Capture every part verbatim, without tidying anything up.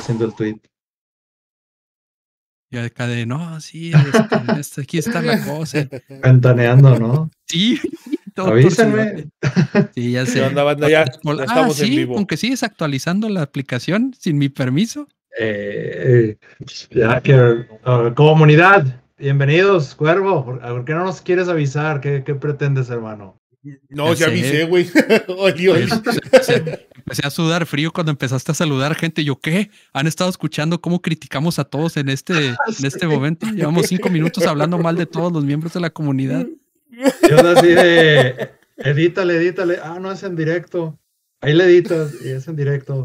haciendo el tweet. Y acá de, no, sí, este, este, aquí está la cosa. Ventaneando, ¿no? Sí, todo avísenme. torcidote. Sí, ya sé. ¿Qué onda, banda? Ya, ya ah, estamos sí, en vivo. aunque sigues actualizando la aplicación sin mi permiso. Eh, ya que uh, comunidad, bienvenidos, Cuervo. ¿Por, ¿por qué no nos quieres avisar? ¿Qué, qué pretendes, hermano? No, ya Ya sé. avisé, güey. Oli, oli. Pues, empecé, empecé a sudar frío cuando empezaste a saludar gente. Yo, ¿qué? ¿Han estado escuchando cómo criticamos a todos en este, en este momento? Llevamos cinco minutos hablando mal de todos los miembros de la comunidad. Yo así de, edítale, edítale. Ah, no, es en directo. Ahí le editas y es en directo.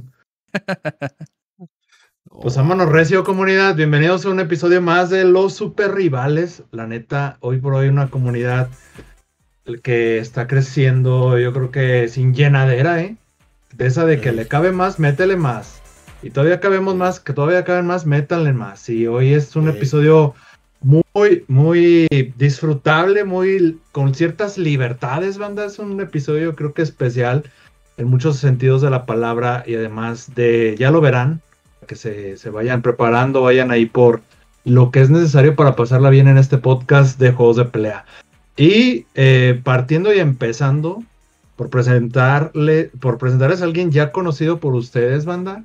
Pues vámonos recio, comunidad. Bienvenidos a un episodio más de Los Super Rivales. La neta, hoy por hoy una comunidad que está creciendo, yo creo que sin llenadera, ¿eh? De esa de que le cabe más, métele más. Y todavía cabemos más, que todavía caben más, métanle más. Y hoy es un Sí. episodio muy, muy disfrutable, muy con ciertas libertades, banda. Es un episodio creo que especial en muchos sentidos de la palabra y además de, ya lo verán, que se, se vayan preparando, vayan ahí por lo que es necesario para pasarla bien en este podcast de juegos de pelea. Y eh, partiendo y empezando por presentarle, por presentarles a alguien ya conocido por ustedes, banda,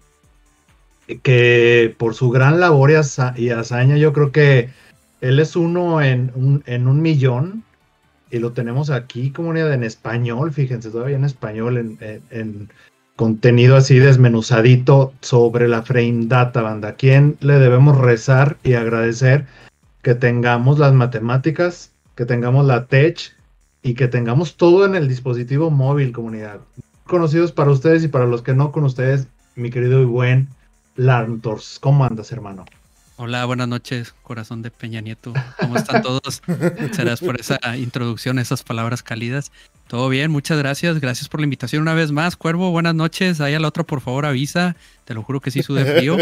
que por su gran labor y, haza y hazaña, yo creo que él es uno en un, en un millón, y lo tenemos aquí, comunidad, en español, fíjense, todavía en español, en, en, en contenido así desmenuzadito sobre la frame data, banda. ¿A quién le debemos rezar y agradecer que tengamos las matemáticas, que tengamos la tech y que tengamos todo en el dispositivo móvil, comunidad? Conocidos para ustedes y para los que no con ustedes, mi querido y buen Lantors. ¿Cómo andas, hermano? Hola, buenas noches, corazón de Peña Nieto. ¿Cómo están todos? Serás por esa introducción, esas palabras cálidas. Todo bien, muchas gracias. Gracias por la invitación una vez más, Cuervo. Buenas noches. Ahí a la otra, por favor, avisa. Te lo juro que sí sudé frío.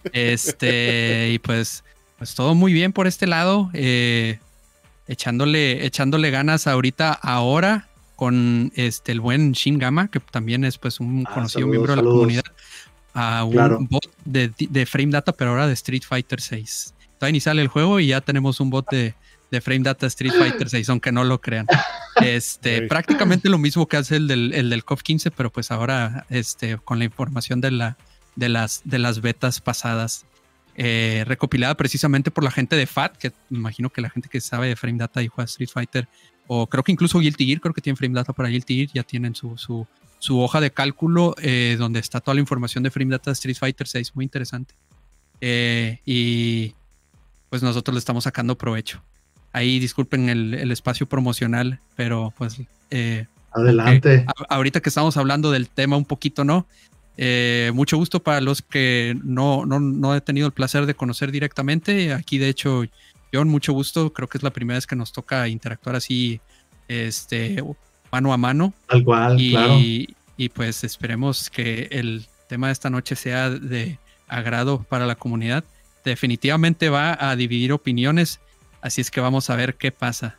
Este, y pues, pues todo muy bien por este lado. Eh, echándole, echándole ganas ahorita, ahora, con este el buen Shin Gama, que también es pues un Ah, conocido saludos, miembro de la saludos. comunidad. A un Claro. bot de, de Frame Data, pero ahora de Street Fighter seis. Todavía ni sale el juego y ya tenemos un bot de, de Frame Data Street Fighter seis, aunque no lo crean. Este, Ey. prácticamente lo mismo que hace el del, el del C O F quince, pero pues ahora este, con la información de, la, de, las, de las betas pasadas, eh, recopilada precisamente por la gente de F A T, que me imagino que la gente que sabe de Frame Data y juega Street Fighter, o creo que incluso Guilty Gear, creo que tienen Frame Data para Guilty Gear, ya tienen su... su su hoja de cálculo eh, donde está toda la información de Frame Data de Street Fighter seis, muy interesante. Eh, y pues nosotros le estamos sacando provecho. Ahí disculpen el, el espacio promocional, pero pues... Eh, Adelante. a, ahorita que estamos hablando del tema un poquito, ¿no? Eh, mucho gusto para los que no, no, no he tenido el placer de conocer directamente. Aquí, de hecho, John, mucho gusto. Creo que es la primera vez que nos toca interactuar así, este... mano a mano. Tal cual, y, claro. y pues esperemos que el tema de esta noche sea de agrado para la comunidad. Definitivamente va a dividir opiniones, así es que vamos a ver qué pasa.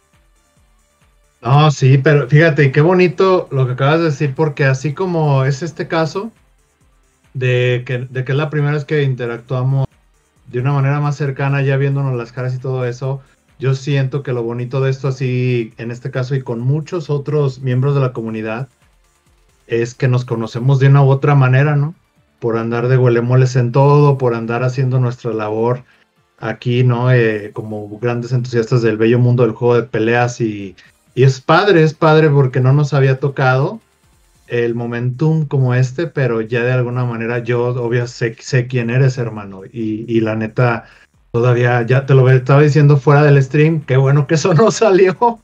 No, sí, pero fíjate, qué bonito lo que acabas de decir, porque así como es este caso, de que, de que es la primera vez que interactuamos de una manera más cercana, ya viéndonos las caras y todo eso, yo siento que lo bonito de esto, así en este caso y con muchos otros miembros de la comunidad, es que nos conocemos de una u otra manera, ¿no? Por andar de huelemoles en todo, por andar haciendo nuestra labor aquí, ¿no? Eh, como grandes entusiastas del bello mundo del juego de peleas, y, y es padre, es padre porque no nos había tocado el momentum como este, pero ya de alguna manera yo obvio sé, sé quién eres, hermano, y, y la neta... Todavía, ya te lo estaba diciendo fuera del stream, qué bueno que eso no salió.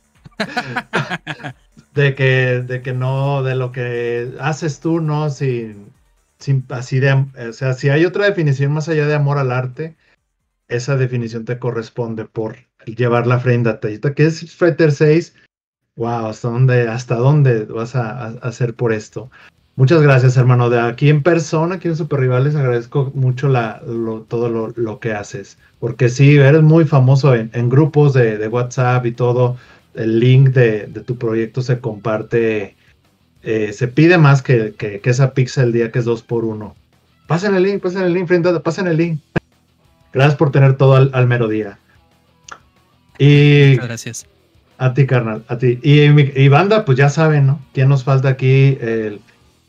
de que, de que no, de lo que haces tú, no, sin, sin así de, o sea, si hay otra definición más allá de amor al arte, esa definición te corresponde por llevar la frame data. ¿Qué es Fighter seis? Wow, ¿hasta dónde, hasta dónde vas a, a hacer por esto? Muchas gracias, hermano. De aquí en persona, aquí en Super Rivales, agradezco mucho la, lo, todo lo, lo que haces. Porque sí, eres muy famoso en, en grupos de, de WhatsApp y todo. El link de, de tu proyecto se comparte. Eh, se pide más que, que, que esa pizza el día que es dos por uno. Pasen el link, pasen el link, friend, pasen el link. Gracias por tener todo al, al mero día. Y Muchas gracias. A ti, carnal, a ti. Y, y banda, pues ya saben, ¿no? ¿Quién nos falta aquí? El,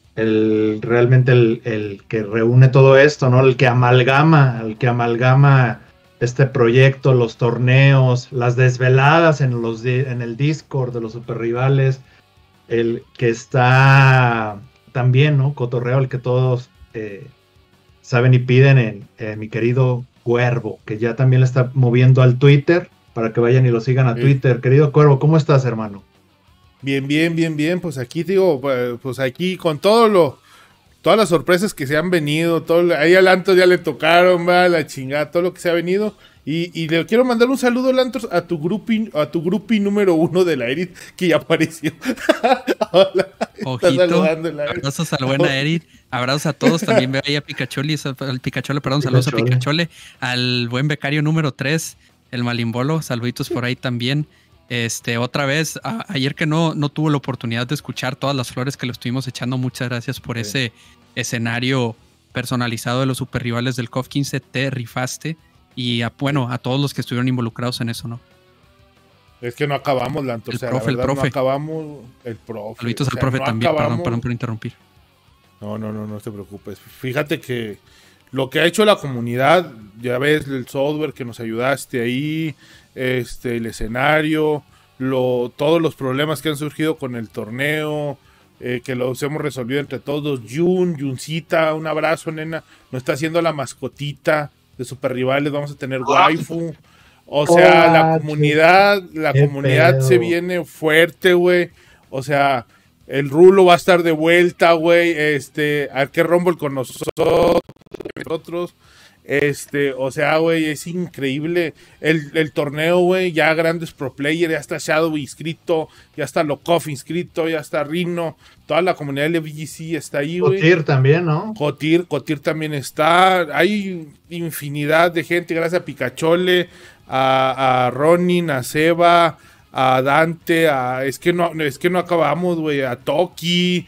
el realmente el, el que reúne todo esto, ¿no? El que amalgama, el que amalgama este proyecto, los torneos, las desveladas en, los, en el Discord de los superrivales, el que está también, ¿no? Cotorreo, el que todos eh, saben y piden, en, eh, mi querido Cuervo, que ya también le está moviendo al Twitter, para que vayan y lo sigan a Twitter. Sí. Querido Cuervo, ¿cómo estás, hermano? Bien, bien, bien, bien. Pues aquí, digo, pues aquí con todo lo, todas las sorpresas que se han venido, todo, ahí a Lantos ya le tocaron, va, la chingada, todo lo que se ha venido. Y, y le quiero mandar un saludo, Lantos, a tu grupi, a tu grupi número uno de la Erit, que ya apareció. Hola. Ojito, abrazos al buena Erit, abrazos a todos, también veo ahí a Picachole, al Picachole, perdón, saludos a Picachole, al buen becario número tres, el Malimbolo, saluditos por ahí también. Este, otra vez, a, ayer que no, no tuvo la oportunidad de escuchar todas las flores que le estuvimos echando, muchas gracias por sí. ese escenario personalizado de los superrivales del C O F quince, te rifaste. Y a, bueno, a todos los que estuvieron involucrados en eso, ¿no? Es que no acabamos, Lanto. El o sea, profe, la verdad, el profe. No acabamos el profe. Saluditos o sea, al profe no también, acabamos... perdón, perdón por interrumpir. No, no, no, no te preocupes. Fíjate que lo que ha hecho la comunidad, ya ves el software que nos ayudaste ahí, este, el escenario, lo, todos los problemas que han surgido con el torneo, eh, que los hemos resolvido entre todos. Jun, Juncita, un abrazo, nena. Nos está haciendo la mascotita de superrivales, vamos a tener waifu. O sea, oh, la comunidad, la comunidad pedo. Se viene fuerte, güey. O sea, el Rulo va a estar de vuelta, güey. Este, Arque Rumble con nosotros. nosotros. Este, o sea, güey, es increíble el, el torneo, güey, ya grandes pro player, ya está Shadow inscrito, ya está Lokov inscrito, ya está Rino, toda la comunidad de B G C está ahí, güey. Cotir también, ¿no? Cotir, Cotir también está, hay infinidad de gente, gracias a Picachole, a, a Ronin, a Seba, a Dante, a, es que no, es que no acabamos, güey, a Toki,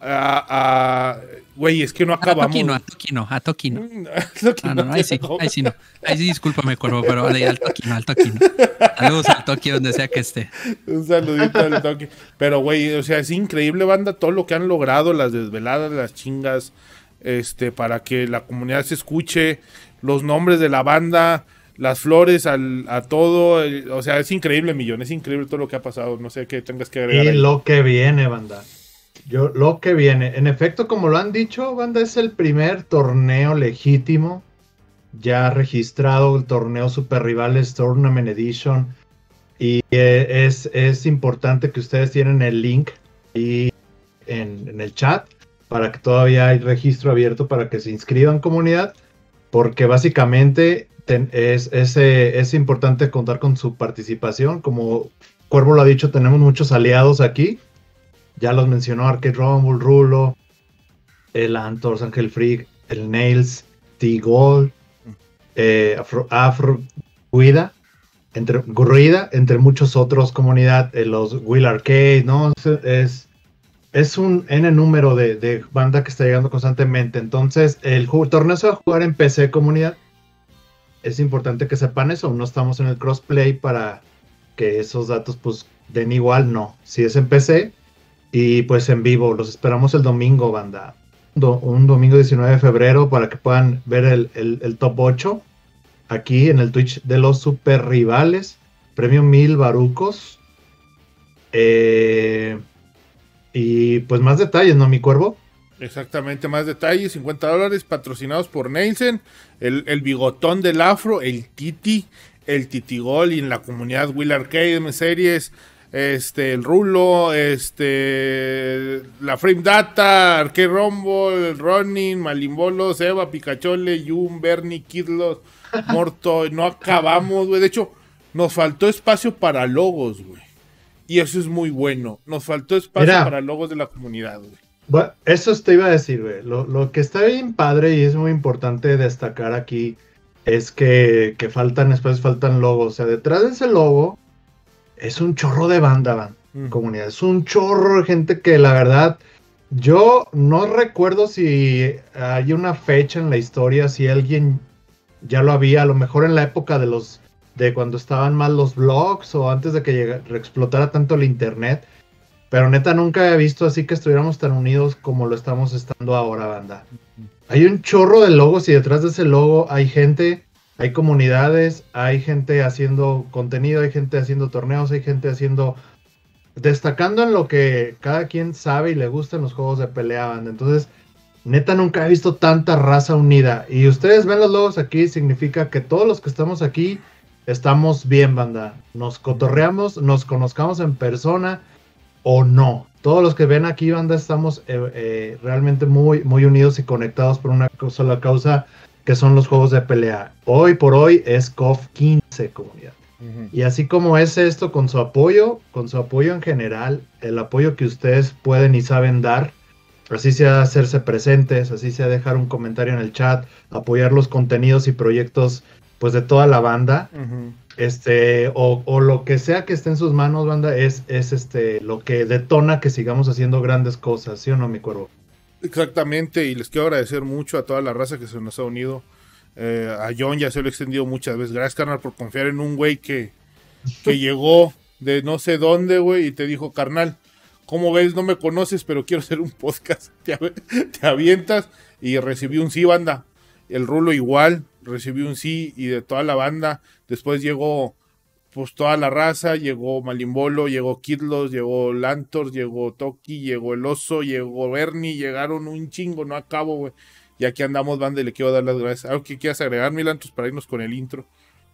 a, a güey, es que no acabamos. A Toki no, a Toki no, a Toki no. Ah, no, no, ahí sí, ahí sí no. Ahí sí, discúlpame, Cuervo, pero al, al Toki no, al Toki no. Saludos al Toki donde sea que esté. Un saludito al Toki. Pero, güey, o sea, es increíble, banda, todo lo que han logrado, las desveladas, las chingas, este, para que la comunidad se escuche, los nombres de la banda, las flores al, a todo, el, o sea, es increíble, Millón, es increíble todo lo que ha pasado, no sé qué tengas que agregar. Y ahí. Lo que viene, banda. Yo, lo que viene, en efecto, como lo han dicho, banda, es el primer torneo legítimo ya registrado, el torneo Super Rivales Tournament Edition, y eh, es, es importante que ustedes tienen el link ahí en, en el chat, para que todavía hay registro abierto para que se inscriban, comunidad, porque básicamente ten, es, es, eh, es importante contar con su participación. Como Cuervo lo ha dicho, tenemos muchos aliados aquí. Ya los mencionó Arcade Rumble, Rulo, el Antors, Ángel Freak, el Nails, T-Gold, eh, Afro, Afro Guida, entre, Guida, entre muchos otros comunidad, eh, los Will Arcade, ¿no? Es, es un N número de, de banda que está llegando constantemente. Entonces, el torneo se va a jugar en P C, comunidad. Es importante que sepan eso. No estamos en el crossplay para que esos datos pues den igual, no. Si es en P C, y pues en vivo, los esperamos el domingo, banda. Do, un domingo diecinueve de febrero para que puedan ver el, el, el top ocho aquí en el Twitch de los super rivales. Premio mil barucos. Eh, y pues más detalles, ¿no, mi Cuervo? Exactamente, más detalles. cincuenta dólares patrocinados por Nielsen. El, el bigotón del afro, el Titi, el Titigol y en la comunidad Will Arcade, M Series. Este, el Rulo, este, la Frame Data, Arcade Rumble, el Ronin, Malimbolo, Seba, Picachole, Jun, Bernie, Kidlos, Morto, no acabamos, güey. De hecho, nos faltó espacio para logos, güey. Y eso es muy bueno. Nos faltó espacio Mira, para logos de la comunidad, güey. Bueno, eso te iba a decir, güey. Lo, lo que está bien padre y es muy importante destacar aquí es que, que faltan espacios, faltan logos. O sea, detrás de ese logo es un chorro de banda, van, mm. comunidad. Es un chorro de gente que la verdad Yo no recuerdo si hay una fecha en la historia, si alguien ya lo había, a lo mejor en la época de los de cuando estaban mal los blogs o antes de que llegara, explotara tanto el internet, pero neta nunca he visto así que estuviéramos tan unidos como lo estamos estando ahora, banda. Hay un chorro de logos y detrás de ese logo hay gente, hay comunidades, hay gente haciendo contenido, hay gente haciendo torneos, hay gente haciendo... destacando en lo que cada quien sabe y le gustan los juegos de pelea, banda. Entonces, neta nunca he visto tanta raza unida. Y ustedes ven los logos aquí, significa que todos los que estamos aquí estamos bien, banda. Nos cotorreamos, nos conozcamos en persona o no. Todos los que ven aquí, banda, estamos eh, eh, realmente muy, muy unidos y conectados por una sola causa, que son los juegos de pelea. Hoy por hoy es C O F quince, comunidad. Uh-huh. Y así como es esto, con su apoyo, con su apoyo en general, el apoyo que ustedes pueden y saben dar, así sea hacerse presentes, así sea dejar un comentario en el chat, apoyar los contenidos y proyectos pues de toda la banda, uh-huh. este, o, o lo que sea que esté en sus manos, banda, es, es este lo que detona que sigamos haciendo grandes cosas, ¿sí o no, mi cuervo? Exactamente, y les quiero agradecer mucho a toda la raza que se nos ha unido. Eh, a John ya se lo he extendido muchas veces. Gracias, carnal, por confiar en un güey que, que llegó de no sé dónde, güey, y te dijo, carnal, ¿cómo ves? No me conoces, pero quiero hacer un podcast. Te, te avientas, y recibí un sí, banda. El Rulo igual, recibí un sí, y de toda la banda. Después llegó pues toda la raza, llegó Malimbolo, llegó Kidlos, llegó Lantor, llegó Toki, llegó El Oso, llegó Bernie, llegaron un chingo, no acabo, güey. Y aquí andamos, banda, y le quiero dar las gracias. ¿Algo que quieras agregar, Milantos, para irnos con el intro?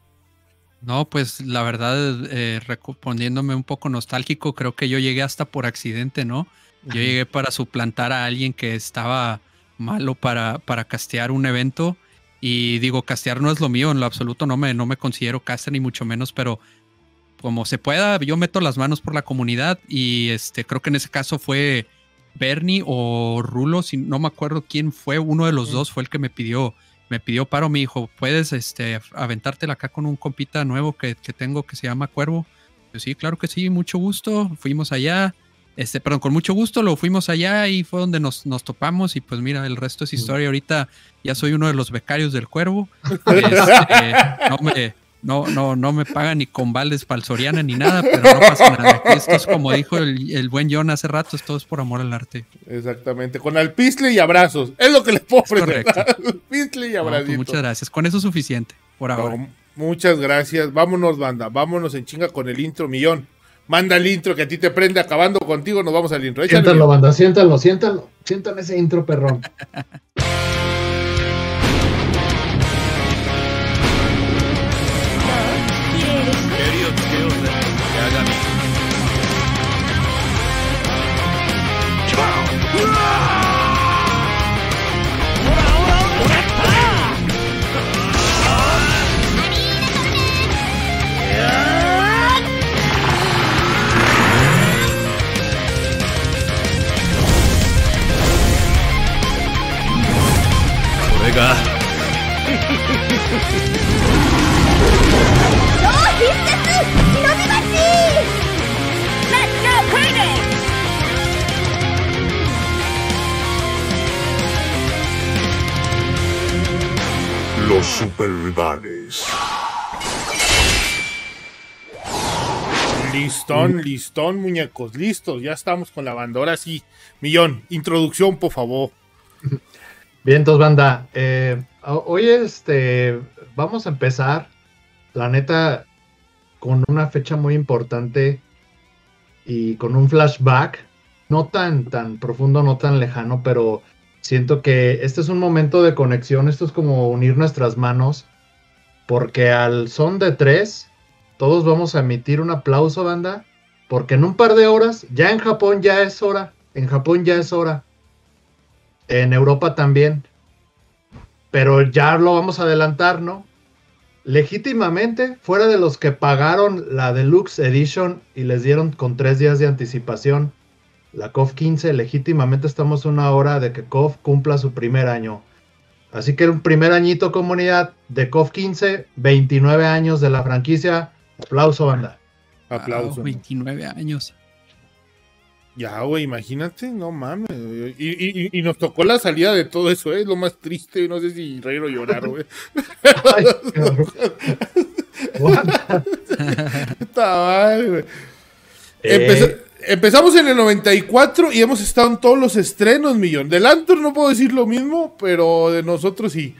No, pues la verdad, eh, poniéndome un poco nostálgico, creo que yo llegué hasta por accidente, ¿no? Yo uh-huh. llegué para suplantar a alguien que estaba malo para, para castear un evento. Y digo, castear no es lo mío, en lo absoluto no me, no me considero caster ni mucho menos, pero como se pueda, yo meto las manos por la comunidad. Y este creo que en ese caso fue Bernie o Rulo, si no me acuerdo quién fue, uno de los uh-huh. dos fue el que me pidió, me pidió paro, me dijo, ¿puedes este, aventártela acá con un compita nuevo que, que tengo que se llama Cuervo? Yo, sí, claro que sí, mucho gusto, fuimos allá, este, perdón, con mucho gusto lo fuimos allá y fue donde nos, nos topamos y pues mira, el resto es historia. Ahorita ya soy uno de los becarios del Cuervo, este, no me... No, no, no me pagan ni con vales para el Soriana ni nada, pero no pasa nada. Esto es como dijo el, el buen John hace rato, esto es por amor al arte. Exactamente, con alpizle y abrazos, es lo que les puedo ofrecer. Alpizle y abrazos. No, pues muchas gracias, con eso es suficiente por ahora. No, muchas gracias, vámonos, banda, vámonos en chinga con el intro, Millón. Manda el intro que a ti te prende, acabando contigo, nos vamos al intro. Échale, siéntalo, banda, siéntalo, siéntalo, siéntalo ese intro, perrón. Los super rivales. Listón, listón, muñecos, listos, ya estamos con la banda. Ahora sí, Millón, introducción, por favor. Bien, entonces, banda, eh, hoy este, vamos a empezar, la neta, con una fecha muy importante y con un flashback, no tan, tan profundo, no tan lejano, pero siento que este es un momento de conexión, esto es como unir nuestras manos, porque al son de tres, todos vamos a emitir un aplauso, banda, porque en un par de horas, ya en Japón ya es hora, en Japón ya es hora. En Europa también, pero ya lo vamos a adelantar, ¿no? Legítimamente, fuera de los que pagaron la Deluxe Edition y les dieron con tres días de anticipación, la C O F quince, legítimamente estamos a una hora de que C O F cumpla su primer año. Así que un primer añito, comunidad, de C O F quince, veintinueve años de la franquicia. Aplauso, banda. Aplauso. Wow, veintinueve años. Ya, güey, imagínate, no mames. Y, y, y nos tocó la salida de todo eso, ¿eh? Es lo más triste, no sé si reír o llorar, güey. Ay, Está mal, güey. Eh. Empeza- empezamos en el noventa y cuatro y hemos estado en todos los estrenos, millón. Del Antor no puedo decir lo mismo, pero de nosotros sí.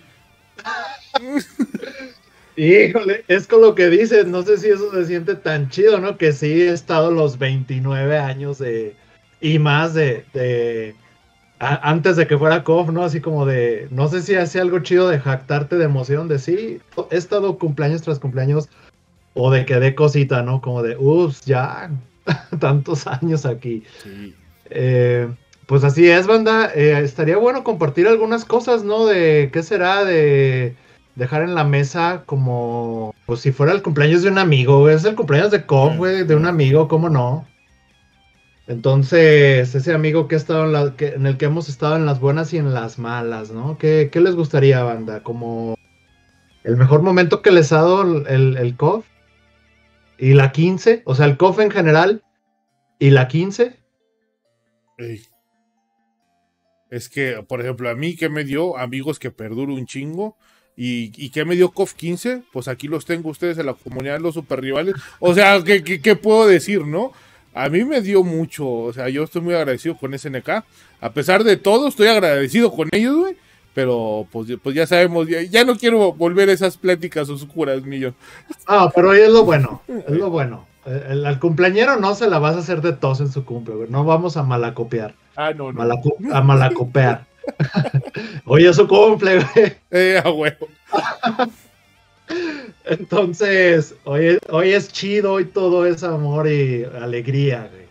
Híjole, es con lo que dices, no sé si eso se siente tan chido, ¿no? Que sí he estado los veintinueve años de y más de, de a, antes de que fuera C O F, ¿no? Así como de, no sé si hace algo chido de jactarte de emoción, de sí, he estado cumpleaños tras cumpleaños, o de que dé cosita, ¿no? Como de, ups, ya, tantos años aquí. Sí. Eh, pues así es, banda, eh, estaría bueno compartir algunas cosas, ¿no? De, ¿qué será? De dejar en la mesa como, pues si fuera el cumpleaños de un amigo, güey. Es el cumpleaños de C O F, güey, de un amigo, ¿cómo no? Entonces, ese amigo que ha estado en, la, que, en el que hemos estado en las buenas y en las malas, ¿no? ¿Qué, qué les gustaría, banda? Como el mejor momento que les ha dado el, el, el C O F y la quince, o sea, el C O F en general y la quince. Ey. Es que, por ejemplo, a mí, ¿qué me dio? Amigos que perduro un chingo. ¿Y, y qué me dio C O F quince? Pues aquí los tengo ustedes en la comunidad de los super rivales. O sea, ¿qué, qué, qué puedo decir, no? A mí me dio mucho. O sea, yo estoy muy agradecido con S N K. A pesar de todo, estoy agradecido con ellos, güey. Pero, pues, pues ya sabemos, ya, ya no quiero volver a esas pláticas oscuras, millón. Ah, pero hoy es lo bueno, es lo bueno. El, al cumpleañero no se la vas a hacer de tos en su cumple, güey. No vamos a malacopiar. Ah, no, no. Malacu a malacopear. Hoy es su cumple, güey. Eh, a huevo. Entonces, hoy, hoy es chido y todo es amor y alegría, güey.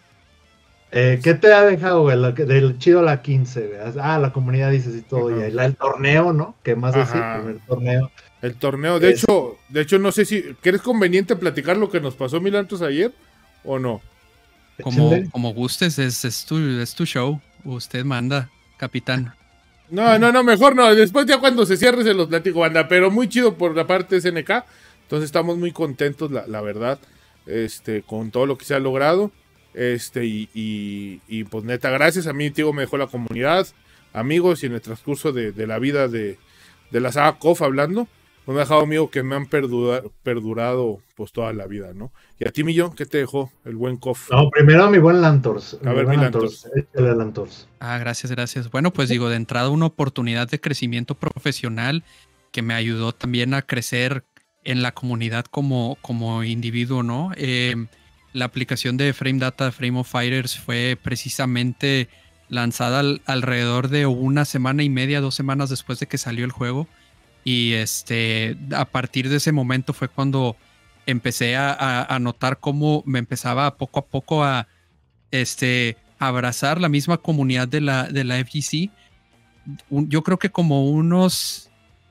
Eh, ¿Qué te ha dejado, güey? Lo que- Del chido a la quince, güey. Ah, la comunidad dices y todo. Ajá. Y la, el torneo, ¿no? ¿Qué más decir? Ajá. El primer torneo. El torneo, de Es- hecho, de hecho, no sé si. ¿Crees conveniente platicar lo que nos pasó Milantos ayer? ¿O no? Como, Échenle. como gustes, es, es, tu, es tu show. Usted manda, capitán. No, no, no, mejor no. Después ya cuando se cierre se los platico, banda. Pero muy chido por la parte de S N K. Entonces estamos muy contentos, la, la verdad, este, con todo lo que se ha logrado. Este, y, y, y pues neta, gracias. A mí, tío, me dejó la comunidad, amigos, y en el transcurso de, de la vida de, de la saga C O F hablando, pues me ha dejado amigos que me han perdura, perdurado pues toda la vida, ¿no? Y a ti, Millón, ¿qué te dejó el buen C O F? No, primero mi buen Lantors. A ver, buen mi Lantors. Échale, Lantors. Ah, gracias, gracias. Bueno, pues digo, de entrada una oportunidad de crecimiento profesional que me ayudó también a crecer en la comunidad como, como individuo, ¿no? Eh, la aplicación de Frame Data, Frame of Fighters fue precisamente lanzada al, alrededor de una semana y media, dos semanas después de que salió el juego. Y este, a partir de ese momento fue cuando empecé a, a, a notar cómo me empezaba poco a poco a este, abrazar la misma comunidad de la, de la F G C. Un, yo creo que como unos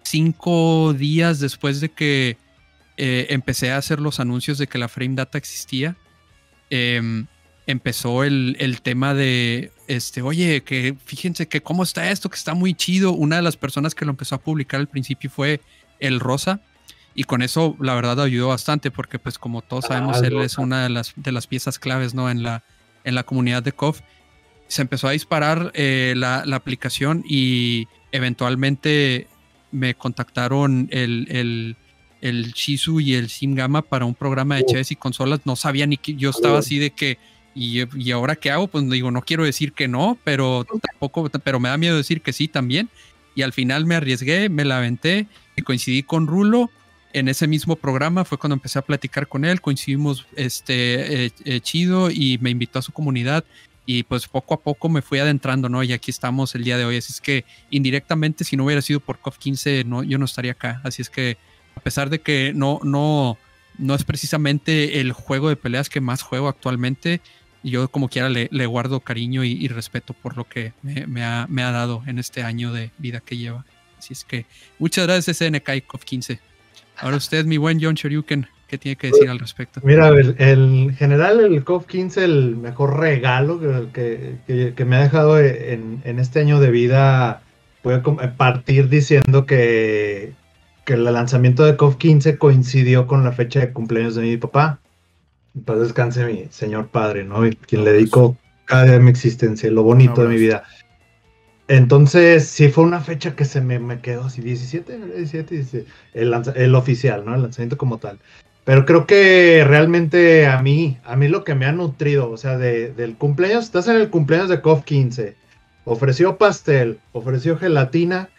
cinco días después de que eh, empecé a hacer los anuncios de que la Frame Data existía, eh, empezó el, el tema de, este, oye, que fíjense que cómo está esto, que está muy chido. Una de las personas que lo empezó a publicar al principio fue el Rosa, y con eso la verdad ayudó bastante, porque pues como todos sabemos, Ah, él Rosa. es una de las, de las piezas claves, ¿no? En la, en la comunidad de C O F. Se empezó a disparar eh, la, la aplicación y eventualmente me contactaron el, el, el Shizu y el Sim Gamma para un programa de Oh. chess y consolas. No sabía ni que yo estaba así de que, ¿y, y ahora qué hago? Pues digo, no quiero decir que no, pero tampoco, pero me da miedo decir que sí también. Y al final me arriesgué, me la aventé y coincidí con Rulo. En ese mismo programa fue cuando empecé a platicar con él, coincidimos este, eh, eh, chido, y me invitó a su comunidad. Y pues poco a poco me fui adentrando, ¿no? Y aquí estamos el día de hoy. Así es que indirectamente, si no hubiera sido por C O F quince, no, yo no estaría acá. Así es que a pesar de que no, no, no es precisamente el juego de peleas que más juego actualmente, yo como quiera le, le guardo cariño y, y respeto por lo que me, me, ha, me ha dado en este año de vida que lleva. Así es que muchas gracias S N K y C O F quince. Ahora usted, mi buen John Shoryuken, ¿qué tiene que decir al respecto? Mira, el, el general, el C O F quince, el mejor regalo que, que, que, que me ha dejado en, en este año de vida, voy a partir diciendo que, que el lanzamiento de C O F quince coincidió con la fecha de cumpleaños de mi papá. Pues descanse mi señor padre, ¿no? Y quien le dedico cada día de mi existencia, lo bonito de mi vida. Entonces, sí fue una fecha que se me, me quedó así, diecisiete, diecisiete, diecisiete el, lanza, el oficial, ¿no? El lanzamiento como tal. Pero creo que realmente a mí, a mí lo que me ha nutrido, o sea, de, del cumpleaños, estás en el cumpleaños de C O F quince, ofreció pastel, ofreció gelatina,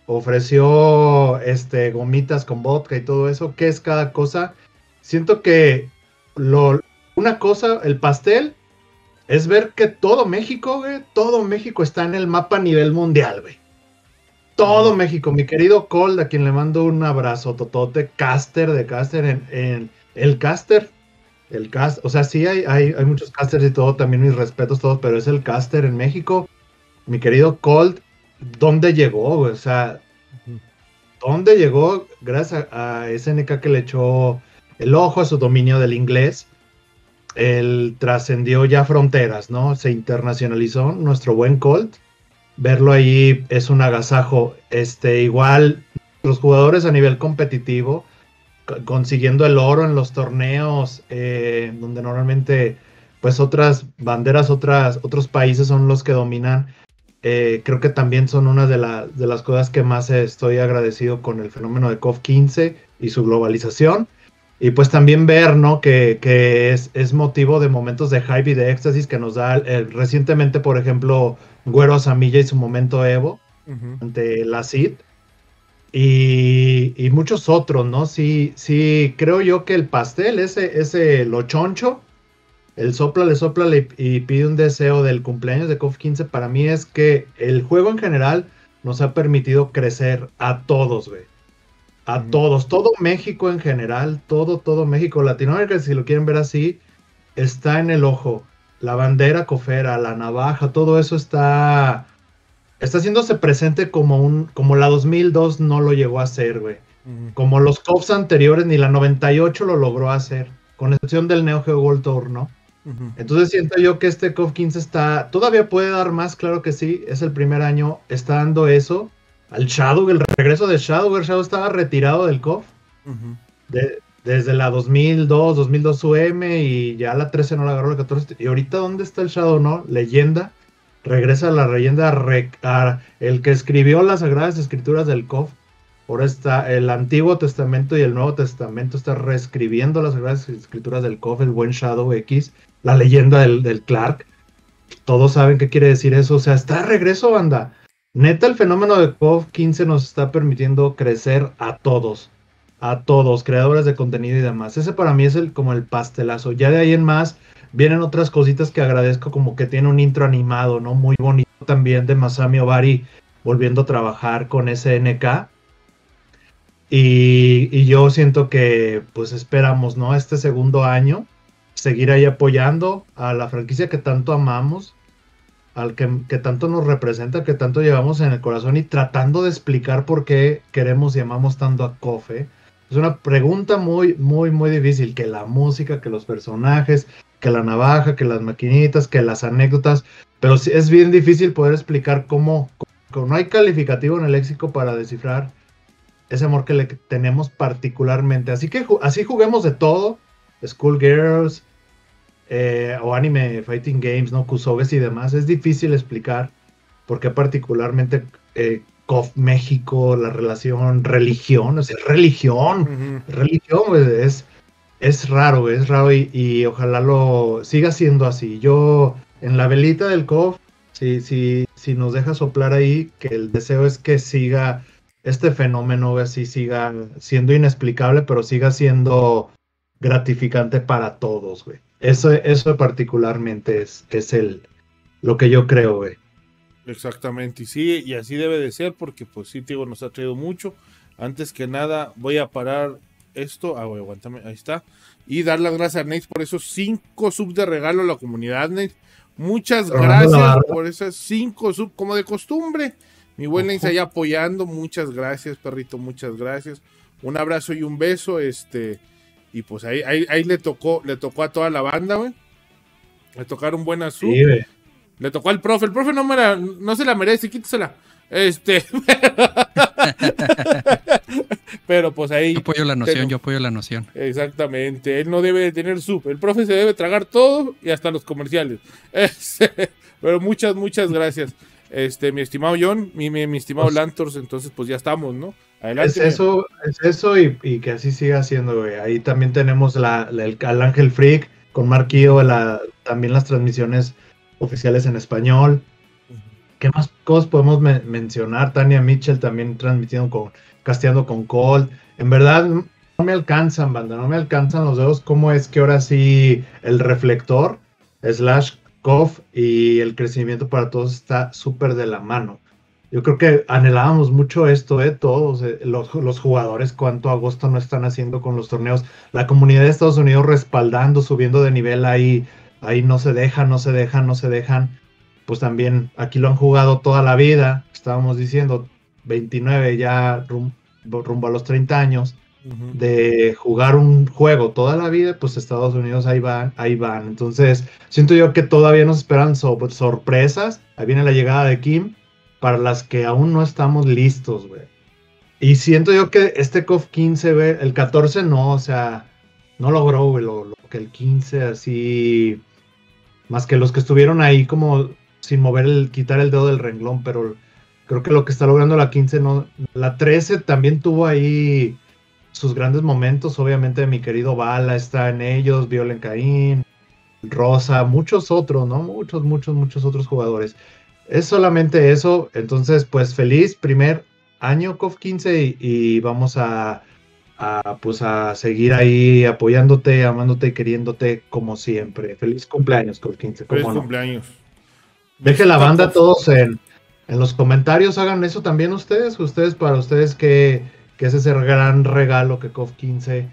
ofreció este, gomitas con vodka y todo eso, ¿qué es cada cosa? Siento que lo, una cosa, el pastel, es ver que todo México, güey, todo México está en el mapa a nivel mundial, güey. Todo México, mi querido Cold, a quien le mando un abrazo, totote, caster de caster, en, en el caster, el cast, o sea, sí hay, hay, hay muchos casters y todo, también mis respetos todos, pero es el caster en México, mi querido Cold, ¿dónde llegó, güey? O sea, ¿dónde llegó gracias a, a S N K que le echó el ojo a su dominio del inglés? Él trascendió ya fronteras, ¿no? Se internacionalizó nuestro buen Colt. Verlo ahí es un agasajo. Este, igual, los jugadores a nivel competitivo, consiguiendo el oro en los torneos, eh, donde normalmente, pues otras banderas, otras, otros países son los que dominan. Eh, creo que también son una de, la, de las cosas que más estoy agradecido con el fenómeno de C O F quince y su globalización. Y pues también ver, ¿no? Que, que es, es motivo de momentos de hype y de éxtasis que nos da eh, recientemente, por ejemplo, Güero Azamilla y su momento Evo uh-huh. ante la C I D. Y, y muchos otros, ¿no? Sí, sí, creo yo que el pastel, ese, ese lo choncho, el sóplale, sóplale y, y pide un deseo del cumpleaños de C O F quince, para mí es que el juego en general nos ha permitido crecer a todos, güey. A uh-huh. todos, todo México en general, todo, todo México, Latinoamérica, si lo quieren ver así, está en el ojo. La bandera cofera, la navaja, todo eso está, está haciéndose presente como un, como la dos mil dos no lo llegó a hacer, güey. Uh-huh. Como los C O Fs anteriores, ni la noventa y ocho lo logró hacer, con excepción del Neo Geo World Tour, ¿no? Uh-huh. Entonces siento yo que este C O F quince está, todavía puede dar más, claro que sí, es el primer año, está dando eso. Al Shadow, el regreso de Shadow, el Shadow estaba retirado del C O F uh-huh. de, desde la dos mil dos, dos mil dos U M y ya la trece no la agarró, la catorce. Y ahorita, ¿dónde está el Shadow, no? Leyenda, regresa a la leyenda, re, a, el que escribió las Sagradas Escrituras del C O F. Ahora está el Antiguo Testamento y el Nuevo Testamento, está reescribiendo las Sagradas Escrituras del C O F, el buen Shadow X, la leyenda del, del Clark. Todos saben qué quiere decir eso, o sea, está de regreso, banda. Neta, el fenómeno de C O F quince nos está permitiendo crecer a todos, a todos, creadores de contenido y demás. Ese para mí es el, como el pastelazo. Ya de ahí en más vienen otras cositas que agradezco, como que tiene un intro animado, ¿no? Muy bonito también de Masami Obari volviendo a trabajar con S N K. Y, y yo siento que pues esperamos, ¿no? Este segundo año seguir ahí apoyando a la franquicia que tanto amamos, al que, que tanto nos representa, que tanto llevamos en el corazón y tratando de explicar por qué queremos y amamos tanto a C O F. ¿eh? Es una pregunta muy, muy, muy difícil, que la música, que los personajes, que la navaja, que las maquinitas, que las anécdotas, pero sí, es bien difícil poder explicar cómo, cómo no hay calificativo en el léxico para descifrar ese amor que le tenemos particularmente. Así que así juguemos de todo, Schoolgirls, Eh, o anime fighting games, ¿no? Kusoges y demás, es difícil explicar por qué particularmente eh, C O F México, la relación religión, o sea, religión, uh-huh. religión, pues, es, es raro, es raro y, y ojalá lo siga siendo así. Yo, en la velita del C O F, si, si, si nos deja soplar ahí, que el deseo es que siga este fenómeno, así siga siendo inexplicable, pero siga siendo gratificante para todos, güey. Eso, eso particularmente es, es el, lo que yo creo, güey. Exactamente, y sí, y así debe de ser, porque pues sí, Tigo nos ha traído mucho. Antes que nada, voy a parar esto, ah, güey, aguántame, ahí está, y dar las gracias a Nate por esos cinco subs de regalo a la comunidad, Nate. Muchas gracias por esas cinco subs, como de costumbre. Mi buen Nate ahí apoyando, muchas gracias, perrito, muchas gracias. Un abrazo y un beso, este... Y pues ahí, ahí, ahí le tocó, le tocó a toda la banda, güey. Le tocaron buenas sub. Sí, le tocó al profe. El profe no, me la, no se la merece, quítesela. Este, pero pues ahí. Yo apoyo la noción, tengo, yo apoyo la noción. Exactamente, él no debe de tener su. El profe se debe tragar todo y hasta los comerciales. Este, pero muchas, muchas gracias. Este, mi estimado John, mi, mi, mi estimado pues, Lantors, entonces pues ya estamos, ¿no? Adelante. Es eso, es eso y, y que así siga siendo, güey. Ahí también tenemos la, la, el, al Ángel Freak con Marquillo, la, también las transmisiones oficiales en español. ¿Qué más cosas podemos me mencionar? Tania Mitchell también transmitiendo con, casteando con Colt. En verdad, no me alcanzan, banda, no me alcanzan los dedos. ¿Cómo es que ahora sí el reflector, slash, C O F y el crecimiento para todos está súper de la mano? Yo creo que anhelábamos mucho esto, ¿eh? Todos, eh, los, los jugadores, cuánto agosto no están haciendo con los torneos. La comunidad de Estados Unidos respaldando, subiendo de nivel ahí, ahí no se dejan, no se dejan, no se dejan. Pues también aquí lo han jugado toda la vida, estábamos diciendo, veintinueve ya rum, rumbo a los treinta años, uh-huh. de jugar un juego toda la vida, pues Estados Unidos ahí van, ahí van. Entonces, siento yo que todavía nos esperan so sorpresas. Ahí viene la llegada de Kim, para las que aún no estamos listos, güey. Y siento yo que este C O F quince, güey, el catorce no, o sea, no logró, güey, lo, lo que el quince así, más que los que estuvieron ahí como sin mover el, quitar el dedo del renglón, pero creo que lo que está logrando la quince no, la trece también tuvo ahí sus grandes momentos, obviamente mi querido Bala está en ellos, Violen Caín, Rosa, muchos otros, ¿no? Muchos, muchos, muchos otros jugadores. Es solamente eso, entonces pues feliz primer año C O F quince y, y vamos a, a pues a seguir ahí apoyándote, amándote y queriéndote como siempre. Feliz cumpleaños C O F quince. Feliz no? cumpleaños. Deje la banda todos en, en los comentarios, hagan eso también ustedes, ustedes para ustedes que, que es ese gran regalo que C O F quince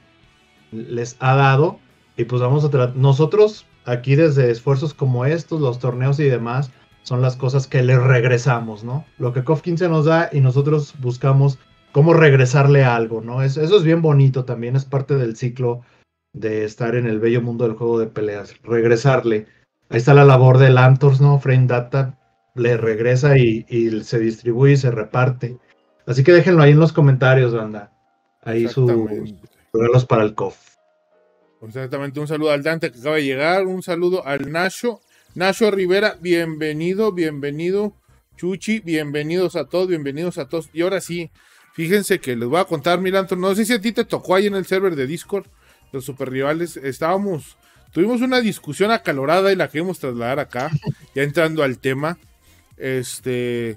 les ha dado y pues vamos a tratar, nosotros aquí desde esfuerzos como estos, los torneos y demás, son las cosas que le regresamos, ¿no? Lo que C O F quince nos da y nosotros buscamos cómo regresarle algo, ¿no? Es, eso es bien bonito, también es parte del ciclo de estar en el bello mundo del juego de peleas, regresarle. Ahí está la labor de Lantors, ¿no? Frame Data le regresa y, y se distribuye y se reparte. Así que déjenlo ahí en los comentarios, banda. Ahí sus regalos para el C O F. Exactamente, un saludo al Dante que acaba de llegar, un saludo al Nacho. Nacho Rivera, bienvenido, bienvenido. Chuchi, bienvenidos a todos, bienvenidos a todos. Y ahora sí, fíjense que les voy a contar, Milanto, no sé si a ti te tocó ahí en el server de Discord, los super rivales, estábamos, tuvimos una discusión acalorada y la queremos trasladar acá, ya entrando al tema. Este,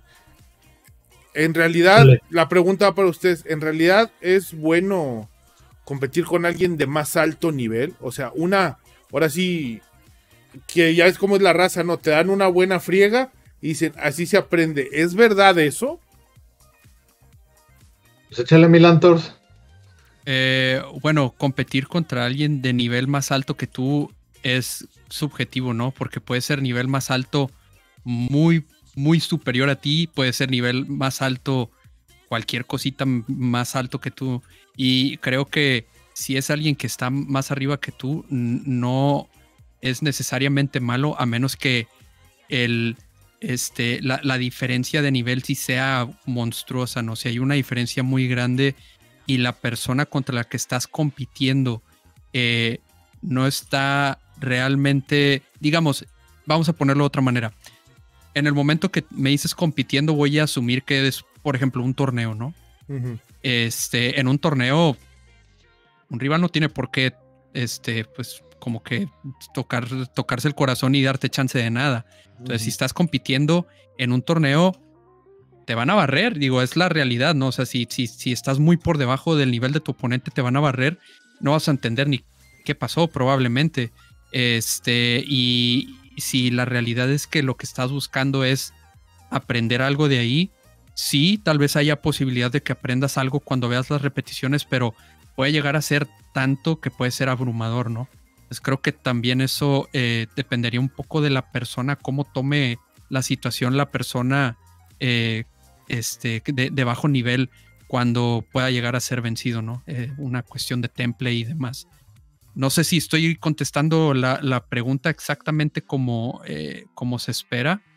en realidad, Dale. La pregunta para ustedes, ¿en realidad es bueno competir con alguien de más alto nivel? O sea, una, ahora sí, que ya es como es la raza, ¿no? Te dan una buena friega y dicen, así se aprende. ¿Es verdad eso? Pues échale, Milantors. Eh, bueno, competir contra alguien de nivel más alto que tú es subjetivo, ¿no? Porque puede ser nivel más alto muy, muy superior a ti, puede ser nivel más alto cualquier cosita más alto que tú. Y creo que si es alguien que está más arriba que tú, no es necesariamente malo, a menos que el, este, la, la diferencia de nivel sí sea monstruosa, ¿no? Si hay una diferencia muy grande y la persona contra la que estás compitiendo eh, no está realmente, digamos, vamos a ponerlo de otra manera. En el momento que me dices compitiendo, voy a asumir que es, por ejemplo, un torneo, ¿no? Uh-huh. Este, en un torneo, un rival no tiene por qué, este, pues, como que tocar, tocarse el corazón y darte chance de nada. Entonces, uh-huh. si estás compitiendo en un torneo, te van a barrer, digo, es la realidad, ¿no? O sea, si, si, si estás muy por debajo del nivel de tu oponente, te van a barrer, no vas a entender ni qué pasó, probablemente. Este, y si la realidad es que lo que estás buscando es aprender algo de ahí, sí, tal vez haya posibilidad de que aprendas algo cuando veas las repeticiones, pero puede llegar a ser tanto que puede ser abrumador, ¿no? Pues creo que también eso eh, dependería un poco de la persona, cómo tome la situación la persona eh, este, de, de bajo nivel cuando pueda llegar a ser vencido, ¿no? Eh, una cuestión de temple y demás. No sé si estoy contestando la, la pregunta exactamente como, eh, como se espera,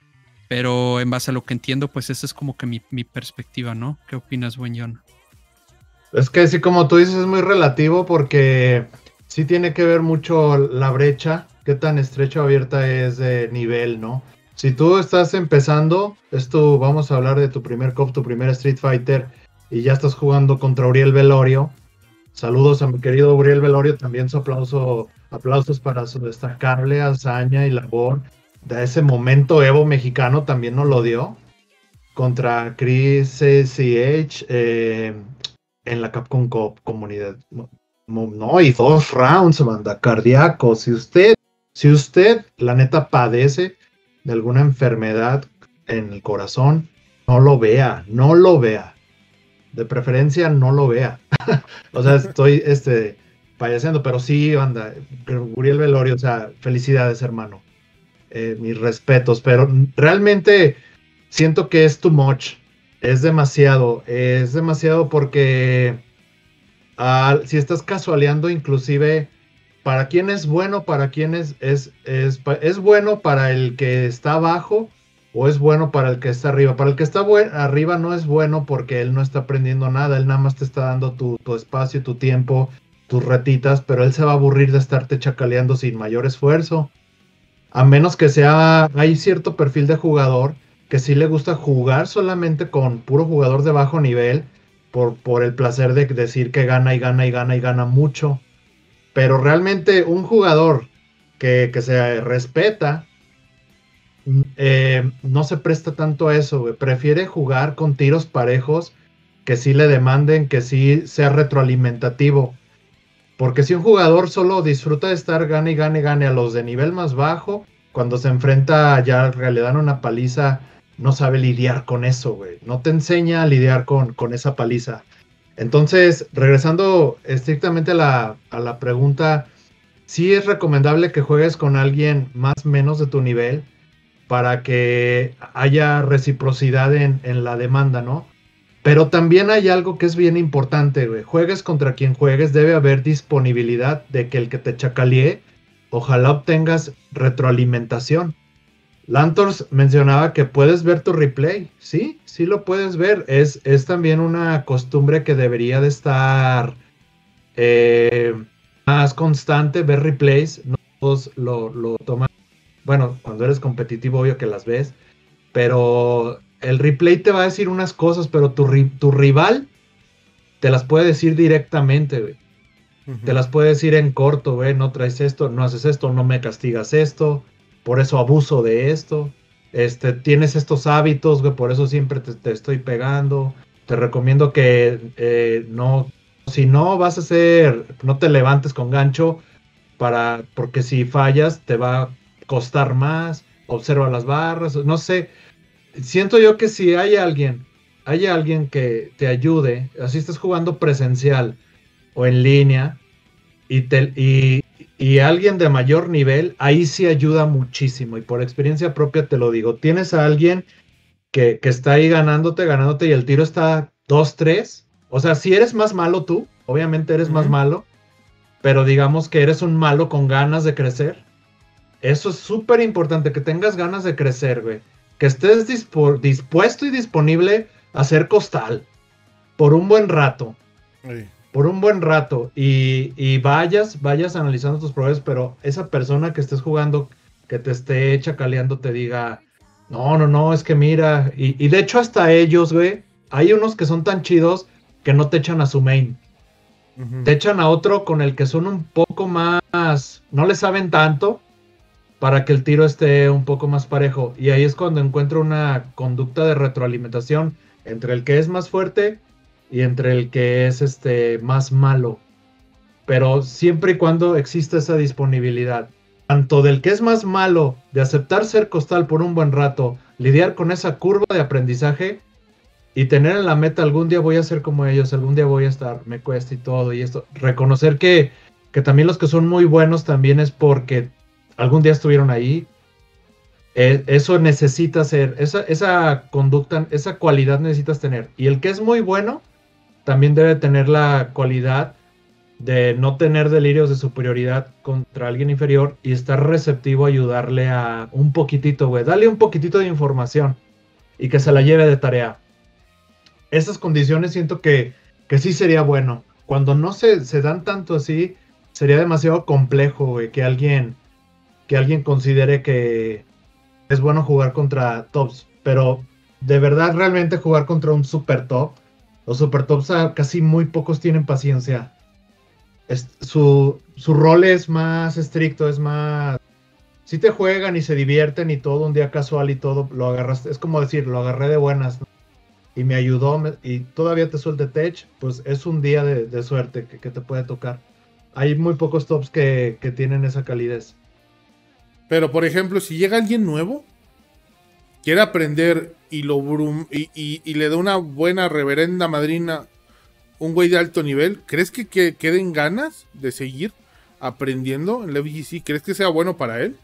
Pero en base a lo que entiendo, pues esa es como que mi, mi perspectiva, ¿no? ¿Qué opinas, buen John? Es que sí, como tú dices, es muy relativo porque sí tiene que ver mucho la brecha, qué tan estrecha o abierta es de nivel, ¿no? Si tú estás empezando, esto vamos a hablar de tu primer C O F, tu primer Street Fighter, y ya estás jugando contra Uriel Velorio. Saludos a mi querido Uriel Velorio, también su aplauso, aplausos para su destacable hazaña y labor. De ese momento Evo mexicano también nos lo dio contra Chris C C H eh, en la Capcom Cup comunidad. No, y dos rounds, banda, cardíaco. Si usted, si usted, la neta, padece de alguna enfermedad en el corazón, no lo vea, no lo vea. De preferencia, no lo vea. O sea, estoy este, payaseando, pero sí, banda, Uriel Velorio, o sea, felicidades, hermano. Eh, mis respetos, pero realmente siento que es too much, es demasiado, es demasiado porque uh, si estás casualeando, inclusive para quién es bueno, para quién es, es, es, es bueno para el que está abajo o es bueno para el que está arriba. Para el que está arriba no es bueno porque él no está aprendiendo nada, él nada más te está dando tu, tu espacio, tu tiempo, tus retitas, pero él se va a aburrir de estarte chacaleando sin mayor esfuerzo. A menos que sea, hay cierto perfil de jugador que sí le gusta jugar solamente con puro jugador de bajo nivel por, por el placer de decir que gana y gana y gana y gana mucho. Pero realmente un jugador que, que se respeta eh, no se presta tanto a eso, güey. Prefiere jugar con tiros parejos que sí le demanden, que sí sea retroalimentativo. Porque si un jugador solo disfruta de estar gane y gane y gane a los de nivel más bajo, cuando se enfrenta ya le dan una paliza, no sabe lidiar con eso, güey. No te enseña a lidiar con, con esa paliza. Entonces, regresando estrictamente a la, a la pregunta, sí es recomendable que juegues con alguien más o menos de tu nivel para que haya reciprocidad en, en la demanda, ¿no? Pero también hay algo que es bien importante, güey. Juegues contra quien juegues, debe haber disponibilidad de que el que te chacalee, ojalá obtengas retroalimentación. Lantors mencionaba que puedes ver tu replay. Sí, sí lo puedes ver. Es, es también una costumbre que debería de estar eh, más constante, ver replays. No todos lo, lo toman. Bueno, cuando eres competitivo, obvio que las ves. Pero el replay te va a decir unas cosas, pero tu, tu rival te las puede decir directamente, güey. Uh-huh. Te las puede decir en corto, güey. No traes esto, no haces esto, no me castigas esto. Por eso abuso de esto. Este, tienes estos hábitos, güey. Por eso siempre te, te estoy pegando. Te recomiendo que eh, no, si no vas a hacer, no te levantes con gancho, para, porque si fallas te va a costar más. Observa las barras, no sé. Siento yo que si hay alguien, hay alguien que te ayude, así estás jugando presencial o en línea, y, te, y, y alguien de mayor nivel, ahí sí ayuda muchísimo, y por experiencia propia te lo digo. Tienes a alguien que, que está ahí ganándote, ganándote, y el tiro está dos tres, o sea, si eres más malo tú, obviamente eres uh-huh. más malo, pero digamos que eres un malo con ganas de crecer. Eso es súper importante, que tengas ganas de crecer, güey. Que estés dispu- dispuesto y disponible a hacer costal por un buen rato. Sí. Por un buen rato. Y, y vayas, vayas analizando tus problemas, pero esa persona que estés jugando, que te esté chacaleando, te diga, no, no, no, es que mira. Y, y de hecho hasta ellos, güey, hay unos que son tan chidos que no te echan a su main. Uh-huh. Te echan a otro con el que son un poco más, no le saben tanto, para que el tiro esté un poco más parejo. Y ahí es cuando encuentro una conducta de retroalimentación entre el que es más fuerte y entre el que es este más malo. Pero siempre y cuando exista esa disponibilidad, tanto del que es más malo, de aceptar ser costal por un buen rato, lidiar con esa curva de aprendizaje y tener en la meta, algún día voy a ser como ellos, algún día voy a estar, me cuesta y todo, y esto. Reconocer que, que también los que son muy buenos también es porque algún día estuvieron ahí. Eh, eso necesita ser, esa, esa conducta, esa cualidad necesitas tener. Y el que es muy bueno, también debe tener la cualidad de no tener delirios de superioridad contra alguien inferior y estar receptivo a ayudarle a un poquitito, güey. Dale un poquitito de información y que se la lleve de tarea. Esas condiciones siento que, que sí sería bueno. Cuando no se, se dan tanto así, sería demasiado complejo, güey, que alguien, que alguien considere que es bueno jugar contra tops. Pero de verdad, realmente jugar contra un super top, los super tops casi muy pocos tienen paciencia. Es, su, su rol es más estricto, es más... Si te juegan y se divierten y todo, un día casual y todo, lo agarras, es como decir, lo agarré de buenas, ¿no? Y me ayudó, me, y todavía te suelte tech, pues es un día de, de suerte que, que te puede tocar. Hay muy pocos tops que, que tienen esa calidez. Pero, por ejemplo, si llega alguien nuevo, quiere aprender y, lo brum, y, y, y le da una buena reverenda madrina, un güey de alto nivel, ¿crees que, que queden ganas de seguir aprendiendo en la F G C? ¿Crees que sea bueno para él?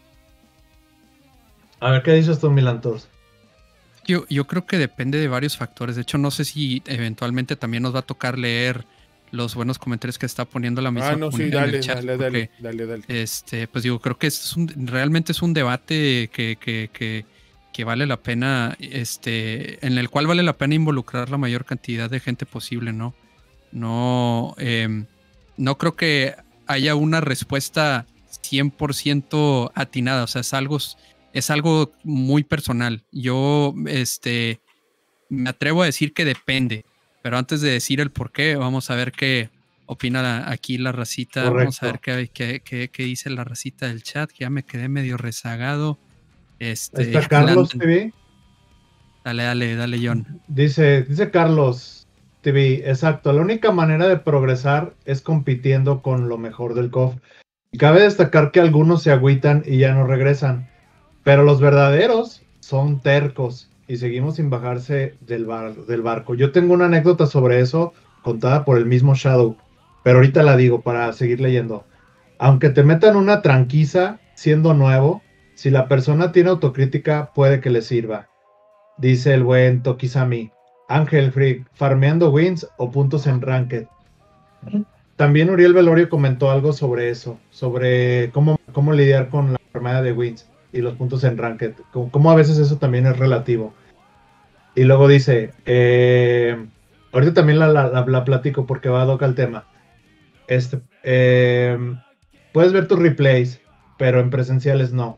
A ver, ¿qué dices tú, Milantos? Yo, yo creo que depende de varios factores. De hecho, no sé si eventualmente también nos va a tocar leer los buenos comentarios que está poniendo la misma ah, no, comunidad sí, dale, en el chat. Dale, porque, dale, dale, dale. Este, pues digo, creo que es un, realmente es un debate que, que, que, que vale la pena, este, en el cual vale la pena involucrar la mayor cantidad de gente posible, ¿no? No, eh, no creo que haya una respuesta cien por ciento atinada. O sea, es algo, es algo muy personal. Yo, este, me atrevo a decir que depende. Pero antes de decir el por qué, vamos a ver qué opina la, aquí la racita. Correcto. Vamos a ver qué, qué, qué, qué dice la racita del chat, que ya me quedé medio rezagado. Este, Ahí está Carlos T V. Dale, dale, dale, John. Dice, dice Carlos T V, exacto, la única manera de progresar es compitiendo con lo mejor del C O F. Y cabe destacar que algunos se agüitan y ya no regresan, pero los verdaderos son tercos y seguimos sin bajarse del, bar, del barco. Yo tengo una anécdota sobre eso contada por el mismo Shadow, pero ahorita la digo para seguir leyendo. Aunque te metan una tranquiza siendo nuevo, si la persona tiene autocrítica puede que le sirva. Dice el buen Tokizami. Ángel Freak, farmeando wins o puntos en ranked. También Uriel Velorio comentó algo sobre eso, sobre cómo, cómo lidiar con la farmeada de wins y los puntos en ranked, como, como a veces eso también es relativo. Y luego dice, eh, ahorita también la, la, la, la platico porque va a tocar el tema. Este, eh, puedes ver tus replays, pero en presenciales no.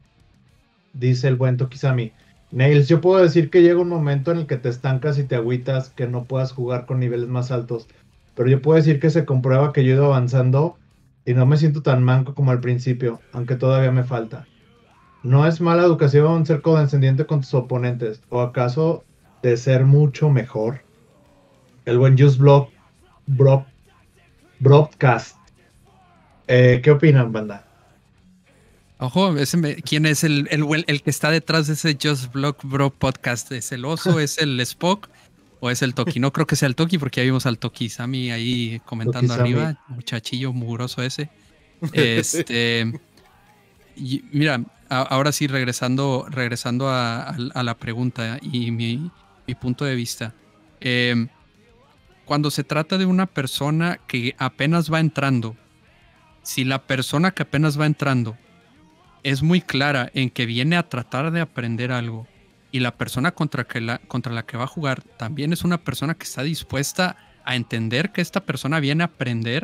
Dice el buen Tokizami. Nails, yo puedo decir que llega un momento en el que te estancas y te agüitas, que no puedas jugar con niveles más altos, pero yo puedo decir que se comprueba que yo he ido avanzando y no me siento tan manco como al principio, aunque todavía me falta. No es mala educación ser condescendiente con tus oponentes, o acaso de ser mucho mejor. El buen Just Blog Bro, Broadcast. Eh, ¿Qué opinan, banda? Ojo, ese me, ¿quién es el, el, el que está detrás de ese Just Block Bro podcast? ¿Es el oso, es el Spock o es el Toki? No creo que sea el Toki porque ya vimos al Toki Sami ahí comentando Toki arriba, muchachillo mugroso ese. Este, y mira, a, ahora sí regresando, regresando a, a, a la pregunta y mi, mi punto de vista. Eh, cuando se trata de una persona que apenas va entrando, si la persona que apenas va entrando es muy clara en que viene a tratar de aprender algo y la persona contra, que la, contra la que va a jugar también es una persona que está dispuesta a entender que esta persona viene a aprender,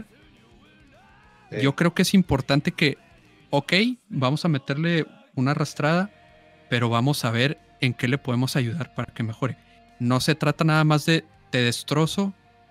sí. Yo creo que es importante que, ok, vamos a meterle una arrastrada, pero vamos a ver en qué le podemos ayudar para que mejore. No se trata nada más de te destrozo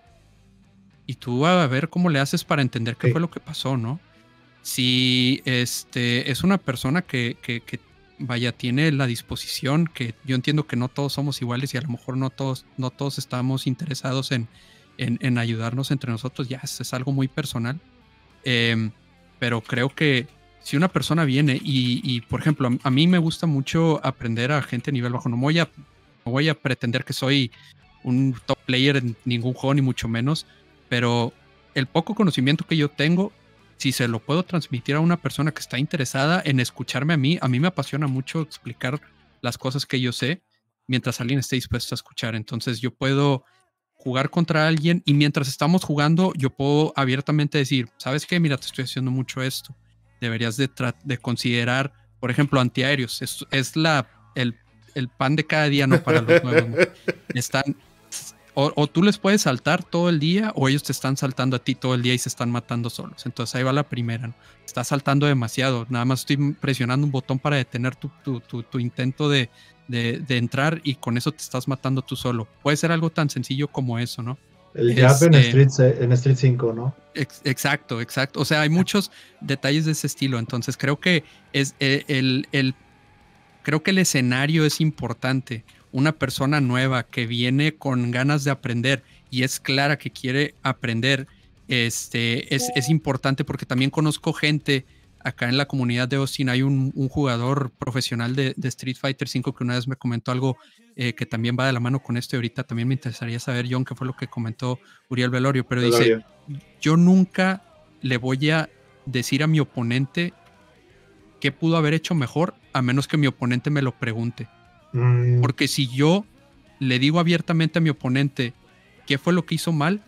y tú a ver cómo le haces para entender qué sí. fue lo que pasó, ¿no? Si este, es una persona que, que, que, vaya, tiene la disposición, que yo entiendo que no todos somos iguales y a lo mejor no todos, no todos estamos interesados en, en, en ayudarnos entre nosotros, ya es, es algo muy personal. Eh, pero creo que si una persona viene y, y por ejemplo, a, a mí me gusta mucho aprender a gente a nivel bajo. No voy a, no voy a pretender que soy un top player en ningún juego, ni mucho menos, pero el poco conocimiento que yo tengo, si se lo puedo transmitir a una persona que está interesada en escucharme a mí, a mí me apasiona mucho explicar las cosas que yo sé mientras alguien esté dispuesto a escuchar. Entonces yo puedo jugar contra alguien y mientras estamos jugando yo puedo abiertamente decir, ¿sabes qué? Mira, te estoy haciendo mucho esto. Deberías de, de considerar, por ejemplo, antiaéreos. Es, es la, el, el pan de cada día, ¿no? Para los nuevos, ¿no? Están, o, o tú les puedes saltar todo el día o ellos te están saltando a ti todo el día y se están matando solos. Entonces ahí va la primera, ¿no? Estás saltando demasiado. Nada más estoy presionando un botón para detener tu, tu, tu, tu intento de, de, de entrar y con eso te estás matando tú solo. Puede ser algo tan sencillo como eso, ¿no? El jab este, en, Street, en Street cinco, ¿no? Ex, exacto, exacto. O sea, hay muchos detalles de ese estilo. Entonces creo que es el, el, el creo que el escenario es importante. Una persona nueva que viene con ganas de aprender y es clara que quiere aprender, este, es, es importante porque también conozco gente acá en la comunidad de Austin. Hay un, un jugador profesional de, de Street Fighter cinco que una vez me comentó algo eh, que también va de la mano con esto y ahorita también me interesaría saber, John, qué fue lo que comentó Uriel Velorio, pero Velorio. Dice, yo nunca le voy a decir a mi oponente qué pudo haber hecho mejor a menos que mi oponente me lo pregunte. Mm. Porque si yo le digo abiertamente a mi oponente qué fue lo que hizo mal,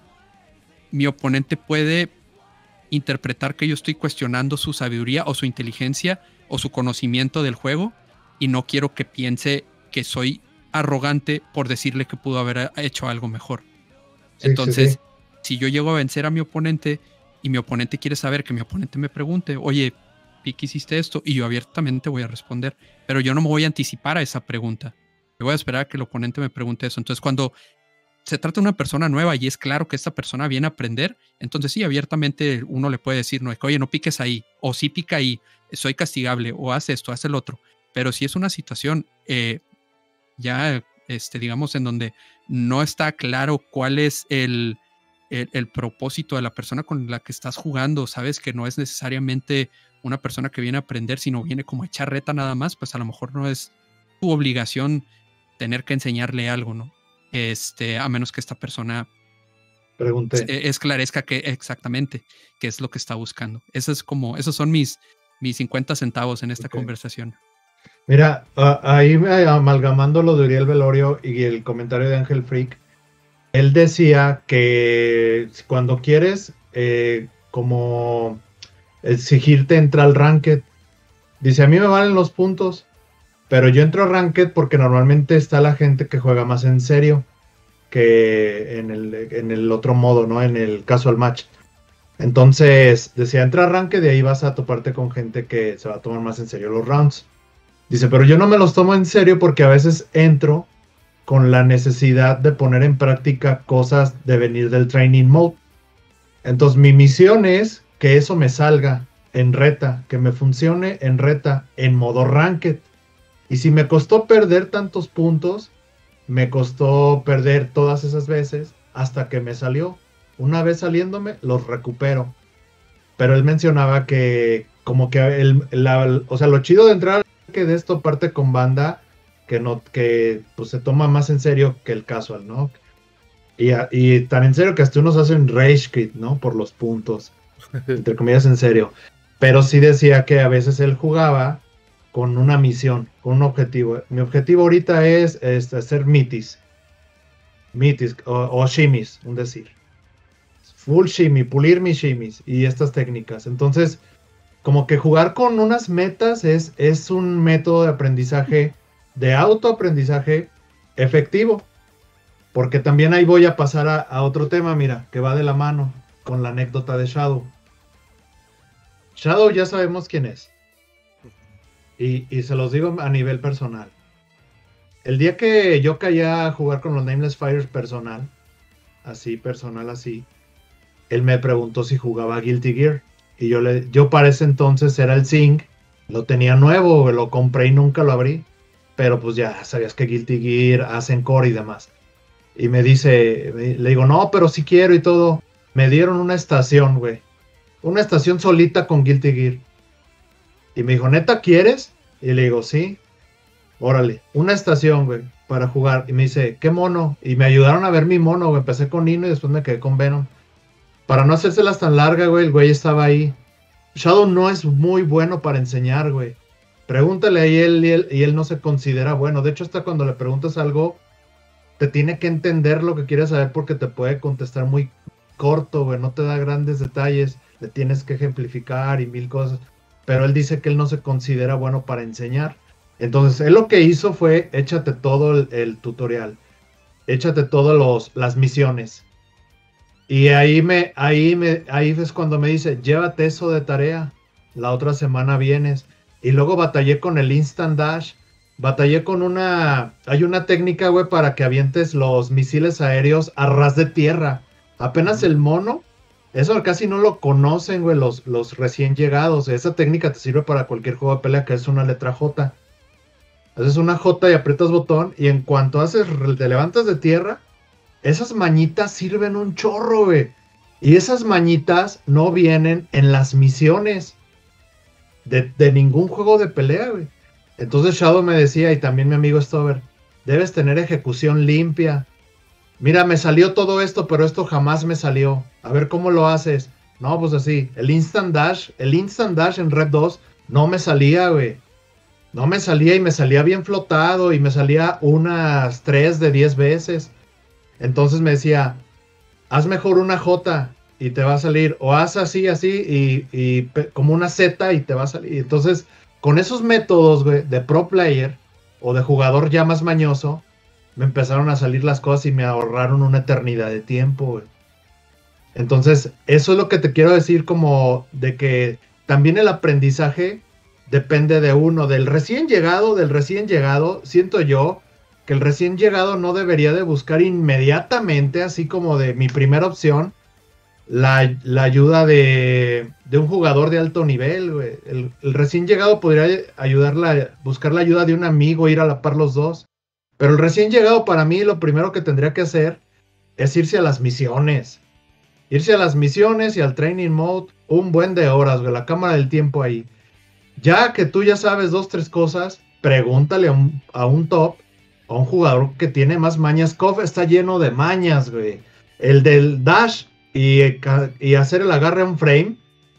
mi oponente puede interpretar que yo estoy cuestionando su sabiduría o su inteligencia o su conocimiento del juego y no quiero que piense que soy arrogante por decirle que pudo haber hecho algo mejor. Sí, Entonces, sí, sí. si yo llego a vencer a mi oponente y mi oponente quiere saber que mi oponente me pregunte, oye, Pique, hiciste esto, y yo abiertamente voy a responder, pero yo no me voy a anticipar a esa pregunta. Yo voy a esperar a que el oponente me pregunte eso. Entonces, cuando se trata de una persona nueva y es claro que esta persona viene a aprender, entonces sí, abiertamente uno le puede decir, no, oye, no piques ahí, o sí pica ahí, soy castigable, o haz esto, haz el otro. Pero si es una situación eh, ya, este, digamos, en donde no está claro cuál es el, el, el propósito de la persona con la que estás jugando, sabes que no es necesariamente una persona que viene a aprender, sino viene como a echar reta nada más, pues a lo mejor no es tu obligación tener que enseñarle algo, ¿no? Este, a menos que esta persona pregunte, esclarezca que exactamente qué es lo que está buscando. Eso es como, esos son mis, mis cincuenta centavos en esta okay. conversación. Mira, uh, ahí amalgamando lo de Uriel Velorio y el comentario de Ángel Freak, él decía que cuando quieres eh, como exigirte entrar al ranked, dice, a mí me valen los puntos, pero yo entro a ranked porque normalmente está la gente que juega más en serio que en el, en el otro modo, ¿no? En el casual match. Entonces, decía, entra a ranked y ahí vas a toparte con gente que se va a tomar más en serio los rounds. Dice, pero yo no me los tomo en serio porque a veces entro con la necesidad de poner en práctica cosas de venir del training mode. Entonces, mi misión es que eso me salga en reta, que me funcione en reta, en modo ranked. Y si me costó perder tantos puntos, me costó perder todas esas veces hasta que me salió. Una vez saliéndome, los recupero. Pero él mencionaba que como que el, la, o sea, lo chido de entrar que de esto parte con banda que no, que pues se toma más en serio que el casual, ¿no? Y, y tan en serio que hasta unos hacen rage quit, ¿no? Por los puntos, entre comillas en serio. Pero sí decía que a veces él jugaba con una misión, con un objetivo. Mi objetivo ahorita es, es hacer mitis, mitis o, o shimis, un decir. Full shimmy, pulir mis shimis y estas técnicas. Entonces, como que jugar con unas metas es, es un método de aprendizaje, de autoaprendizaje efectivo. Porque también ahí voy a pasar a, a otro tema, mira, que va de la mano con la anécdota de Shadow. Shadow ya sabemos quién es. Y, y se los digo a nivel personal. El día que yo caí a jugar con los Nameless Fighters personal, así, personal así, él me preguntó si jugaba Guilty Gear. Y yo, le, yo para ese entonces era el Zing, lo tenía nuevo, lo compré y nunca lo abrí. Pero pues ya sabías que Guilty Gear, hacen core y demás. Y me dice, le digo, no, pero sí quiero y todo. Me dieron una estación, güey. Una estación solita con Guilty Gear. Y me dijo, ¿neta quieres? Y le digo, sí. Órale, una estación, güey, para jugar. Y me dice, ¿qué mono? Y me ayudaron a ver mi mono, güey. Empecé con Nino y después me quedé con Venom. Para no hacérselas tan larga, güey, el güey estaba ahí. Shadow no es muy bueno para enseñar, güey. Pregúntale a él y, él y él no se considera bueno. De hecho, hasta cuando le preguntas algo, te tiene que entender lo que quieres saber porque te puede contestar muy corto, güey, no te da grandes detalles, le tienes que ejemplificar y mil cosas, pero él dice que él no se considera bueno para enseñar. Entonces, él lo que hizo fue, échate todo el, el tutorial, échate todas las misiones. Y ahí me, ahí me, ahí es cuando me dice, llévate eso de tarea, la otra semana vienes. Y luego batallé con el Instant Dash, batallé con una, hay una técnica, güey, para que avientes los misiles aéreos a ras de tierra. Apenas el mono, eso casi no lo conocen, güey, los, los recién llegados. Esa técnica te sirve para cualquier juego de pelea que es una letra J. Haces una J y aprietas botón y en cuanto haces, te levantas de tierra, esas mañitas sirven un chorro, güey. Y esas mañitas no vienen en las misiones de, de ningún juego de pelea, güey. Entonces Shadow me decía, y también mi amigo Stover, debes tener ejecución limpia. Mira, me salió todo esto, pero esto jamás me salió. A ver cómo lo haces. No, pues así, el Instant Dash, el Instant Dash en Red dos no me salía, güey. No me salía y me salía bien flotado y me salía unas tres de diez veces. Entonces me decía, haz mejor una J y te va a salir, o haz así, así, y, y como una Z y te va a salir. Entonces, con esos métodos, güey, de pro player o de jugador ya más mañoso, me empezaron a salir las cosas y me ahorraron una eternidad de tiempo, güey. Entonces, eso es lo que te quiero decir, como de que también el aprendizaje depende de uno, del recién llegado, del recién llegado, siento yo que el recién llegado no debería de buscar inmediatamente, así como de mi primera opción, la, la ayuda de, de un jugador de alto nivel, güey. El, el recién llegado podría ayudarla, buscar la ayuda de un amigo, ir a la par los dos. Pero el recién llegado, para mí, lo primero que tendría que hacer es irse a las misiones. Irse a las misiones y al training mode un buen de horas, güey, la cámara del tiempo ahí. Ya que tú ya sabes dos, tres cosas, pregúntale a un, a un top, a un jugador que tiene más mañas. K O F está lleno de mañas, güey. El del dash y, y hacer el agarre a un frame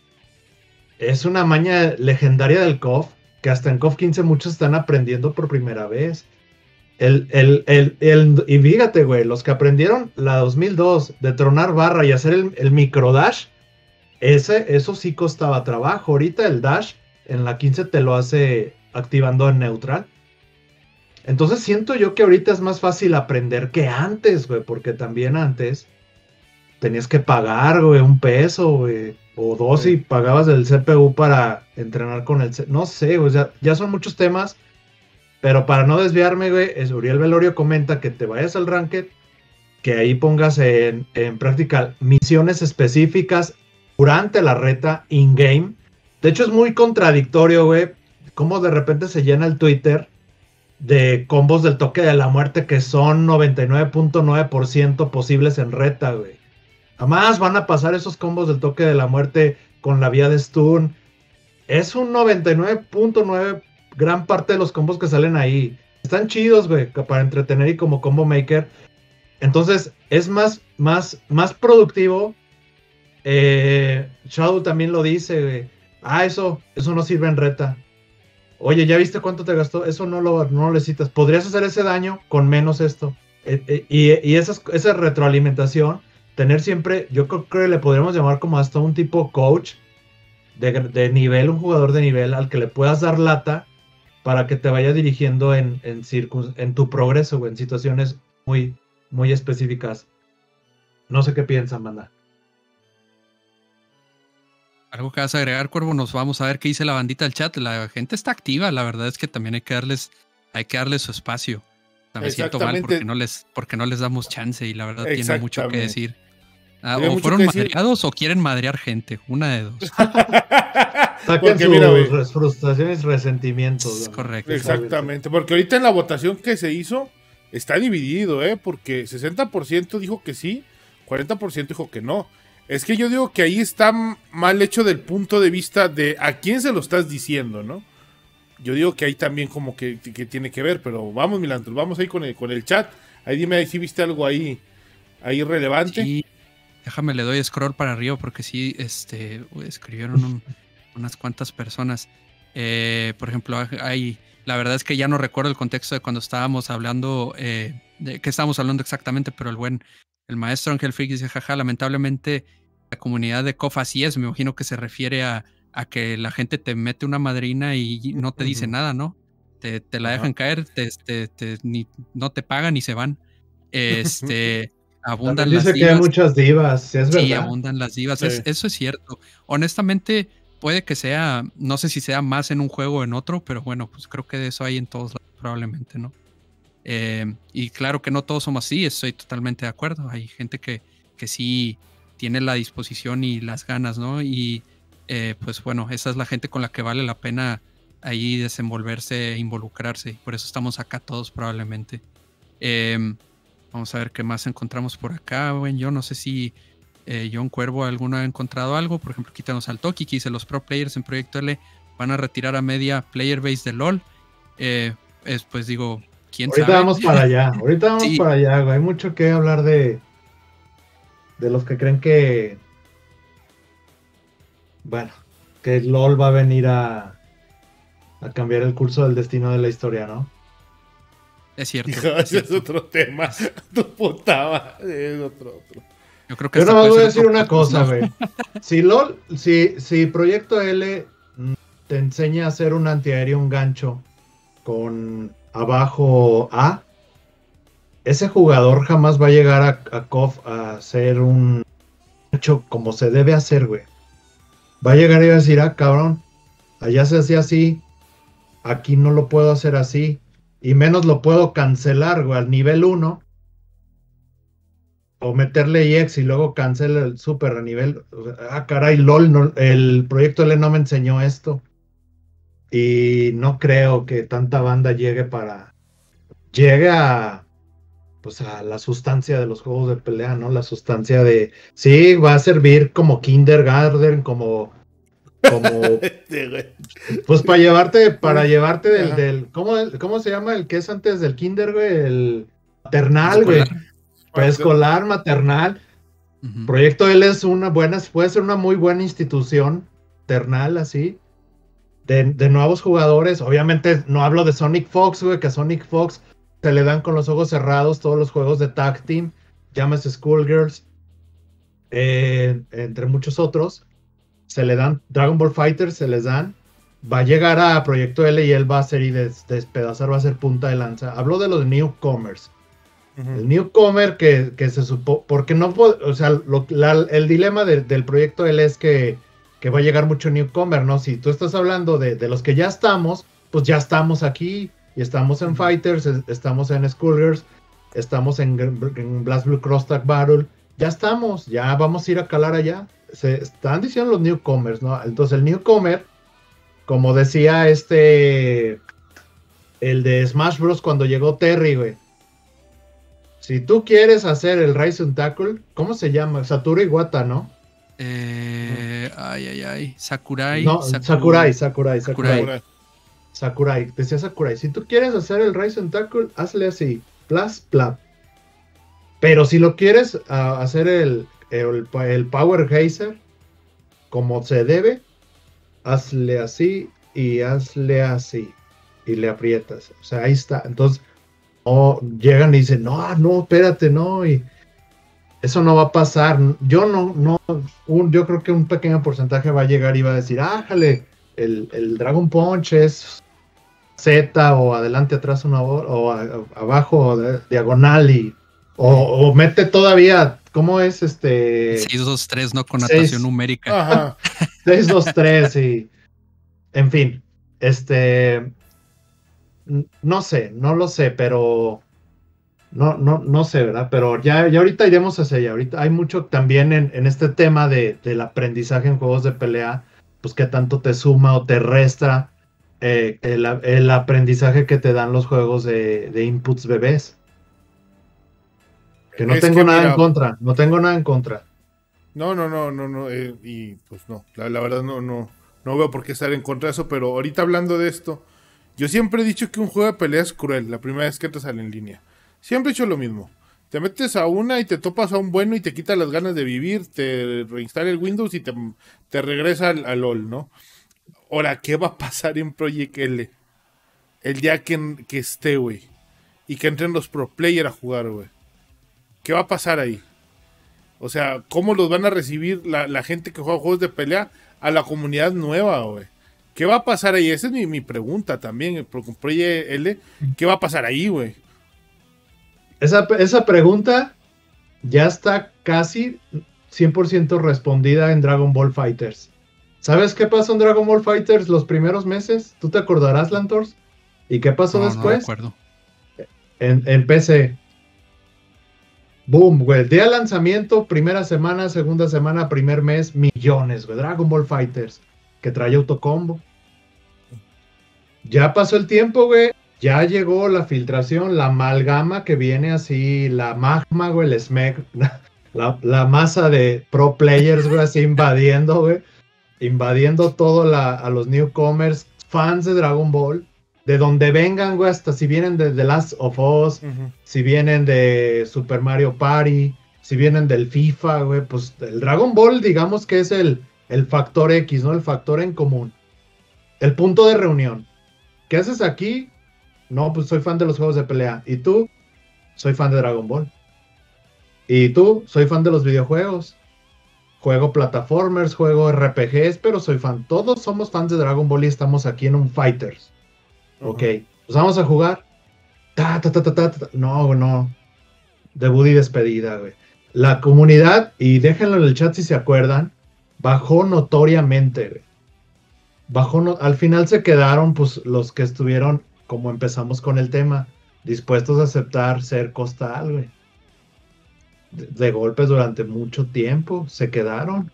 es una maña legendaria del K O F, que hasta en K O F quince muchos están aprendiendo por primera vez. El, el, el, el, y fíjate, güey, los que aprendieron la dos mil dos de tronar barra y hacer el, el micro dash, ese, eso sí costaba trabajo. Ahorita el dash en la quince te lo hace activando en neutral. Entonces siento yo que ahorita es más fácil aprender que antes, güey, porque también antes tenías que pagar, güey, un peso, güey, o dos, sí, y pagabas el C P U para entrenar con el... C no sé, güey, o sea, ya son muchos temas, pero para no desviarme, güey, es Uriel Velorio comenta que te vayas al Ranked, que ahí pongas en, en práctica misiones específicas durante la reta in-game. De hecho, es muy contradictorio, güey, cómo de repente se llena el Twitter de combos del toque de la muerte que son noventa y nueve punto nueve por ciento posibles en reta, güey. Jamás van a pasar esos combos del toque de la muerte con la vía de stun. Es un noventa y nueve punto nueve gran parte de los combos que salen ahí. Están chidos, güey, para entretener y como combo maker. Entonces, es más, más, más productivo. Eh, Shadow también lo dice, güey. Ah, eso, eso no sirve en reta. Oye, ¿ya viste cuánto te gastó? Eso no lo, no lo necesitas. Podrías hacer ese daño con menos esto. Eh, eh, y y esas, esa retroalimentación, tener siempre, yo creo que le podríamos llamar como hasta un tipo coach de, de nivel, un jugador de nivel al que le puedas dar lata para que te vaya dirigiendo en, en, circun, en tu progreso o en situaciones muy, muy específicas. No sé qué piensan, banda. ¿Algo que vas a agregar, Cuervo? Nos vamos a ver qué dice la bandita del chat. La gente está activa, la verdad es que también hay que darles, hay que darles su espacio. Me siento mal porque no les, porque no les damos chance y la verdad tiene mucho que decir. Ah, o fueron madreados o quieren madrear gente, una de dos. Saquen sus mira, frustraciones y resentimientos. Es correcto. Exactamente, porque ahorita en la votación que se hizo está dividido, ¿eh? Porque sesenta por ciento dijo que sí, cuarenta por ciento dijo que no. Es que yo digo que ahí está mal hecho del punto de vista de a quién se lo estás diciendo, ¿no? Yo digo que ahí también como que, que tiene que ver, pero vamos, Milantros, vamos ahí con el, con el chat. Ahí dime si viste algo ahí, ahí relevante. Sí, déjame, le doy scroll para arriba porque sí, este, escribieron un, unas cuantas personas. Eh, por ejemplo, hay, la verdad es que ya no recuerdo el contexto de cuando estábamos hablando, eh, de qué estábamos hablando exactamente, pero el buen, el maestro Ángel Freak dice, jaja, lamentablemente la comunidad de C O F así es, me imagino que se refiere a, a que la gente te mete una madrina y no te dice uh-huh. nada, ¿no? Te, te la uh-huh. dejan caer, te, te, te, ni, no te pagan y se van. Este... Abundan dice las divas. Que hay muchas divas, ¿sí es verdad? Sí, abundan las divas, sí. es, eso es cierto. Honestamente, puede que sea, no sé si sea más en un juego o en otro, pero bueno, pues creo que de eso hay en todos lados, probablemente, ¿no? Eh, y claro que no todos somos así, estoy totalmente de acuerdo. Hay gente que, que sí tiene la disposición y las ganas, ¿no? Y eh, pues bueno, esa es la gente con la que vale la pena ahí desenvolverse, involucrarse. Por eso estamos acá todos probablemente. Eh, Vamos a ver qué más encontramos por acá. Bueno, yo no sé si eh, John Cuervo alguno ha encontrado algo. Por ejemplo, quítanos al Toki, que dice los pro players en Proyecto L van a retirar a media player base de LOL. Eh, es, pues digo, quién ahorita sabe. Ahorita vamos para allá, ahorita vamos sí. para allá, güey. Hay mucho que hablar de de los que creen que bueno, que LOL va a venir a a cambiar el curso del destino de la historia, ¿no? Es cierto. Hijo, es, cierto. Es otro tema. Tu puta es otro, otro. Yo creo que Yo no voy a decir una cosa, güey. Si LOL, si, si Proyecto L te enseña a hacer un antiaéreo, un gancho con abajo A, ese jugador jamás va a llegar a, a C O F a hacer un gancho como se debe hacer, güey. Va a llegar y va a decir, ah, cabrón, allá se hacía así, aquí no lo puedo hacer así. Y menos lo puedo cancelar, güey, al nivel uno. O meterle E X y luego cancela el super a nivel... Ah, caray, LOL, no, el Proyecto L no me enseñó esto. Y no creo que tanta banda llegue para... Llegue a... Pues a la sustancia de los juegos de pelea, ¿no? La sustancia de... Sí, va a servir como kindergarten, como... como pues para llevarte para llevarte del, del ¿cómo, ¿cómo se llama el que es antes del kinder, güey? El maternal, güey, preescolar, maternal. Uh-huh. Proyecto L es una buena, puede ser una muy buena institución maternal, así de, de nuevos jugadores. Obviamente no hablo de Sonic Fox, güey, que a Sonic Fox se le dan con los ojos cerrados todos los juegos de Tag Team, llámese Schoolgirls, eh, entre muchos otros. Se le dan Dragon Ball Fighter, se les dan. Va a llegar a Proyecto L y él va a hacer y des, despedazar, va a ser punta de lanza. Hablo de los newcomers. Uh-huh. El newcomer que, que se supo, porque no puede, o sea, lo, la, el dilema de, del Proyecto L es que, que va a llegar mucho newcomer, ¿no? Si tú estás hablando de, de los que ya estamos, pues ya estamos aquí, y estamos en uh-huh. Fighters, estamos en Schoolgirls, estamos en, en Blast Blue Cross Tag Battle, ya estamos, ya vamos a ir a calar allá. Se están diciendo los newcomers, ¿no? Entonces el newcomer, como decía este, el de Smash Bros. Cuando llegó Terry, güey. Si tú quieres hacer el Ryzen Tackle, ¿cómo se llama? Satoru Iwata, ¿no? Eh, ay, ay, ay. Sakurai. No, Sakurai, Sakurai, Sakurai, Sakurai. Sakurai. Sakurai, decía Sakurai. Si tú quieres hacer el Ryzen Tackle, hazle así. Plas, plap. Pero si lo quieres uh, hacer el, el, el Power Geyser como se debe, hazle así y hazle así. Y le aprietas. O sea, ahí está. Entonces, oh, llegan y dicen, no, no, espérate, no. Y eso no va a pasar. Yo no, no, un, yo creo que un pequeño porcentaje va a llegar y va a decir, ah, jale, el, el Dragon Punch es Z o adelante, atrás, una o a, a, abajo, de, diagonal y o, o mete todavía, ¿cómo es este? seis dos tres, ¿no? Con notación numérica. Ajá. seis dos tres y en fin, este no sé, no lo sé, pero no, no, no sé, ¿verdad? Pero ya, ya ahorita iremos hacia allá. Ahorita hay mucho también en, en este tema de, del aprendizaje en juegos de pelea, pues que tanto te suma o te resta eh, el, el aprendizaje que te dan los juegos de, de inputs bebés. Que no es tengo que nada mira, en contra, no tengo nada en contra. No, no, no, no, no, eh, y pues no, la, la verdad no, no, no veo por qué estar en contra de eso, pero ahorita hablando de esto, yo siempre he dicho que un juego de pelea es cruel la primera vez que te sale en línea. Siempre he hecho lo mismo. Te metes a una y te topas a un bueno y te quita las ganas de vivir, te reinstala el Windows y te, te regresa al, al LOL, ¿no? Ahora, ¿qué va a pasar en Project L? El día que, que esté, güey. Y que entren los pro player a jugar, güey. ¿Qué va a pasar ahí? O sea, ¿cómo los van a recibir la, la gente que juega juegos de pelea a la comunidad nueva, güey? ¿Qué va a pasar ahí? Esa es mi, mi pregunta también. Con Project L, ¿qué va a pasar ahí, güey? Esa, esa pregunta ya está casi cien por ciento respondida en Dragon Ball Fighters. ¿Sabes qué pasó en Dragon Ball Fighters los primeros meses? ¿Tú te acordarás, Lantors? ¿Y qué pasó no, después? No recuerdo. En, en P C. Boom, güey. Día de lanzamiento, primera semana, segunda semana, primer mes, millones, güey. Dragon Ball Fighters, que trae autocombo. Ya pasó el tiempo, güey. Ya llegó la filtración, la amalgama que viene así, la magma, güey, el smeg, la, la masa de pro players, güey, así invadiendo, güey. Invadiendo todo la, a los newcomers, fans de Dragon Ball. De donde vengan, güey, hasta si vienen de The Last of Us, uh-huh. si vienen de Super Mario Party, si vienen del FIFA, güey, pues el Dragon Ball, digamos que es el, el factor X, ¿no? El factor en común. El punto de reunión. ¿Qué haces aquí? No, pues soy fan de los juegos de pelea. ¿Y tú? Soy fan de Dragon Ball. ¿Y tú? Soy fan de los videojuegos. Juego plataformers, juego R P Gs, pero soy fan. Todos somos fans de Dragon Ball y estamos aquí en un Fighters. Uh-huh. Ok, pues vamos a jugar. Ta, ta, ta, ta, ta, ta. No, no. Debut y despedida, güey. La comunidad, y déjenlo en el chat si se acuerdan, bajó notoriamente, güey. Bajó, no... al final se quedaron, pues, los que estuvieron, como empezamos con el tema, dispuestos a aceptar ser costal, güey. De, de golpes durante mucho tiempo, se quedaron.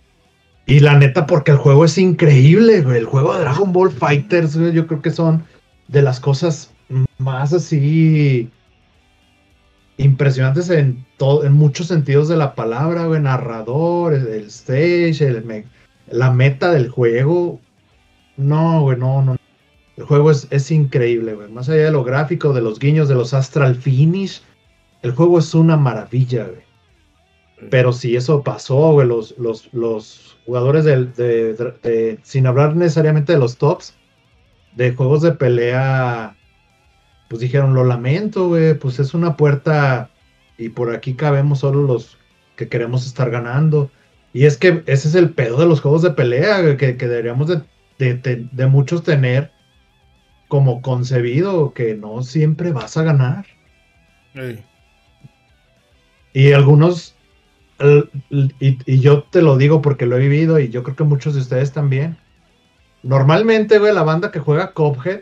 Y la neta, porque el juego es increíble, güey. El juego de Dragon Ball Fighters, güey, yo creo que son de las cosas más así impresionantes en todo, en muchos sentidos de la palabra, güey. Narrador, el, el stage, el me, la meta del juego. No, güey, no, no. El juego es, es increíble, güey. Más allá de lo gráfico, de los guiños, de los Astral Finish, el juego es una maravilla, güey. Pero si eso pasó, güey, los, los, los jugadores de, de, de, de, sin hablar necesariamente de los tops, de juegos de pelea, pues dijeron, lo lamento, güey, pues es una puerta y por aquí cabemos solo los que queremos estar ganando. Y es que ese es el pedo de los juegos de pelea, güey, que, que deberíamos de, de, de, de muchos tener como concebido, que no siempre vas a ganar. Hey. Y algunos... Y, y yo te lo digo porque lo he vivido y yo creo que muchos de ustedes también. Normalmente, güey, la banda que juega Cuphead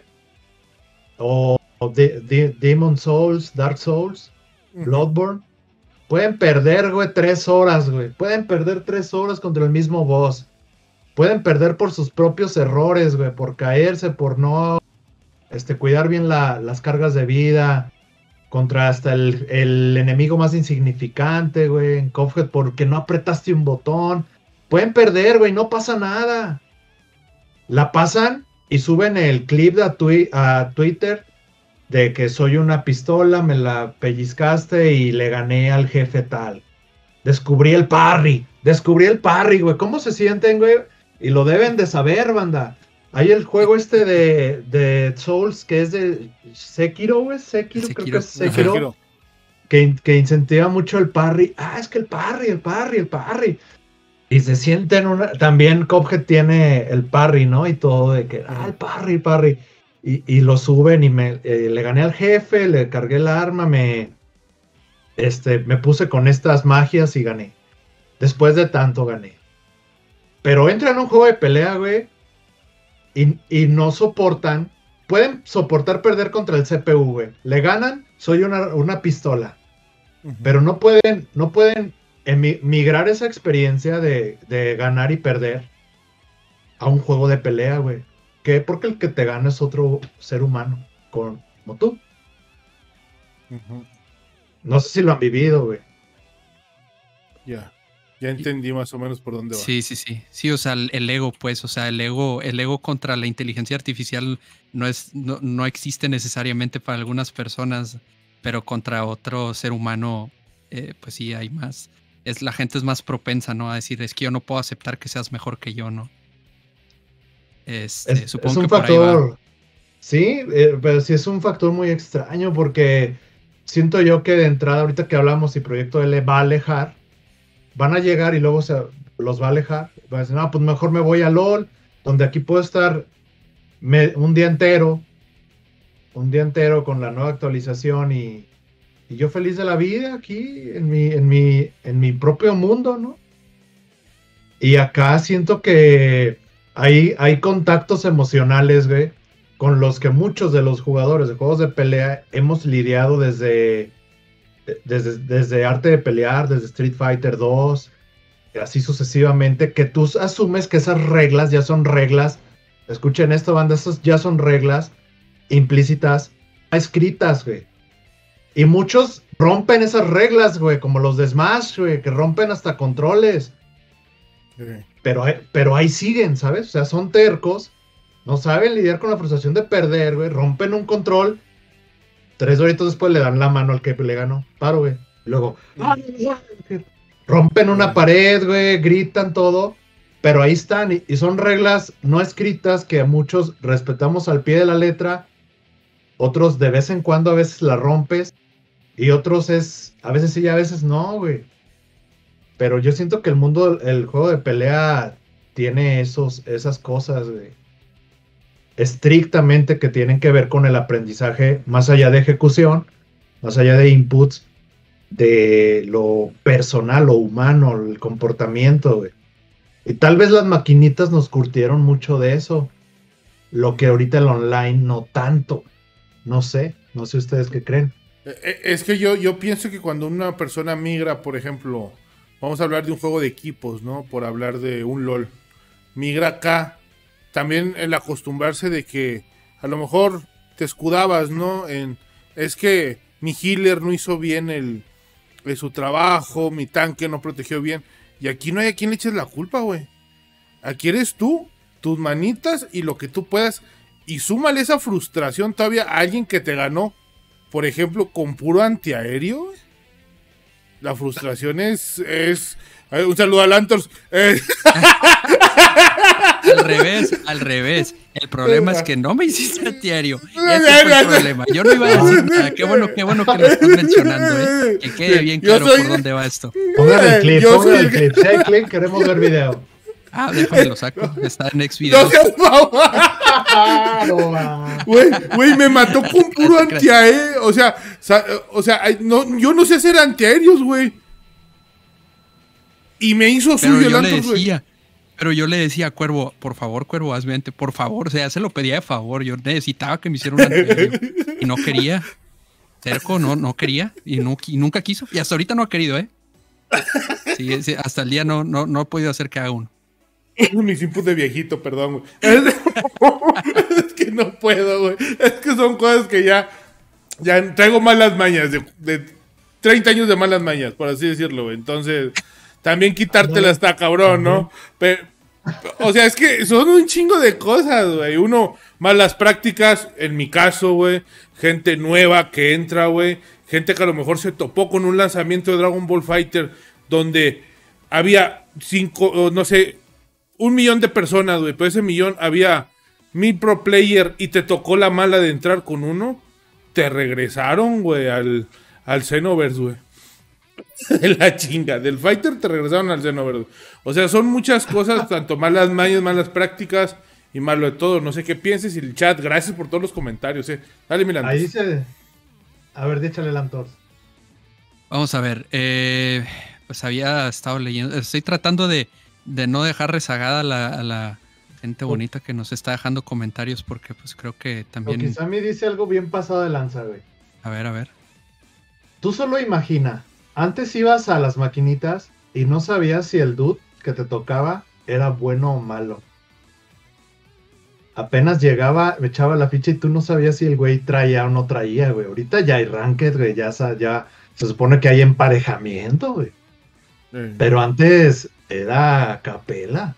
o, o de, de, Demon Souls, Dark Souls, uh-huh. Bloodborne, pueden perder, güey, tres horas, güey. Pueden perder tres horas contra el mismo boss. Pueden perder por sus propios errores, güey, por caerse, por no este, cuidar bien la, las cargas de vida. Contra hasta el, el enemigo más insignificante, güey, en Cuphead, porque no apretaste un botón. Pueden perder, güey, no pasa nada. La pasan y suben el clip a, twi- a Twitter de que soy una pistola, me la pellizcaste y le gané al jefe tal. Descubrí el parry, descubrí el parry, güey. ¿Cómo se sienten, güey? Y lo deben de saber, banda. Hay el juego este de, de Souls que es de Sekiro, güey. Sekiro, Sekiro, creo que es Sekiro. Sekiro. Que, que incentiva mucho el parry. Ah, es que el parry, el parry, el parry. Y se sienten una... También Cuphead tiene el parry, ¿no? Y todo de que, ah, el parry, el parry. Y, y lo suben y me eh, le gané al jefe, le cargué el arma, me... Este, me puse con estas magias y gané. Después de tanto gané. Pero entra en un juego de pelea, güey. Y, y no soportan, pueden soportar perder contra el C P U, güey. Le ganan, soy una, una pistola. Uh-huh. Pero no pueden, no pueden emi- migrar esa experiencia de, de ganar y perder a un juego de pelea, güey. ¿Qué? Porque el que te gana es otro ser humano, como tú. Uh-huh. No sé si lo han vivido, güey. Ya. Yeah. Ya entendí más o menos por dónde va. Sí, sí, sí. Sí, o sea, el, el ego, pues, o sea, el ego, el ego contra la inteligencia artificial no es, no, no existe necesariamente para algunas personas, pero contra otro ser humano, eh, pues sí, hay más. Es, la gente es más propensa, ¿no? A decir, es que yo no puedo aceptar que seas mejor que yo, ¿no? Este, Es, supongo es un que por ahí va. factor, sí, eh, pero sí es un factor muy extraño porque siento yo que de entrada, ahorita que hablamos y Proyecto L va a alejar, van a llegar y luego se los va a alejar. Va a decir, no, pues mejor me voy a LOL, donde aquí puedo estar me, un día entero, un día entero con la nueva actualización y, y yo feliz de la vida aquí en mi, en mi, en mi propio mundo, ¿no? Y acá siento que hay, hay contactos emocionales, güey, con los que muchos de los jugadores de juegos de pelea hemos lidiado desde, desde, desde Arte de Pelear, desde Street Fighter dos, así sucesivamente, que tú asumes que esas reglas ya son reglas. Escuchen esto, banda, esas ya son reglas implícitas, escritas, güey. Y muchos rompen esas reglas, güey, como los de Smash, güey, que rompen hasta controles. Okay. Pero, pero ahí siguen, ¿sabes? O sea, son tercos, no saben lidiar con la frustración de perder, güey, rompen un control, tres horitos después le dan la mano al que le ganó, paro, güey. Y luego, rompen una pared, güey, gritan todo, pero ahí están, y, y son reglas no escritas que muchos respetamos al pie de la letra, otros de vez en cuando a veces la rompes, y otros es, a veces sí y a veces no, güey. Pero yo siento que el mundo, el juego de pelea tiene esos, esas cosas, güey, estrictamente que tienen que ver con el aprendizaje, más allá de ejecución, más allá de inputs, de lo personal, lo humano, el comportamiento, güey. Y tal vez las maquinitas nos curtieron mucho de eso, lo que ahorita el online no tanto. No sé, no sé ustedes qué creen. Es que yo, yo pienso que cuando una persona migra, por ejemplo, vamos a hablar de un juego de equipos, ¿no? Por hablar de un LOL. Migra acá. También el acostumbrarse de que a lo mejor te escudabas, ¿no? En, es que mi healer no hizo bien el, el, su trabajo, mi tanque no protegió bien. Y aquí no hay a quien le eches la culpa, güey. Aquí eres tú, tus manitas y lo que tú puedas. Y súmale esa frustración todavía a alguien que te ganó, por ejemplo, con puro antiaéreo, güey. La frustración es, es... Un saludo a Lantors. Eh. Al revés, al revés. El problema es que no me hiciste antiaéreo. Ese fue el problema. Yo no iba a decir nada. Qué bueno, qué bueno que lo estás mencionando, ¿eh? Que quede bien claro soy... por dónde va esto. Pongan el clip, pongan el clip. Si hay clip, queremos ver video. Ah, déjame lo saco. Está en Next Video. Güey, güey, me mató con puro antiaéreo. O sea, o sea, no, yo no sé hacer antiaéreos, güey. Y me hizo pero suyo yo el le Antos, decía, pero yo le decía a Cuervo, por favor, Cuervo, hazme ante, por favor, o sea, se lo pedía de favor, yo necesitaba que me hiciera un antiaéreo y no quería, cerco, no, no quería y, no, y nunca quiso, y hasta ahorita no ha querido, ¿eh? Sí, sí, hasta el día no, no, no he podido hacer que haga uno. Mis inputs de viejito, perdón, güey. Es que no puedo, güey. Es que son cosas que ya, ya traigo malas mañas, de, de treinta años de malas mañas, por así decirlo, güey. Entonces... También quitártela está cabrón, ¿no? Pero, o sea, es que son un chingo de cosas, güey. Uno, malas prácticas, en mi caso, güey. Gente nueva que entra, güey. Gente que a lo mejor se topó con un lanzamiento de Dragon Ball Fighter donde había cinco, no sé, un millón de personas, güey. Pero ese millón había mil pro player y te tocó la mala de entrar con uno. Te regresaron, güey, al, al Xenoverse, güey. La chinga, del Fighter te regresaron al Xenoverse. O sea, son muchas cosas, tanto malas mañas, malas prácticas y malo de todo. No sé qué pienses y el chat, gracias por todos los comentarios, eh. Dale, Milan. Ahí dice, a ver, déchale el Antor. Vamos a ver, eh, pues había estado leyendo, estoy tratando de, de no dejar rezagada a la, a la gente bonita que nos está dejando comentarios porque pues creo que también... Porque Sammy dice algo bien pasado de lanza, güey. A ver, a ver. Tú solo imagina, antes ibas a las maquinitas y no sabías si el dude que te tocaba era bueno o malo. Apenas llegaba, echaba la ficha y tú no sabías si el güey traía o no traía, güey. Ahorita ya hay ranked, güey, ya, ya se supone que hay emparejamiento, güey. Sí. Pero antes era capela.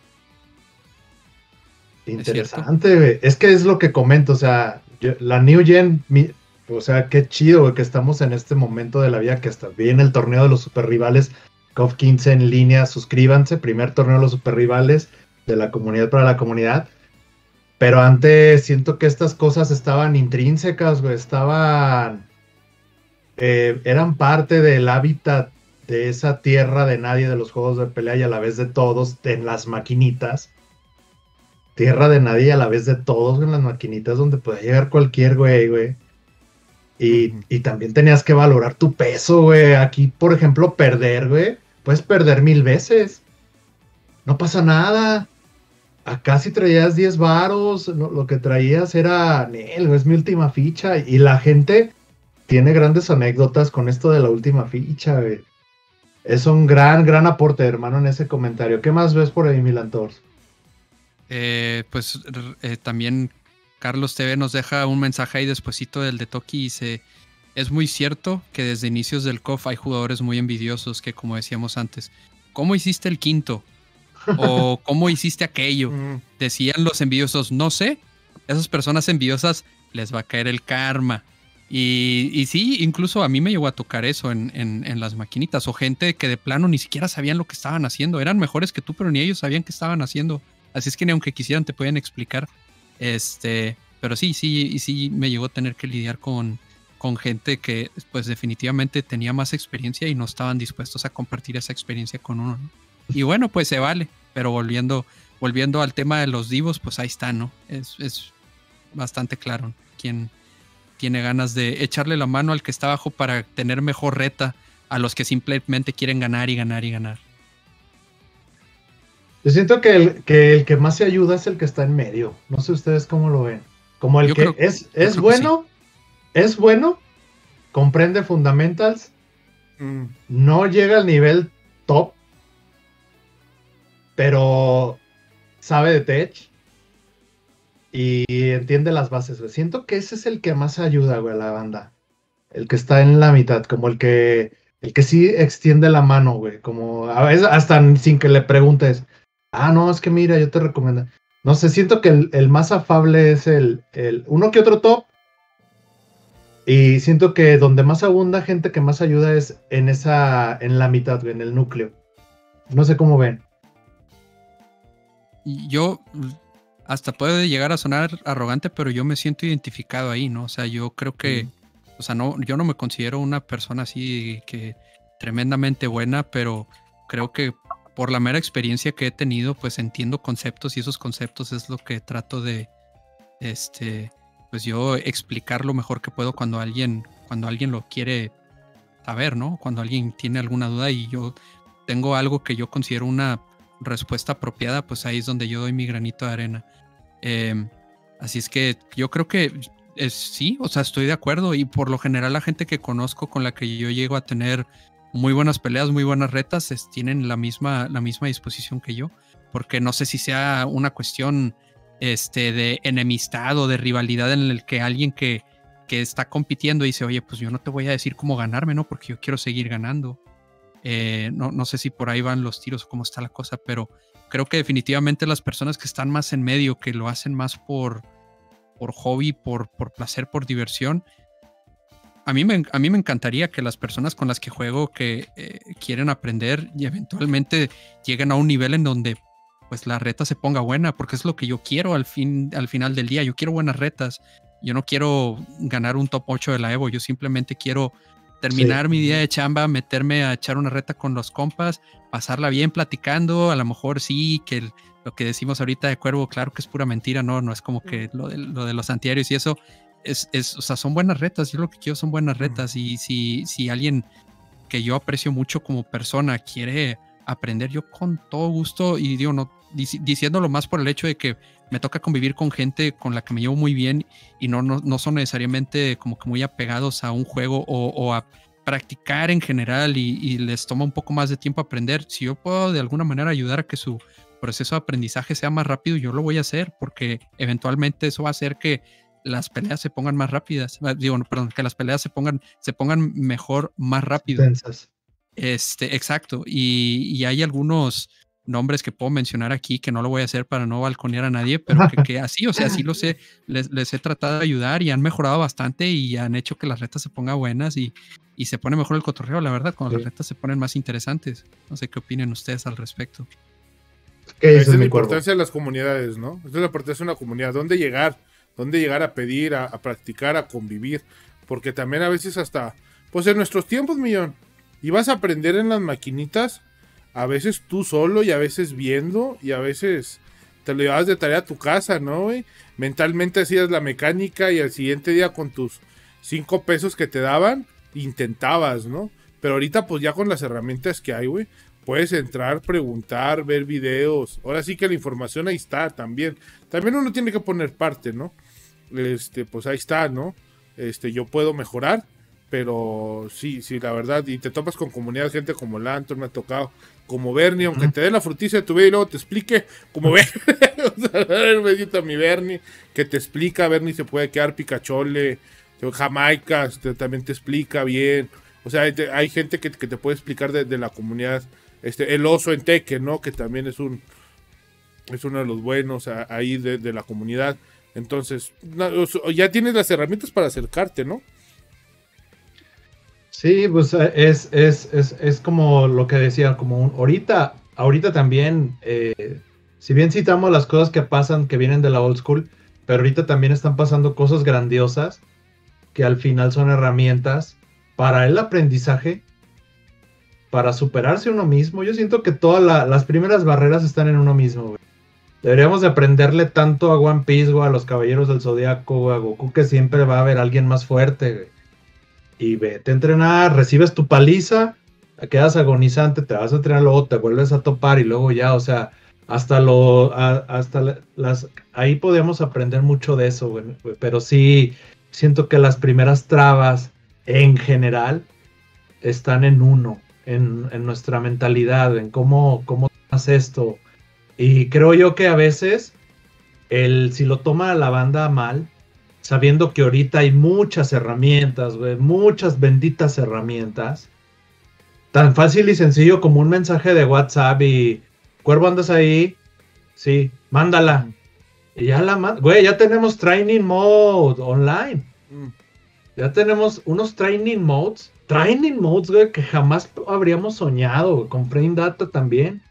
Interesante, güey. Es, es que es lo que comento, o sea, yo, la New Gen... Mi, o sea, qué chido, güey, que estamos en este momento de la vida que hasta viene el torneo de los super rivales C O F quince en línea. Suscríbanse, primer torneo de los super rivales de la comunidad para la comunidad. Pero antes siento que estas cosas estaban intrínsecas, güey, estaban... Eh, eran parte del hábitat de esa tierra de nadie de los juegos de pelea y a la vez de todos en las maquinitas. Tierra de nadie y a la vez de todos en las maquinitas donde podía llegar cualquier güey, güey. Y, uh-huh. y también tenías que valorar tu peso, güey. Aquí, por ejemplo, perder, güey. Puedes perder mil veces. No pasa nada. Acá si traías diez varos, no, lo que traías era, Nel, es mi última ficha. Y la gente tiene grandes anécdotas con esto de la última ficha, güey. Es un gran, gran aporte, hermano, en ese comentario. ¿Qué más ves por ahí, Milan Tors? Eh, pues eh, también Carlos T V nos deja un mensaje ahí despuesito del de Toki y dice: es muy cierto que desde inicios del C O F hay jugadores muy envidiosos que, como decíamos antes, ¿cómo hiciste el quinto? O ¿cómo hiciste aquello? Decían los envidiosos, no sé, esas personas envidiosas les va a caer el karma. Y, y sí, incluso a mí me llegó a tocar eso en, en, en las maquinitas, o gente que de plano ni siquiera sabían lo que estaban haciendo, eran mejores que tú, pero ni ellos sabían qué estaban haciendo. Así es que ni aunque quisieran te pueden explicar. Este, pero sí, sí, y sí me llegó a tener que lidiar con, con gente que pues definitivamente tenía más experiencia y no estaban dispuestos a compartir esa experiencia con uno, ¿no? Y bueno, pues se vale, pero volviendo, volviendo al tema de los divos, pues ahí está, ¿no? Es, es bastante claro, ¿no? Quién tiene ganas de echarle la mano al que está abajo para tener mejor reta a los que simplemente quieren ganar y ganar y ganar. Yo siento que el que, el que más se ayuda es el que está en medio. No sé ustedes cómo lo ven. Como el yo que creo, es, es bueno, sí. es bueno, comprende fundamentals, mm. no llega al nivel top, pero sabe de tech y entiende las bases, güey. Siento que ese es el que más ayuda, güey, a la banda. El que está en la mitad, como el que, el que sí extiende la mano, güey. Como a veces hasta sin que le preguntes. Ah, no, es que mira, yo te recomiendo. No sé, siento que el, el más afable es el, el uno que otro top. Y siento que donde más abunda gente que más ayuda es en esa, en la mitad, güey, en el núcleo. No sé cómo ven. Yo, hasta puede llegar a sonar arrogante, pero yo me siento identificado ahí, ¿no? O sea, yo creo que, mm. o sea, no, yo no me considero una persona así que tremendamente buena, pero creo que por la mera experiencia que he tenido, pues entiendo conceptos y esos conceptos es lo que trato de, este, pues yo explicar lo mejor que puedo cuando alguien, cuando alguien lo quiere saber, ¿no? Cuando alguien tiene alguna duda y yo tengo algo que yo considero una respuesta apropiada, pues ahí es donde yo doy mi granito de arena. Eh, así es que yo creo que es, sí, o sea, estoy de acuerdo y por lo general la gente que conozco con la que yo llego a tener muy buenas peleas, muy buenas retas, es, tienen la misma, la misma disposición que yo, porque no sé si sea una cuestión este, de enemistad o de rivalidad en el que alguien que, que está compitiendo dice, oye, pues yo no te voy a decir cómo ganarme, ¿no? Porque yo quiero seguir ganando. Eh, no, no sé si por ahí van los tiros o cómo está la cosa, pero creo que definitivamente las personas que están más en medio, que lo hacen más por, por hobby, por, por placer, por diversión, A mí, me, a mí me encantaría que las personas con las que juego que eh, quieren aprender y eventualmente lleguen a un nivel en donde pues la reta se ponga buena, porque es lo que yo quiero al, fin, al final del día. Yo quiero buenas retas. Yo no quiero ganar un top ocho de la Evo. Yo simplemente quiero terminar sí. mi día de chamba, meterme a echar una reta con los compas, pasarla bien platicando. A lo mejor sí, que el, lo que decimos ahorita de Cuervo, claro que es pura mentira, no, no es como que lo de, lo de los antiaéreos y eso. Es, es, o sea, son buenas retas. Yo lo que quiero son buenas retas. Y si, si alguien que yo aprecio mucho como persona quiere aprender, yo con todo gusto, y digo, no, diciéndolo más por el hecho de que me toca convivir con gente con la que me llevo muy bien y no, no, no son necesariamente como que muy apegados a un juego o, o a practicar en general y, y les toma un poco más de tiempo aprender. Si yo puedo de alguna manera ayudar a que su proceso de aprendizaje sea más rápido, yo lo voy a hacer, porque eventualmente eso va a hacer que las peleas se pongan más rápidas, digo, no, perdón, que las peleas se pongan, se pongan mejor, más rápido. Tensas. Este, exacto, y, y hay algunos nombres que puedo mencionar aquí que no lo voy a hacer para no balconear a nadie, pero que, que así, o sea, así los he, les, les he tratado de ayudar y han mejorado bastante y han hecho que las retas se pongan buenas y, y se pone mejor el cotorreo, la verdad, cuando sí. las retas se ponen más interesantes. No sé qué opinen ustedes al respecto. ¿Qué dices, Esa es la mi cuervo? importancia de las comunidades, ¿no? Esa es la importancia de una comunidad. ¿Dónde llegar? ¿Dónde llegar a pedir, a, a practicar, a convivir? Porque también a veces hasta, pues en nuestros tiempos, millón, ibas a aprender en las maquinitas, a veces tú solo y a veces viendo y a veces te lo llevabas de tarea a tu casa, ¿no, güey? Mentalmente hacías la mecánica y al siguiente día con tus cinco pesos que te daban, intentabas, ¿no? Pero ahorita pues ya con las herramientas que hay, güey, puedes entrar, preguntar, ver videos. Ahora sí que la información ahí está también. También uno tiene que poner parte, ¿no? Este, pues ahí está, ¿no? Este, yo puedo mejorar, pero sí, sí, la verdad, y te topas con comunidad, gente como Lantor, me ha tocado, como Bernie, aunque uh-huh. te dé la fruticia de tu vida y luego te explique, como Bernie, mi Bernie, que te explica, Bernie se puede quedar picachole, Jamaica, este, también te explica bien, o sea, hay, hay gente que, que te puede explicar de, de la comunidad, este, el oso en Teque, ¿no? Que también es un, es uno de los buenos a, ahí de, de la comunidad, entonces, ya tienes las herramientas para acercarte, ¿no? Sí, pues es, es, es, es como lo que decía, como un, ahorita, ahorita también, eh, si bien citamos las cosas que pasan, que vienen de la old school, pero ahorita también están pasando cosas grandiosas que al final son herramientas para el aprendizaje, para superarse uno mismo. Yo siento que todas la, las primeras barreras están en uno mismo, güey. Deberíamos de aprenderle tanto a One Piece, güey, a los Caballeros del Zodiaco, a Goku, que siempre va a haber alguien más fuerte, güey. Y vete a entrenar, recibes tu paliza, quedas agonizante, te vas a entrenar, luego te vuelves a topar y luego ya, o sea, hasta lo, a, hasta las, ahí podemos aprender mucho de eso, güey, pero sí, siento que las primeras trabas en general están en uno, en, en nuestra mentalidad, en cómo, cómo tomas esto, y creo yo que a veces, el, si lo toma la banda mal, sabiendo que ahorita hay muchas herramientas, güey, muchas benditas herramientas, tan fácil y sencillo como un mensaje de WhatsApp y, Cuervo, ¿andas ahí? Sí, mándala. Y ya la manda, güey, ya tenemos training mode online. Mm. Ya tenemos unos training modes, training modes, güey, que jamás habríamos soñado, güey, con Frame Data también.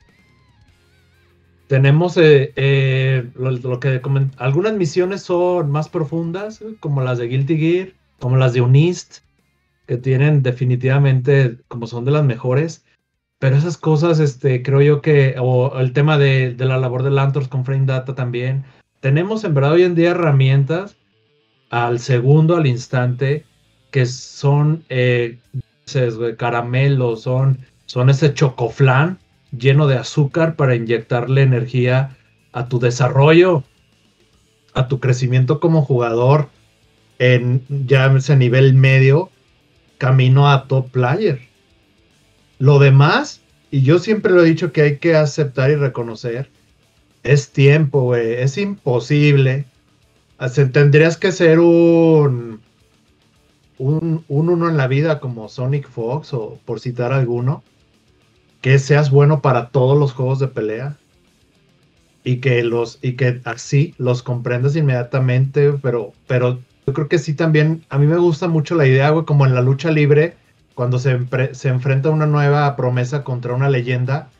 Tenemos eh, eh, lo, lo que coment- algunas misiones son más profundas, eh, como las de Guilty Gear, como las de Unist, que tienen definitivamente, como son de las mejores, pero esas cosas, este, creo yo que, o el tema de, de la labor de Lantors con Frame Data también, tenemos en verdad hoy en día herramientas al segundo, al instante, que son eh, caramelos, son, son ese chocoflán lleno de azúcar para inyectarle energía a tu desarrollo, a tu crecimiento como jugador en ya ese nivel medio, camino a top player. Lo demás, y yo siempre lo he dicho que hay que aceptar y reconocer, es tiempo, güey, es imposible. Tendrías que ser un, un un uno en la vida como Sonic Fox, o por citar alguno, que seas bueno para todos los juegos de pelea y que los y que así los comprendas inmediatamente, pero pero yo creo que sí también a mí me gusta mucho la idea, güey, como en la lucha libre cuando se, se enfrenta una nueva promesa contra una leyenda,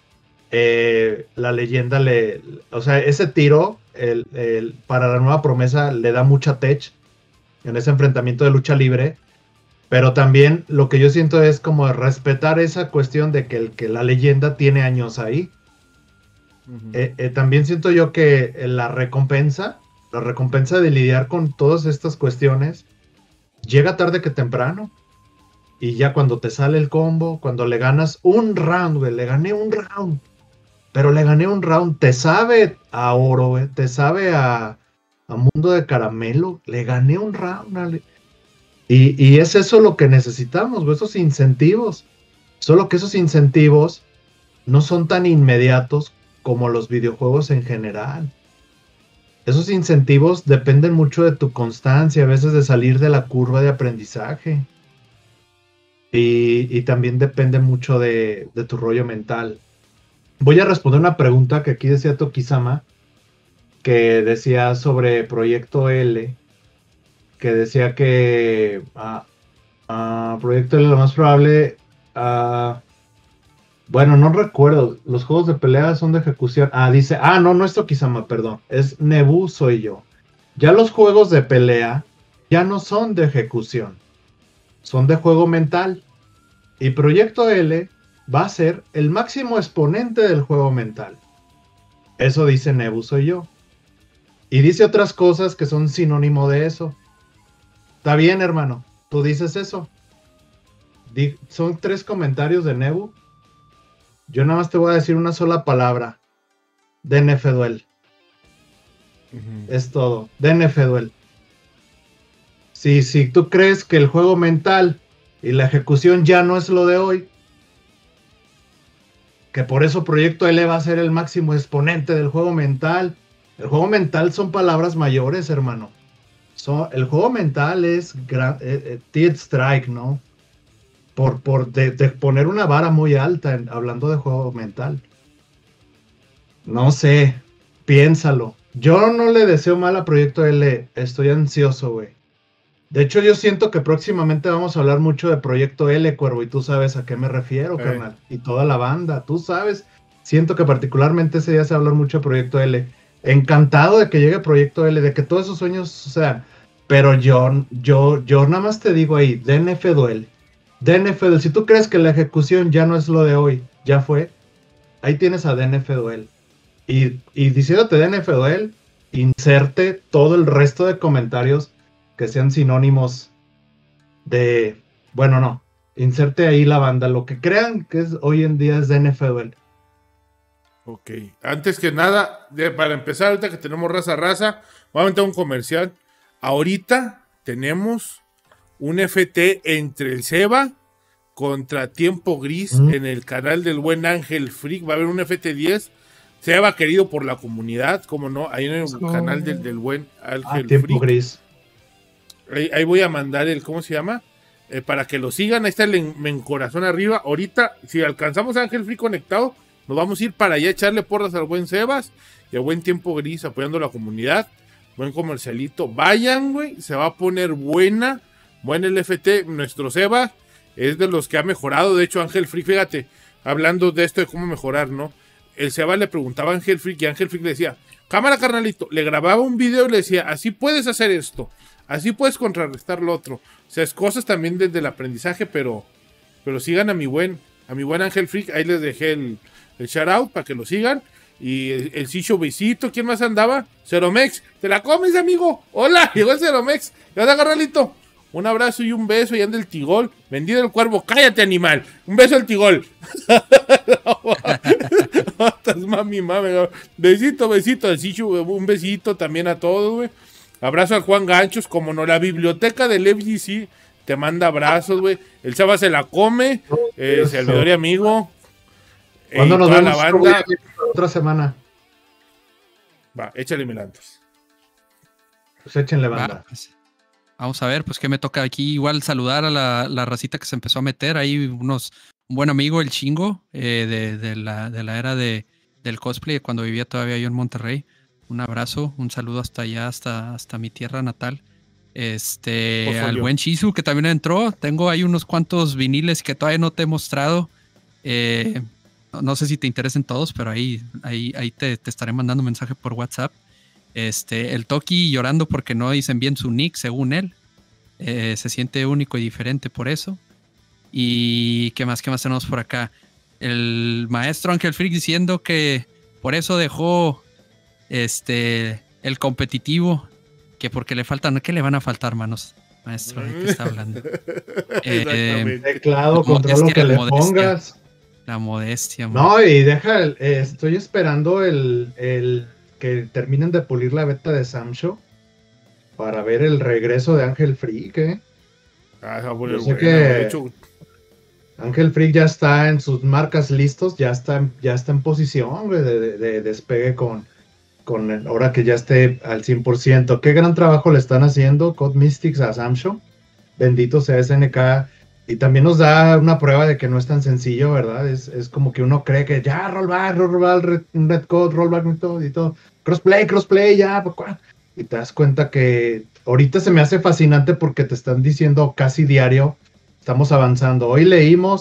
eh, la leyenda le, o sea, ese tiro el, el, para la nueva promesa le da mucha tech en ese enfrentamiento de lucha libre. Pero también lo que yo siento es como respetar esa cuestión de que, el, que la leyenda tiene años ahí. Uh-huh. Eh, eh, también siento yo que la recompensa, la recompensa de lidiar con todas estas cuestiones, llega tarde que temprano. Y ya cuando te sale el combo, cuando le ganas un round, güey, le gané un round. Pero le gané un round, te sabe a oro, güey, te sabe a, a mundo de caramelo, le gané un round, ale. Y, y es eso lo que necesitamos, esos incentivos. Solo que esos incentivos no son tan inmediatos como los videojuegos en general. Esos incentivos dependen mucho de tu constancia, a veces de salir de la curva de aprendizaje. Y, y también depende mucho de, de tu rollo mental. Voy a responder una pregunta que aquí decía Tokizama, que decía sobre Proyecto L, que decía que uh, uh, Proyecto L lo más probable uh, Bueno, no recuerdo. Los juegos de pelea son de ejecución. Ah, dice. Ah, no, no es Tokizama, perdón. Es Nebu soy yo. Ya los juegos de pelea ya no son de ejecución. Son de juego mental. Y Proyecto L va a ser el máximo exponente del juego mental. Eso dice Nebu soy yo. Y dice otras cosas que son sinónimo de eso. Está bien, hermano. Tú dices eso. Di- son tres comentarios de Nebu. Yo nada más te voy a decir una sola palabra. D N F Duel. Ujú. Es todo. D N F Duel. Si, si tú crees que el juego mental y la ejecución ya no es lo de hoy, que por eso Proyecto L va a ser el máximo exponente del juego mental. El juego mental son palabras mayores, hermano. Son, el juego mental es gra- eh, eh, Teeth Strike, ¿no? Por, por de, de poner una vara muy alta en- hablando de juego mental. No sé, piénsalo. Yo no le deseo mal a Proyecto L, estoy ansioso, güey. De hecho, yo siento que próximamente vamos a hablar mucho de Proyecto L, Cuervo, y tú sabes a qué me refiero, Eh. carnal. Y toda la banda, tú sabes. Siento que particularmente ese día se va a hablar mucho de Proyecto L. Encantado de que llegue Proyecto L, de que todos esos sueños sean. Pero yo, yo, yo nada más te digo ahí, D N F Duel. D N F Duel, si tú crees que la ejecución ya no es lo de hoy, ya fue, ahí tienes a D N F Duel. Y, y diciéndote D N F Duel, inserte todo el resto de comentarios que sean sinónimos de, bueno, no, inserte ahí la banda, lo que crean que es hoy en día es D N F Duel. Ok, antes que nada, de- para empezar, ahorita que tenemos raza raza, voy a meter un comercial. Ahorita tenemos un F T entre el Seba contra Tiempo Gris Mm. en el canal del buen Ángel Freak. Va a haber un F T diez. Seba querido por la comunidad, como no, ahí en el Eso. canal del, del buen Ah, Ángel tiempo Freak. gris. Ahí, ahí voy a mandar el, ¿cómo se llama? Eh, para que lo sigan. Ahí está el en, en corazón arriba. Ahorita, si alcanzamos a Ángel Free conectado, nos vamos a ir para allá a echarle porras al buen Sebas y al buen Tiempo Gris apoyando a la comunidad. Buen comercialito. Vayan, güey. Se va a poner buena. Buen el F T. Nuestro Sebas es de los que ha mejorado. De hecho, Ángel Free, fíjate, hablando de esto de cómo mejorar, ¿no? El Sebas le preguntaba a Ángel Free y Ángel Free le decía, cámara, carnalito. Le grababa un video y le decía, así puedes hacer esto. Así puedes contrarrestar lo otro. O sea, es cosas también desde el aprendizaje, pero, pero sigan a mi buen, a mi buen Ángel Freak. Ahí les dejé el, el shout out para que lo sigan. Y el, el Cicho Besito, ¿quién más andaba? Ceromex, ¿te la comes, amigo? Hola, llegó el Ceromex. ¿Qué onda, carnalito? Un abrazo y un beso, y anda el Tigol. Vendido el cuervo, cállate, animal. Un beso al Tigol. mami, mami. Besito, besito al Cicho, un besito también a todos, güey. Abrazo al Juan Ganchos, como no, la biblioteca del F G C te manda abrazos, güey. El Seba se la come, eh, servidor y amigo. Eh, ¿Cuándo y nos toda vemos? la banda. Otra semana. Va, échale milantes. Pues échenle Va, banda. pues, vamos a ver, pues qué me toca aquí. Igual saludar a la, la racita que se empezó a meter. Ahí unos, un buen amigo, el Chingo, eh, de, de, la, de la era de, del cosplay, cuando vivía todavía yo en Monterrey. Un abrazo, un saludo hasta allá, hasta, hasta mi tierra natal. Este, Porfolio. al buen Chizu, que también entró. Tengo ahí unos cuantos viniles que todavía no te he mostrado. Eh, no, no sé si te interesen todos, pero ahí, ahí, ahí te, te estaré mandando un mensaje por WhatsApp. Este, el Toki llorando porque no dicen bien su nick, según él. Eh, se siente único y diferente por eso. Y qué más, qué más tenemos por acá. El maestro Ángel Freak diciendo que por eso dejó este el competitivo, que porque le faltan, ¿qué le van a faltar, manos? Maestro, ¿de qué está hablando? Eh, Exactamente. Teclado, control lo modestia, que le modestia. pongas. La modestia, man. No, y deja, el- eh, estoy esperando el, el que terminen de pulir la beta de Samsho para ver el regreso de Ángel Freak, ¿eh? Ah, esa va a poner Yo sé buena, que- de hecho, Ángel Freak ya está en sus marcas listos, ya está, en- ya está en posición, güey, de, de- de despegue con, con el- ahora que ya esté al cien por ciento. Qué gran trabajo le están haciendo Code Mystics a Samsho. Bendito sea S N K. Y también nos da una prueba de que no es tan sencillo, ¿verdad? Es, es como que uno cree que ya, rollback, rollback, red, red code, rollback y todo, y todo. Crossplay, crossplay, ya. Y te das cuenta que ahorita se me hace fascinante porque te están diciendo casi diario, estamos avanzando. Hoy leímos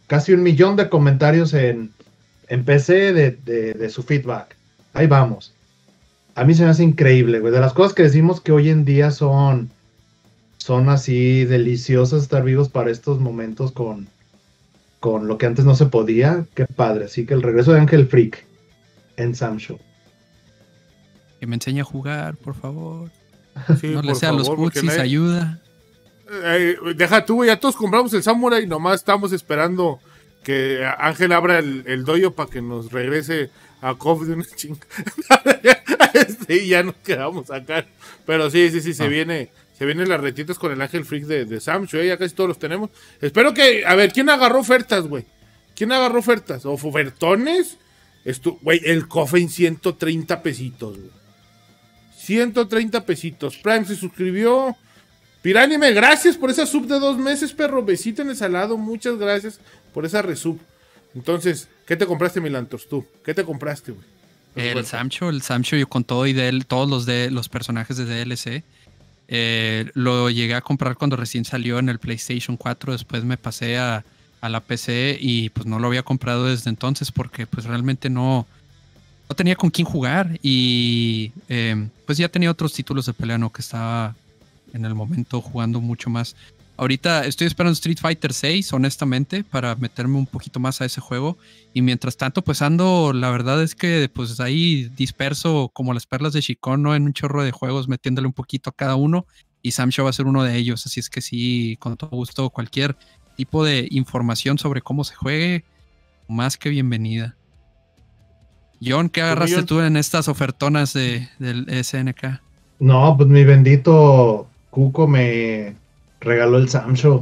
casi un millón de comentarios en, en P C de, de, de su feedback. Ahí vamos. A mí se me hace increíble, güey. De las cosas que decimos que hoy en día son, son así deliciosas estar vivos para estos momentos con, con lo que antes no se podía. Qué padre. Así que el regreso de Ángel Freak en Sam Show. Que me enseñe a jugar, por favor. Sí, no le por sea a los favor, porque futsis, nadie- ayuda. Eh, deja tú, güey, ya todos compramos el Samurai y nomás estamos esperando que Ángel abra el, el dojo para que nos regrese a K O F de una chinga. Este, y ya nos quedamos acá. Pero sí, sí, sí, se Ah. viene, se vienen las retitas con el Ángel Freak de, de Sam Show, ya casi todos los tenemos. Espero que, a ver, ¿quién agarró ofertas, güey? ¿Quién agarró ofertas? ¿O ofertones? Estu- Güey, el C O F en ciento treinta pesitos, güey. ciento treinta pesitos. Prime se suscribió. Piránime, gracias por esa sub de dos meses, perro. Besito en el salado. Muchas gracias por esa resub. Entonces, ¿qué te compraste, Milantos, tú? ¿Qué te compraste, güey? El Samcho, el Samcho yo con todo y de él, todos los de los personajes de D L C. Eh, lo llegué a comprar cuando recién salió en el PlayStation cuatro. Después me pasé a, a la P C y pues no lo había comprado desde entonces porque pues realmente no, no tenía con quién jugar. Y eh, pues ya tenía otros títulos de pelea, ¿no? Que estaba en el momento jugando mucho más. Ahorita estoy esperando Street Fighter seis, honestamente, para meterme un poquito más a ese juego. Y mientras tanto, pues ando, la verdad es que pues ahí disperso como las perlas de Chicón, ¿no? En un chorro de juegos, metiéndole un poquito a cada uno. Y Sam Show va a ser uno de ellos. Así es que sí, con todo gusto, cualquier tipo de información sobre cómo se juegue, más que bienvenida. John, ¿qué agarraste John? tú en estas ofertonas de, del S N K? No, pues mi bendito Cuco me regaló el Sam Show.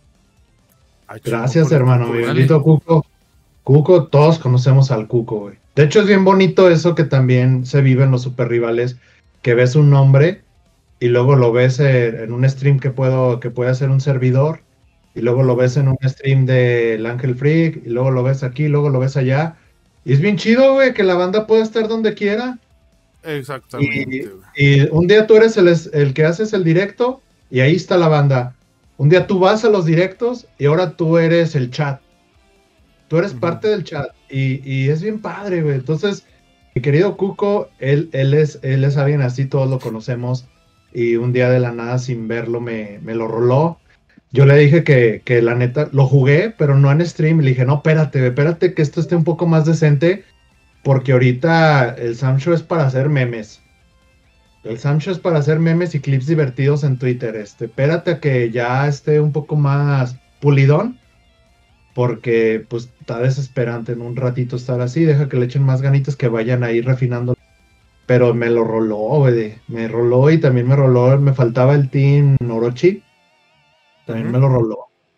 Ay, Gracias, chico, hermano, por mi el- Vale. bendito Cuco. Cuco, todos conocemos al Cuco, güey. De hecho, es bien bonito eso que también se vive en los super rivales, que ves un nombre y luego lo ves en, en un stream que puedo, que puede hacer un servidor, y luego lo ves en un stream del Ángel Freak, y luego lo ves aquí, y luego lo ves allá. Y es bien chido, güey, que la banda pueda estar donde quiera. Exactamente, Y, güey. y un día tú eres el, es- el que haces el directo y ahí está la banda. Un día tú vas a los directos y ahora tú eres el chat. Tú eres Ujú. parte del chat y, y es bien padre, güey. Entonces, mi querido Cuco, él, él, es, él es alguien así, todos lo conocemos. Y un día de la nada, sin verlo, me, me lo roló. Yo le dije que, que la neta, lo jugué, pero no en stream. Le dije, no, espérate, espérate que esto esté un poco más decente. Porque ahorita el Sam Show es para hacer memes. El Sam Show es para hacer memes y clips divertidos en Twitter. Este, espérate a que ya esté un poco más pulidón. Porque pues está desesperante en un ratito estar así. Deja que le echen más ganitas, que vayan ahí refinando. Pero me lo roló, güey. Me roló y también me roló. Me faltaba el team Orochi. También Ujú. me lo roló.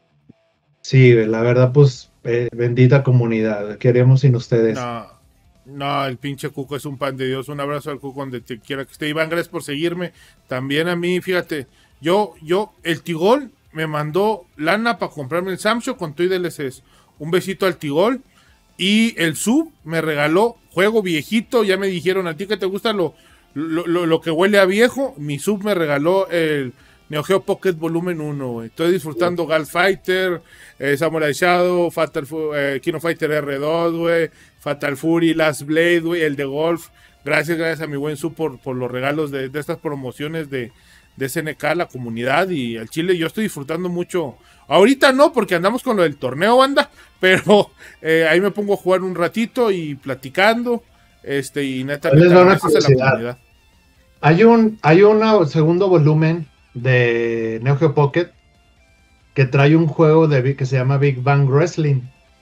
Sí, güey, la verdad, pues, eh, bendita comunidad. ¿Qué haríamos sin ustedes? No, no, el pinche Cuco es un pan de Dios. Un abrazo al Cuco donde te quiera que esté. Iván, gracias por seguirme. También a mí, fíjate, yo, yo, el Tigol me mandó lana para comprarme el Samsung con todo y D L Cs. Un besito al Tigol. Y el Sub me regaló juego viejito. Ya me dijeron, a ti que te gusta lo, lo, lo, lo que huele a viejo. Mi Sub me regaló el Neo Geo Pocket Volumen uno, güey. Estoy disfrutando Gal Fighter, eh, Samurai Shadow, Fatal Fu- eh, Kino Fighter R dos, güey, Fatal Fury, Last Blade, güey, el de Golf. Gracias, gracias a mi buen Sub por, por los regalos de, de estas promociones de, de S N K, la comunidad y al Chile. Yo estoy disfrutando mucho. Ahorita no, porque andamos con lo del torneo, banda, pero eh, ahí me pongo a jugar un ratito y platicando. Este, y neta, Ahí les neta, va una gracias a la curiosidad. comunidad. Hay un, hay un segundo volumen de Neo Geo Pocket que trae un juego de, Big- que se llama Big Bang Wrestling.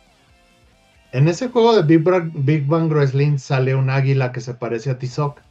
En ese juego de Big Bang, Big Bang Wrestling sale un águila que se parece a T-Sock.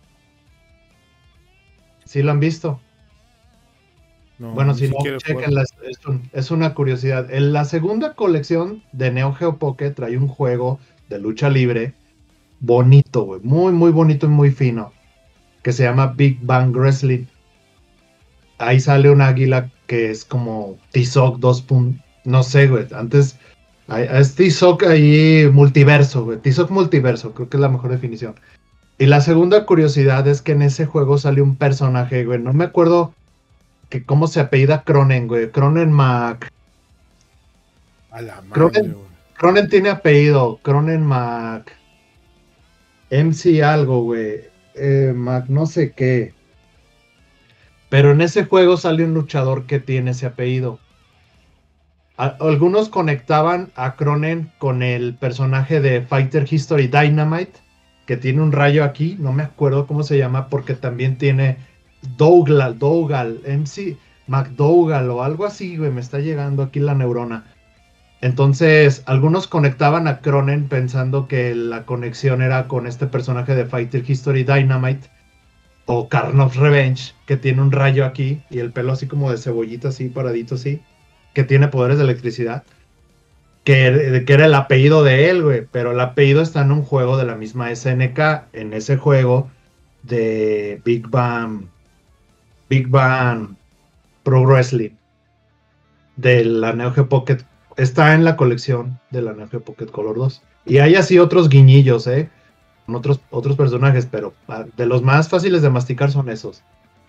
¿Sí lo han visto? No, Bueno, ni si no, siquiera jugar. chequenla, es, es un- es una curiosidad. En la segunda colección de Neo Geo Pocket trae un juego de lucha libre bonito, güey, muy, muy bonito y muy fino, que se llama Big Bang Wrestling. Ahí sale un águila que es como T-Sock dos. No sé, güey, antes hay- es T-Sock ahí multiverso, güey, T-Sock multiverso, creo que es la mejor definición. Y la segunda curiosidad es que en ese juego sale un personaje, güey, no me acuerdo que cómo se apellida Cronen, güey, Cronen Mac. A la madre, Cronen, güey. Cronen tiene apellido, Cronen Mac. M C algo, güey. Eh, Mac no sé qué. Pero en ese juego sale un luchador que tiene ese apellido. A- algunos conectaban a Cronen con el personaje de Fighter History Dynamite, que tiene un rayo aquí, no me acuerdo cómo se llama, porque también tiene Dougal, Dougal, M C McDougal o algo así, güey, me está llegando aquí la neurona. Entonces, algunos conectaban a Cronen pensando que la conexión era con este personaje de Fighter History Dynamite o Karnov Revenge, que tiene un rayo aquí y el pelo así como de cebollita, así paradito, así, que tiene poderes de electricidad, que, que era el apellido de él, güey, pero el apellido está en un juego de la misma S N K, en ese juego de Big Bang, Big Bang Pro Wrestling, de la Neo Geo Pocket. Está en la colección de la Neo Geo Pocket Color dos. Y hay así otros guiñillos, ¿eh? Con otros, otros personajes, pero de los más fáciles de masticar son esos.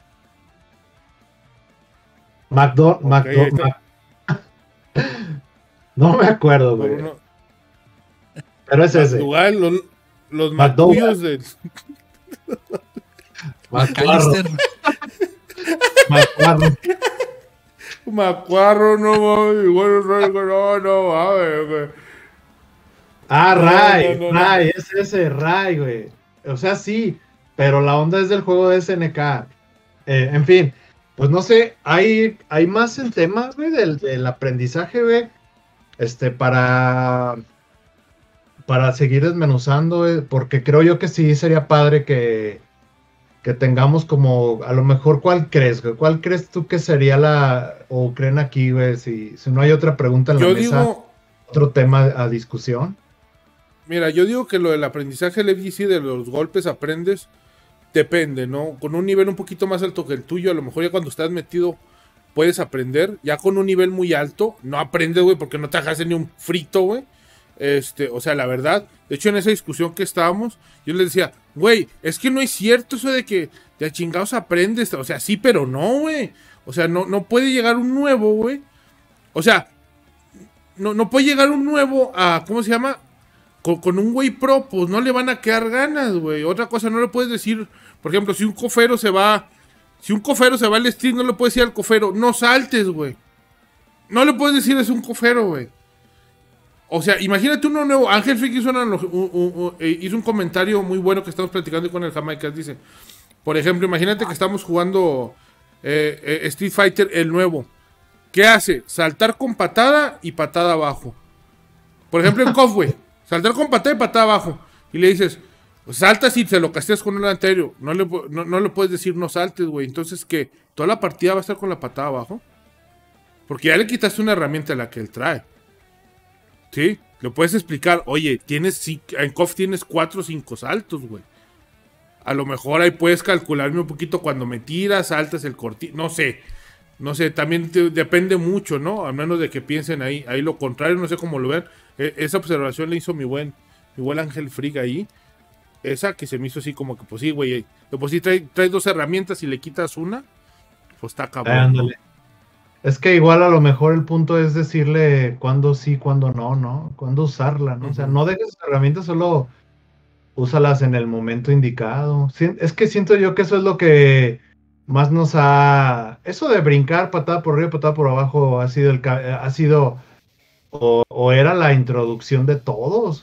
McDo... Ok, McDo... está. Mac- No me acuerdo, güey. Por uno- Pero es ese. McDougal, los, los McDougal. macuyos de. Macuarro. McAllister. Macuarro. Macuarro, no mames, bueno, no, no mames, güey. Ah, No, Ray, no, no, no. Ray, es ese, Ray, güey. O sea, sí, pero la onda es del juego de S N K. Eh, en fin, pues no sé, hay, hay más en temas, güey, del, del aprendizaje, güey. Este, para, para seguir desmenuzando, güey, porque creo yo que sí sería padre que, que tengamos como, a lo mejor, ¿cuál crees, güey? ¿Cuál crees tú que sería la, o creen aquí, güey, si, si no hay otra pregunta en la Yo mesa, digo, otro tema a discusión? mira, yo digo que lo del aprendizaje del F G C, de los golpes aprendes, depende, ¿no? Con un nivel un poquito más alto que el tuyo, a lo mejor ya cuando estás metido puedes aprender. Ya con un nivel muy alto, no aprendes, güey, porque no te dejas ni un frito, güey. Este, o sea, la verdad, de hecho en esa discusión que estábamos, yo les decía, güey, es que no es cierto eso de que de chingados aprendes, o sea, sí, pero no, güey. O sea, no, no puede llegar un nuevo, güey. O sea, no, no puede llegar un nuevo a, ¿cómo se llama? Con, con un güey pro, pues no le van a quedar ganas, güey. Otra cosa, no le puedes decir, por ejemplo, si un cofero se va, si un cofero se va al stream, no le puedes decir al cofero, no saltes, güey. No le puedes decir, es un cofero, güey. O sea, imagínate uno nuevo. Ángel Freak hizo, una, un, un, un, hizo un comentario muy bueno que estamos platicando con el Jamaica. Dice, por ejemplo, imagínate que estamos jugando eh, eh, Street Fighter, el nuevo. ¿Qué hace? Saltar con patada y patada abajo. Por ejemplo, en K O F, güey. Saltar con patada y patada abajo. Y le dices, saltas y se lo casteas con el anterior. No le, no, no le puedes decir no saltes, güey. Entonces, ¿qué? ¿Toda la partida va a estar con la patada abajo? Porque ya le quitaste una herramienta a la que él trae. ¿Sí? Le puedes explicar, oye, tienes en K O F tienes cuatro o cinco saltos, güey. A lo mejor ahí puedes calcularme un poquito cuando me tiras, saltas el cortito. No sé. No sé, también te, depende mucho, ¿no? A menos de que piensen ahí, ahí lo contrario, no sé cómo lo ven. E, esa observación le hizo mi buen, mi buen Ángel Freak ahí. Esa que se me hizo así como que, pues sí, güey. Pues sí, traes trae dos herramientas y le quitas una, pues está cabrón. Eh, ándale. Es que igual a lo mejor el punto es decirle cuándo sí, cuándo no, ¿no? Cuándo usarla, ¿no? Uh-huh. O sea, no dejes herramientas, solo úsalas en el momento indicado. Sí, es que siento yo que eso es lo que más nos ha... Eso de brincar patada por arriba, patada por abajo ha sido, el, ha sido o, o era la introducción de todos.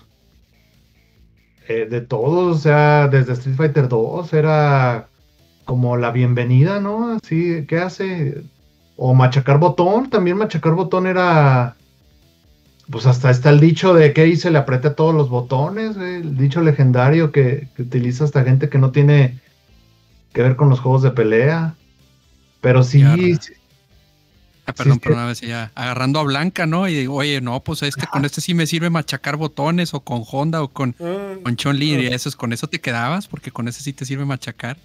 Eh, de todos, o sea, desde Street Fighter dos era como la bienvenida, ¿no? Así, ¿qué hace? O machacar botón, también machacar botón era... Pues hasta está el dicho de que hice, le aprieta todos los botones, eh, el dicho legendario que, que utiliza hasta gente que no tiene que ver con los juegos de pelea. Pero sí... sí ah, perdón, sí, perdón, a ver si ya agarrando a Blanca, ¿no? Y digo, oye, no, pues es que con este sí me sirve machacar botones, o con Honda, o con, uh, con Chun-Li, uh. y eso, con eso te quedabas, porque con ese sí te sirve machacar.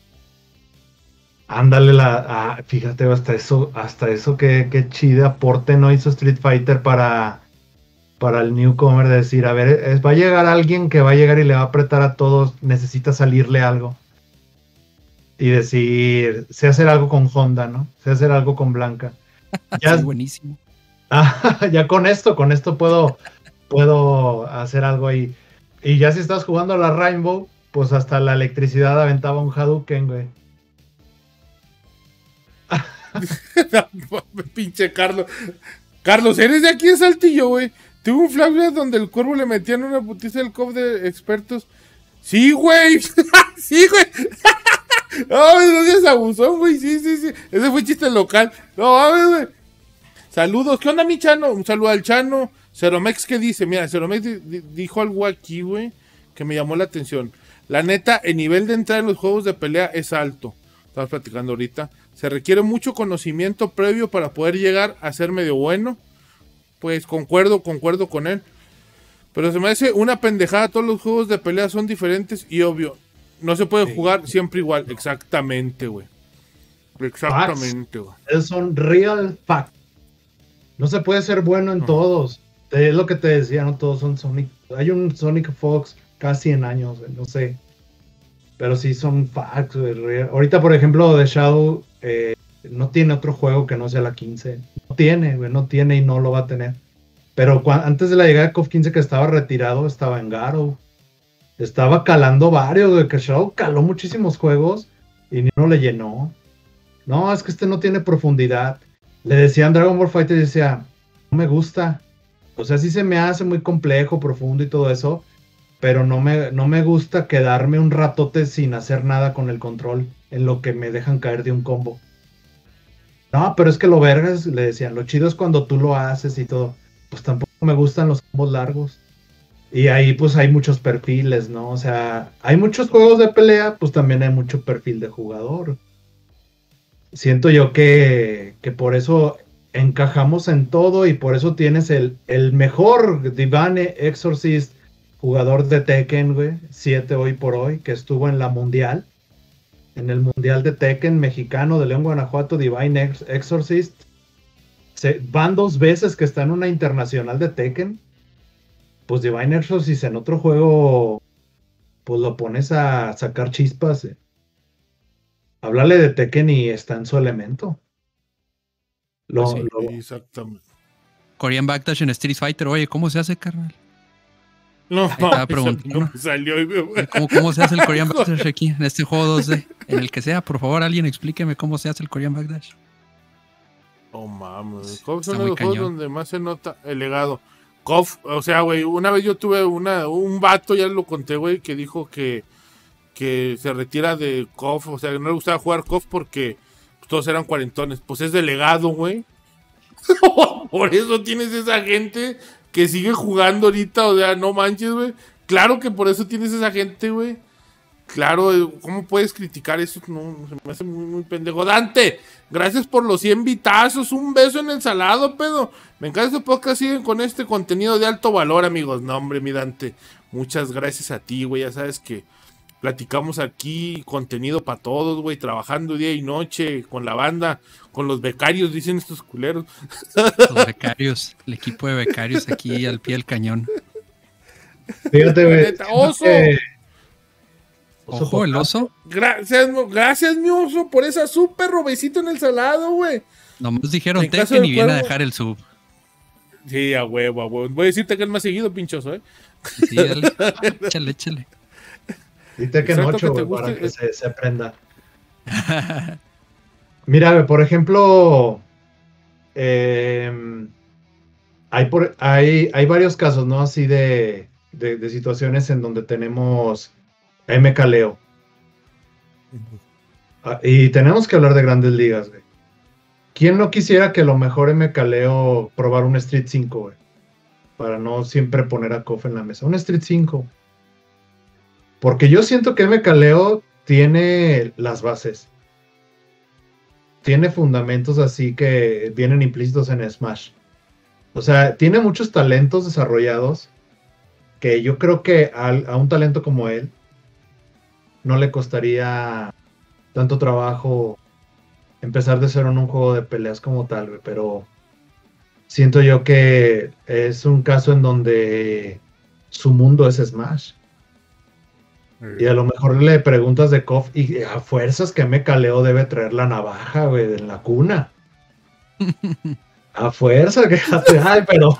Ándale, la, ah, fíjate, hasta eso, hasta eso que, que chido aporte no hizo Street Fighter para, para el newcomer, de decir, a ver, es, va a llegar alguien que va a llegar y le va a apretar a todos, necesita salirle algo. Y decir, sé hacer algo con Honda, ¿no? Sé hacer algo con Blanca. Ya, sí, buenísimo. Ah, ya con esto, con esto puedo, puedo hacer algo ahí. Y ya si estás jugando a la Rainbow, pues hasta la electricidad aventaba un Hadouken, güey. Pinche Carlos. Carlos, ¿eres de aquí de Saltillo, güey? Tuve un flashback donde el cuervo le metían una putiza del C O F de expertos. Sí, güey. Sí, güey. No, no seas abusón, güey. Sí, sí, sí. Ese fue chiste local. No, mames, güey. Saludos. ¿Qué onda, mi Chano? Un saludo al Chano. Ceromex, ¿qué dice? Mira, Ceromex di di dijo algo aquí, güey, que me llamó la atención. La neta, el nivel de entrada en los juegos de pelea es alto. Estamos platicando ahorita. Se requiere mucho conocimiento previo para poder llegar a ser medio bueno. Pues concuerdo, concuerdo con él. Pero se me hace una pendejada. Todos los juegos de pelea son diferentes y obvio. No se puede jugar siempre igual. Exactamente, güey. Exactamente, güey. Es son real facts. No se puede ser bueno en uh-huh. todos. Es lo que te decía, no todos son Sonic. Hay un Sonic Fox casi en años, güey, no sé. Pero sí son facts, güey. Ahorita, por ejemplo, The Shadow eh, no tiene otro juego que no sea la quince. No tiene, güey, no tiene y no lo va a tener. Pero antes de la llegada de C O F quince, que estaba retirado, estaba en Garo. Estaba calando varios, güey, que Shadow caló muchísimos juegos y ni uno le llenó. No, es que este no tiene profundidad. Le decían Dragon Ball Fighter y decía, no me gusta. O sea, sí se me hace muy complejo, profundo y todo eso, pero no me, no me gusta quedarme un ratote sin hacer nada con el control en lo que me dejan caer de un combo. No, pero es que lo vergas, le decían, lo chido es cuando tú lo haces y todo. Pues tampoco me gustan los combos largos. Y ahí pues hay muchos perfiles, ¿no? O sea, hay muchos juegos de pelea, pues también hay mucho perfil de jugador. Siento yo que, que por eso encajamos en todo y por eso tienes el, el mejor Divine Exorcist jugador de Tekken, güey, siete hoy por hoy, que estuvo en la Mundial, en el Mundial de Tekken mexicano de León, Guanajuato, Divine Ex Exorcist. Se, van dos veces que está en una internacional de Tekken. Pues Divine Exorcist en otro juego, pues lo pones a sacar chispas. Eh. Háblale de Tekken y está en su elemento. Lo, sí, lo... exactamente. Korean Backdash en Street Fighter, oye, ¿cómo se hace, carnal? No, estaba preguntando. No salió, ¿Cómo, ¿Cómo se hace el Korean Backdash aquí, en este juego dos D? En el que sea, por favor, alguien explíqueme cómo se hace el Korean Backdash. Oh, mames. C O F son los juegos donde más se nota el legado. C O F, o sea, güey, una vez yo tuve una, un vato, ya lo conté, güey, que dijo que, que se retira de C O F, o sea, que no le gustaba jugar C O F porque todos eran cuarentones. Pues es delegado, güey. Por eso tienes esa gente que sigue jugando ahorita, o sea, no manches, güey. Claro que por eso tienes esa gente, güey. Claro, ¿cómo puedes criticar eso? No, se me hace muy, muy pendejo. Dante, gracias por los cien vitazos. Un beso en el salado, pedo. Me encanta este podcast. Siguen con este contenido de alto valor, amigos. No, hombre, mi Dante. Muchas gracias a ti, güey. Ya sabes que platicamos aquí contenido para todos, güey. Trabajando día y noche con la banda, con los becarios, dicen estos culeros. Los becarios, el equipo de becarios aquí al pie del cañón. Fíjate, güey. Oso. Que... Ojo, el oso. Gracias, gracias, mi oso, por esa súper robecito en el salado, güey. Nomás dijeron Tekken y viene a dejar el sub. Sí, a huevo, a huevo. Voy a decirte que es más seguido, pinchoso, ¿eh? Sí, dale. Échale, échale. Y Tekken ocho, güey, para que se, se aprenda. Mira, por ejemplo, eh, hay, por, hay, hay varios casos, ¿no? Así de, de, de situaciones en donde tenemos a M K Leo. Ah, y tenemos que hablar de grandes ligas, güey. ¿Quién no quisiera que a lo mejor M K Leo probar un Street cinco, güey? Para no siempre poner a C O F en la mesa. Un Street cinco. Porque yo siento que M K Leo tiene las bases. Tiene fundamentos así que vienen implícitos en Smash. O sea, tiene muchos talentos desarrollados que yo creo que a, a un talento como él no le costaría tanto trabajo empezar de cero en un juego de peleas como tal, güey, pero siento yo que es un caso en donde su mundo es Smash. Y a lo mejor le preguntas de C O F y a fuerzas que M K Leo debe traer la navaja, güey, en la cuna. A fuerza, que ay, pero.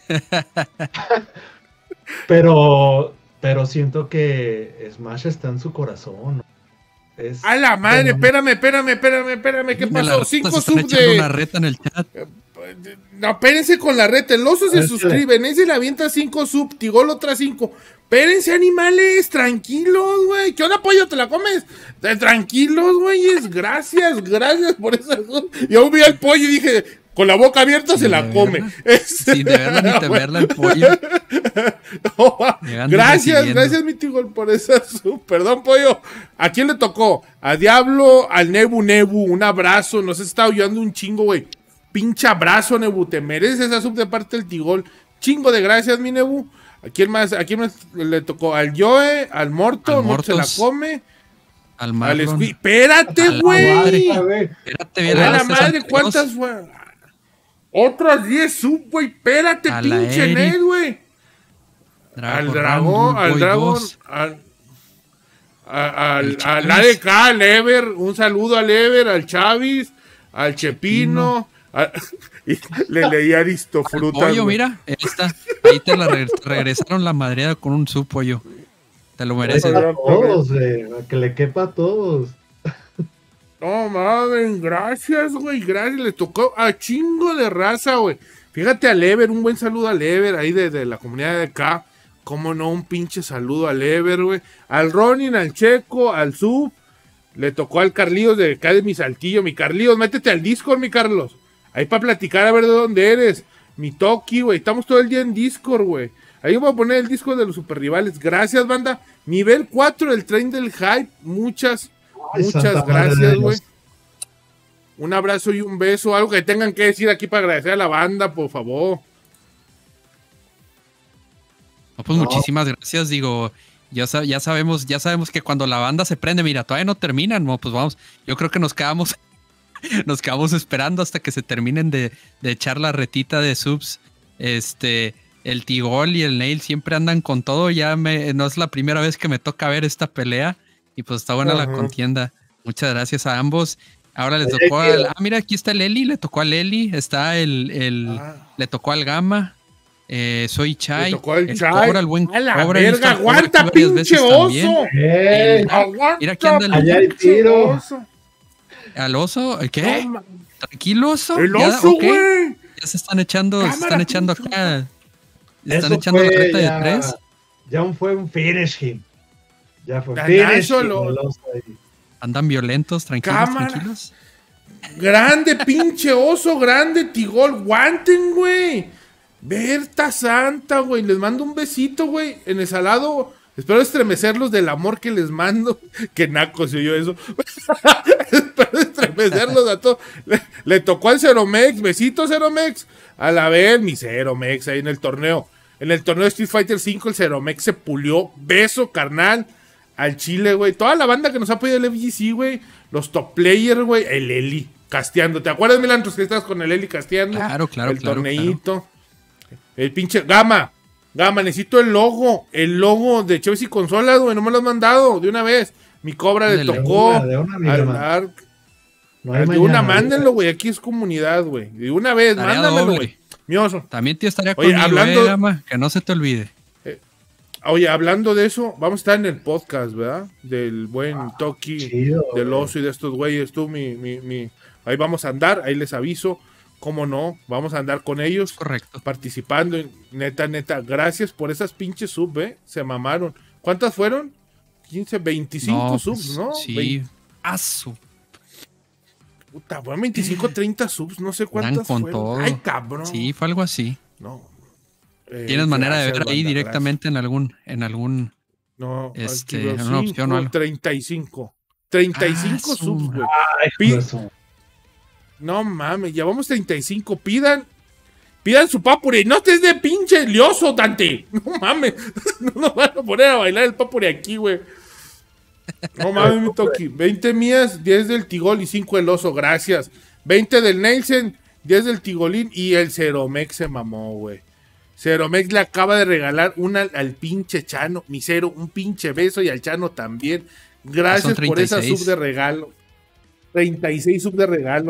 pero. Pero siento que Smash está en su corazón. Es, ¡A la madre! bueno, Espérame, espérame, espérame, espérame. ¿Qué Mira, la pasó? reta, Cinco se están subs echando de. una reta en el chat. No, espérense con la reta. El oso se Es que- suscribe. Nancy le avienta cinco sub. Tigol otras cinco. Espérense, animales. Tranquilos, güey. ¿Qué onda, pollo? ¿Te la comes? Eh, Tranquilos, güeyes. Gracias, gracias por esa sub. Yo vi al pollo y dije, con la boca abierta Sin se la de come. verla. Este- Sin de verla ni temerla el pollo. No, va. Llegando y gracias, recibiendo. gracias, mi Tigol, por esa sub. Perdón, pollo. ¿A quién le tocó? A Diablo, al Nebu Nebu. Un abrazo. Nos está ayudando un chingo, güey. Pinche abrazo, Nebu. Te mereces esa sub de parte del Tigol. Chingo de gracias, mi Nebu. ¿A quién más? ¿A quién más le tocó? Al Joe, al Morto, Al Morto se la Mortos. come. Al Al Marlon. Squid. Espérate, A la güey. madre, güey. Espérate, A mira, la este madre, Santos. ¿cuántas fueron? Otras diez sub, güey. Espérate, A la pinche Eri. Ned, güey. Al dragón, al Boy dragón, dos. al, a- al, El al Chavis. A D K, al Ever, un saludo al Ever, al Chavis, al Chepino, al- y le leí a Aristofrutas. Pollo, güey. mira, ahí está. Ahí te la re- te regresaron la madreada con un sub, pollo. Te lo mereces. a todos, güey, a que le quepa a todos. No mames, gracias, güey, gracias, le tocó a chingo de raza, güey. Fíjate al Ever, un buen saludo al Ever, ahí de, de la comunidad de acá. Cómo no, un pinche saludo al Ever, güey. Al Ronin, al Checo, al Sub. Le tocó al Carlillos de acá de mi Saltillo. Mi Carlillos, métete al Discord, mi Carlos. Ahí para platicar a ver de dónde eres. Mi Toki, güey. Estamos todo el día en Discord, güey. Ahí voy a poner el Discord de los super rivales. Gracias, banda. Nivel cuatro del tren del hype. Muchas, Ay, muchas santa madre de gracias, Dios. güey. Un abrazo y un beso. Algo que tengan que decir aquí para agradecer a la banda, por favor. No, pues No. muchísimas gracias, digo, ya, sa- ya sabemos, ya sabemos que cuando la banda se prende, mira, todavía no terminan, no, pues vamos, yo creo que nos quedamos, nos quedamos esperando hasta que se terminen de, de echar la retita de subs. Este, el Tigol y el Nail siempre andan con todo, ya me, no es la primera vez que me toca ver esta pelea, y pues está buena la Ajá. contienda. Muchas gracias a ambos. Ahora les Oye, tocó que- al, ah, mira, aquí está el Eli, le tocó al Eli, está el, el Ah. le tocó al Gama. Eh, soy Chai, Le tocó al el Chai. Cobra, el buen A la Cobra, ahí está verga, el Cobra aguanta, aquí varias pinche veces también. oso. ¡Ey! Aguanta, Mira aquí anda el- Allá hay pinche tiro. oso. Al oso, ¿qué? No, ma- Tranquilo, oso. El Ya, oso, ok. güey. Ya se están echando, se Cámara, están echando pinche acá. Se están Eso echando la fue reta ya- de tres. Ya un- fue un finish him. Ya fue Ganazo, finish him, lo- el oso ahí. Andan violentos, tranquilos, Cámara. tranquilos. Grande, pinche oso, grande, Tigol, guanten, güey. Berta Santa, güey. Les mando un besito, güey. En el salado. Espero estremecerlos del amor que les mando. Que naco se oyó eso. Espero estremecerlos a todos. Le, le tocó al Ceromex. Besito, Ceromex. A la vez, mi Ceromex ahí en el torneo. En el torneo de Street Fighter cinco, el Ceromex se pulió. Beso, carnal. Al Chile, güey. Toda la banda que nos ha apoyado el F G C, güey. Los top players, güey. El Eli casteando. ¿Te acuerdas, Milantros, que estás con el Eli casteando? Claro, claro, El claro, torneito. El pinche Gama. Gama, necesito el logo. El logo de Chevy y Consolas, güey. No me lo has mandado de una vez. Mi Cobra le Ándale. tocó. De una, de una, mi al hermano. Arc. No hay de una, mañana, mándenlo, güey. Aquí es comunidad, güey. De una vez, Tarea mándamelo, doble. güey. Mi oso. También te estaría Oye, conmigo, hablando- eh, Gama, que no se te olvide. Oye, hablando de eso, vamos a estar en el podcast, ¿verdad? Del buen Toki, chido, del güey. oso y de estos güeyes. Tú, mi, mi, mi. Ahí vamos a andar, ahí les aviso. Cómo no, vamos a andar con ellos. Correcto. Participando. En, neta, neta, gracias por esas pinches subs, ¿eh? Se mamaron. ¿Cuántas fueron? quince, veinticinco No, subs, pues, ¿no? Sí. veinte, A su. puta, bueno, veinticinco, treinta subs, no sé cuántas con fueron. todo. Ay, cabrón. Sí, fue algo así. No. Eh, ¿Tienes manera de gracias, ver ahí banda, directamente en algún, en algún gracias. No, este, aquí veo en una opción o cinco, algo? treinta y cinco. treinta y cinco Ah, su subs, madre. güey. Ay, Pi- hijo de su- No mames, ya vamos treinta y cinco. Pidan, pidan su papure. No estés de pinche lioso, Dante. No mames. No nos van a poner a bailar el papure aquí, güey. No mames, mi Toki. veinte mías, diez del Tigol y cinco del oso. Gracias. veinte del Nelson, diez del Tigolín y el Ceromex se mamó, güey. Ceromex le acaba de regalar una al, al pinche Chano. Mi Cero, un pinche beso y al Chano también. Gracias Son por esa treinta y seis. sub de regalo. treinta y seis sub de regalo.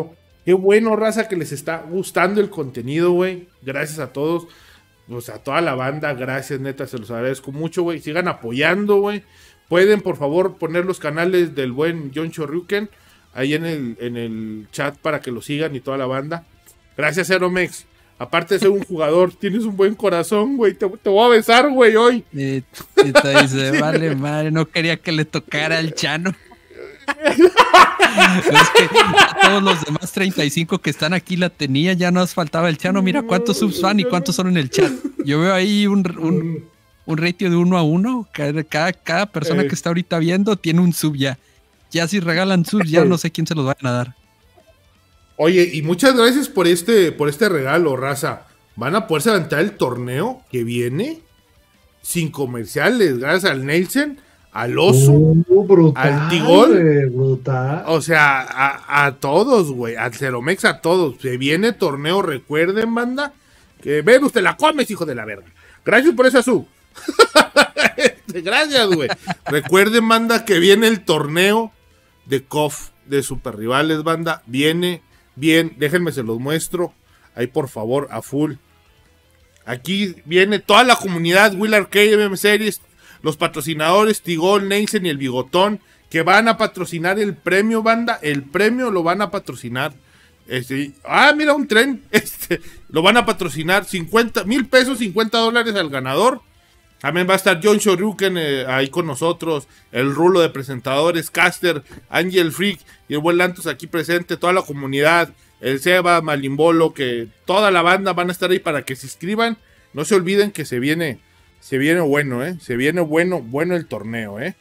Qué bueno, raza, que les está gustando el contenido, güey. Gracias a todos. O sea, a toda la banda, gracias, neta, se los agradezco mucho, güey. Sigan apoyando, güey. Pueden, por favor, poner los canales del buen John Shoryuken ahí en el, en el chat para que lo sigan y toda la banda. Gracias, Aeromex. Aparte de ser un jugador, tienes un buen corazón, güey. Te, te voy a besar, güey, hoy. Y, y te dice, sí. Vale, madre, no quería que le tocara al Chano. Es que todos los demás treinta y cinco que están aquí la tenía, ya nos faltaba el Chano. Mira cuántos subs van y cuántos son en el chat. Yo veo ahí un, un, un ratio de uno a uno. Cada, cada, cada persona que está ahorita viendo tiene un sub ya. Ya si regalan subs, ya no sé quién se los vayan a dar. Oye, y muchas gracias por este, por este regalo, raza. Van a poderse aventar el torneo que viene sin comerciales, gracias al Nelson, al Oso, uh, brutal, al Tigol, wey, brutal. O sea, a, a todos, güey, al Ceromex, a todos. Se viene torneo, recuerden, banda, que Venus te la comes, hijo de la verga. Gracias por esa sub. Gracias, güey. Recuerden, banda, que viene el torneo de C O F de Super Rivales, banda. Viene bien, déjenme se los muestro. Ahí, por favor, a full. Aquí viene toda la comunidad Will Arcade, M M Series, los patrocinadores Tigol, Nelson y el Bigotón, que van a patrocinar el premio, banda. El premio lo van a patrocinar. Este, ah, mira, un tren. Este, lo van a patrocinar cincuenta mil pesos, cincuenta dólares al ganador. También va a estar John Shoryuken eh, ahí con nosotros, el rulo de presentadores, Caster, Angel Freak y el buen Lantos aquí presente, toda la comunidad, el Seba, Malimbolo, que toda la banda van a estar ahí para que se inscriban. No se olviden que se viene, se viene bueno, eh, se viene bueno, bueno el torneo, eh.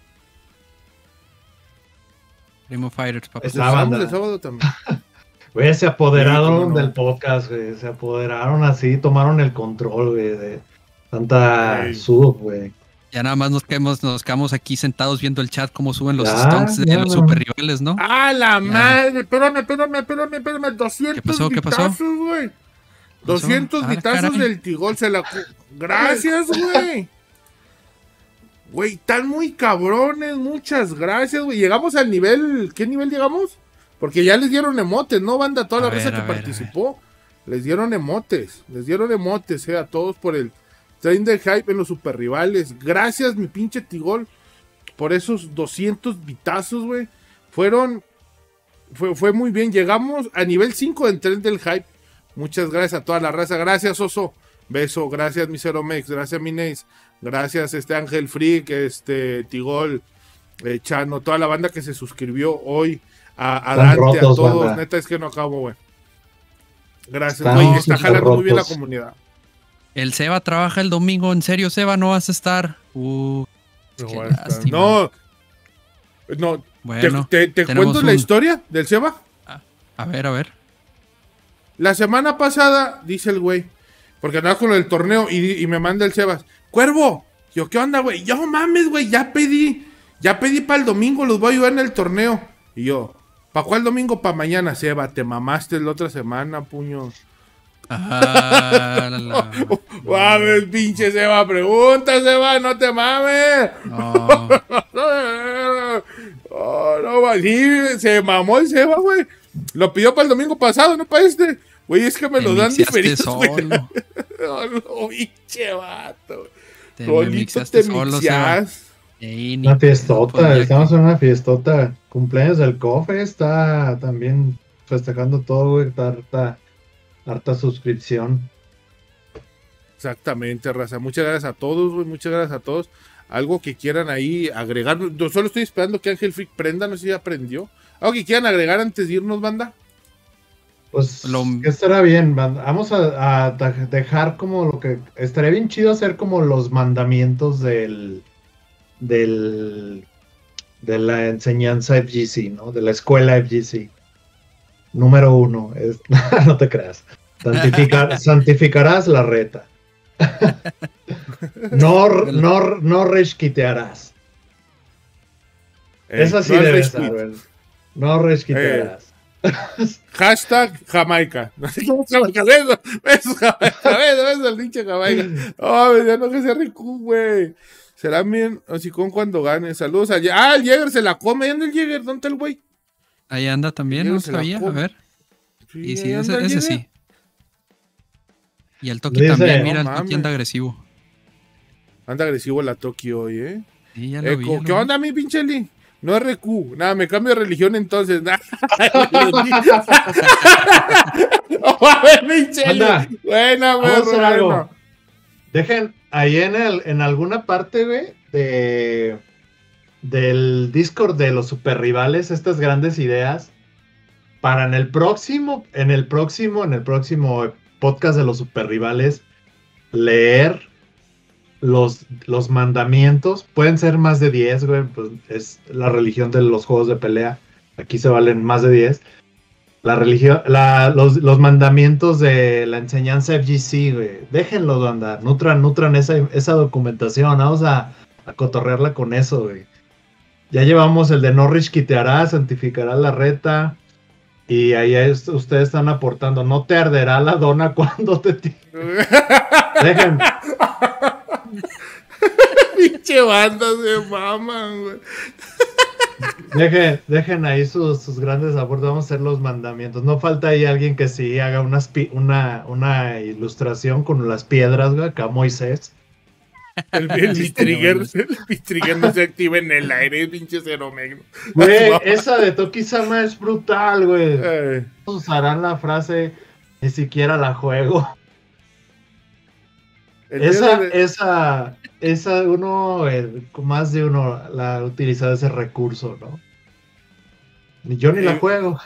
Primo Fighters, papá. Es la banda. El sábado también. Güey, se apoderaron sí, no. del podcast, güey, se apoderaron así, tomaron el control, güey, de tanta Hey. sub, güey. Ya nada más nos quedamos, nos quedamos aquí sentados viendo el chat, cómo suben los Ya, stunts de ya, los no. super rivales, ¿no? ¡Ah, la madre! Espérame, espérame, espérame, espérame. doscientos ¿Qué pasó? ¿Qué pasó? bitazos, güey. pasó? doscientos Ah, bitazos caray. del Tigol. Se la... Gracias, güey. Güey, están muy cabrones. Muchas gracias, güey. Llegamos al nivel... ¿Qué nivel llegamos? Porque ya les dieron emotes, ¿no, banda? Toda la A ver, raza que a ver, participó. Les dieron emotes. Les dieron emotes, eh, a todos por el tren del hype en los super rivales. Gracias, mi pinche Tigol, por esos doscientos bitazos, güey. Fueron... Fue, fue muy bien. Llegamos a nivel cinco del tren del hype. Muchas gracias a toda la raza. Gracias, Oso. Beso. Gracias, mi Ceromex. Gracias, mi Neis. Gracias, este Ángel Freak, este Tigol, eh, Chano, toda la banda que se suscribió hoy. A, a Están Dante, rotos, a todos. banda. Neta, es que no acabo, güey. Gracias, Están güey. Está súper jalando muy bien la rotos. comunidad. El Seba trabaja el domingo. ¿En serio, Seba? ¿No vas a estar? Uh, qué No, está- lástima. no, no. Bueno, te, te, te tenemos cuento la un- historia del Seba. a ver, a ver. La semana pasada, dice el güey, porque andaba con el torneo y, y me manda el Sebas, Cuervo, yo, ¿qué onda, güey? Yo, mames, güey, ya pedí, ya pedí para el domingo, los voy a ayudar en el torneo. Y yo, ¿para cuál domingo? Para mañana, Seba, te mamaste la otra semana, puño. Ah, la, la, Mames, pinche Seba, pregunta, Seba, no te mames. no. Oh, no, va, sí, se mamó el Seba, güey. Lo pidió para el domingo pasado, no para este. Güey, es que me Te lo dan mixeaste diferidos, güey. solo. No, no, pinche vato. Te me Solito mixeaste te solo, Seba. mixeas. Ey, ni- Una fiestota, podía- estamos en una fiestota. Cumpleaños del cofre, está también festejando todo, güey. Está harta, harta suscripción. Exactamente, raza. Muchas gracias a todos, güey. Muchas gracias a todos. Algo que quieran ahí agregar. Yo solo estoy esperando que Ángel Freak prenda, no sé si ya aprendió. Algo que quieran agregar antes de irnos, banda. Pues Lo- que estará bien, banda. Vamos a, a ta- dejar como lo que estaría bien chido hacer como los mandamientos del del de la enseñanza F G C, ¿no? De la escuela F G C. Número uno, es, no te creas. Santificar, santificarás la reta. No, no, no resquitearás. Eh, Esa sí no debe es estar, retweet. ¿verdad? No resquitearás. Hashtag Jamaica. No sé cómo Jamaica. Eso, eso, Jamaica. Eso, eso, el pinche Jamaica. Oh, ya no que se rico, güey. Será bien hocicón cuando gane. Saludos al Ah, el Jäger se la come. ¿Dónde el Jäger? ¿Dónde está el güey? Ahí anda también, Yo no se la sabía. A como. ver. Sí, y sí, anda, ese, ese llega. sí. Y el Toki Dice, también, mira, no el Toki mames. anda agresivo. Anda agresivo la Toki hoy, ¿eh? Sí, ya lo vi, Eco, ya lo ¿qué vi. onda, mi pinche Lee? No R Q. Nada, me cambio de religión entonces. A ver, pinche Anda, Lee. Buena, güey, vamos a hacer bueno. algo. Dejen ahí en el, en alguna parte, güey, de del Discord de los super rivales, estas grandes ideas, para en el próximo, en el próximo, en el próximo podcast de los super rivales, leer los, los mandamientos. Pueden ser más de diez, güey, pues es la religión de los juegos de pelea. Aquí se valen más de diez. La religión, la, los, los mandamientos de la enseñanza F G C, güey. Déjenlo, banda. Nutran, nutran esa, esa documentación. Vamos a, a cotorrearla con eso, güey. Ya llevamos el de Norwich quiteará, santificará la reta. Y ahí es, ustedes están aportando. No te arderá la dona cuando te tire. Dejen. Pinche banda se maman, güey. Dejen, dejen ahí sus, sus grandes aportes. Vamos a hacer los mandamientos. No falta ahí alguien que sí haga unas pi- una, una ilustración con las piedras, güey. Acá Moisés. El, el Bitrigger, el Bitrigger no se activa en el aire, pinche cero megno. Güey, esa de Toki-sama es brutal, güey. Eh, Usarán la frase, ni siquiera la juego. el Esa, dedo de- esa, esa uno, el- más de uno la ha utilizado ese recurso, ¿no? Ni yo ni la Eh, juego.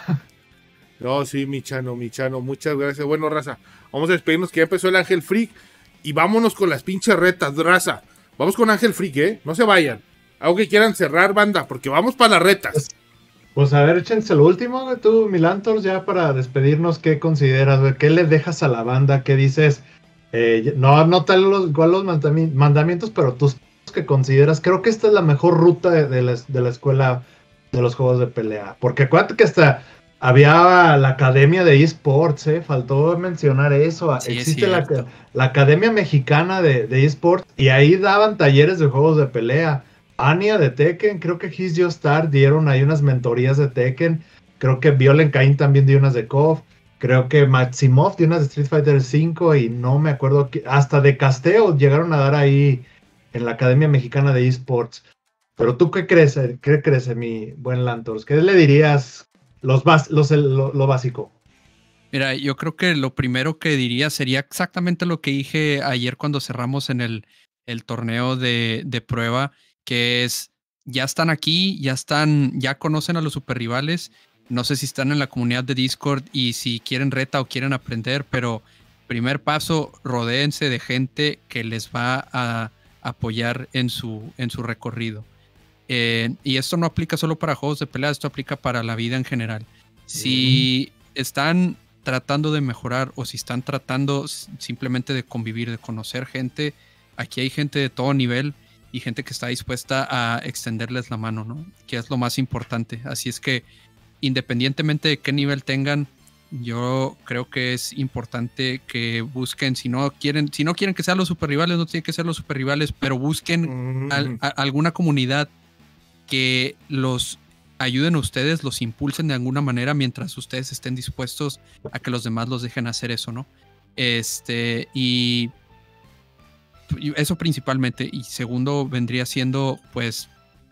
No, sí, mi chano, mi chano, muchas gracias. Bueno, raza, vamos a despedirnos que ya empezó el Ángel Freak. Y vámonos con las pinches retas, raza. Vamos con Ángel Freak, ¿eh? No se vayan. Algo que quieran cerrar, banda, porque vamos para las retas. Pues a ver, échense lo último, güey, tú, Milantors, ya para despedirnos, ¿qué consideras, güey? ¿Qué le dejas a la banda? ¿Qué dices? Eh, no, no tal los, igual los mandami- mandamientos, pero tú que consideras, creo que esta es la mejor ruta de, de la, de la escuela de los juegos de pelea. Porque acuérdate que hasta había la academia de eSports, ¿eh? Faltó mencionar eso. Sí, es Existe la, cierto. la academia mexicana de, de eSports y ahí daban talleres de juegos de pelea. Anya de Tekken, creo que His Just Start dieron ahí unas mentorías de Tekken. Creo que Violent Cain también dio unas de K O F. Creo que Maximoff dio unas de Street Fighter cinco y no me acuerdo, qué- hasta de casteo llegaron a dar ahí en la Academia Mexicana de eSports. Pero tú, ¿qué crees? eh? ¿Qué crees, eh, mi buen Lantos? ¿Qué le dirías los, bas- los el- lo, lo básico? Mira, yo creo que lo primero que diría sería exactamente lo que dije ayer cuando cerramos en el, el torneo de, de prueba, que es, ya están aquí, ya están, ya conocen a los super rivales. No sé si están en la comunidad de Discord y si quieren reta o quieren aprender, pero primer paso, rodéense de gente que les va a apoyar en su, en su recorrido. Eh, y esto no aplica solo para juegos de pelea, esto aplica para la vida en general. Si están tratando de mejorar o si están tratando simplemente de convivir, de conocer gente, aquí hay gente de todo nivel y gente que está dispuesta a extenderles la mano, ¿no? Que es lo más importante. Así es que independientemente de qué nivel tengan, yo creo que es importante que busquen, si no quieren, si no quieren que sean los super rivales, no tienen que ser los super rivales, pero busquen Mm. al, a, alguna comunidad que los ayuden a ustedes, los impulsen de alguna manera mientras ustedes estén dispuestos a que los demás los dejen hacer eso, ¿no? Este, y eso principalmente. Y segundo vendría siendo, pues,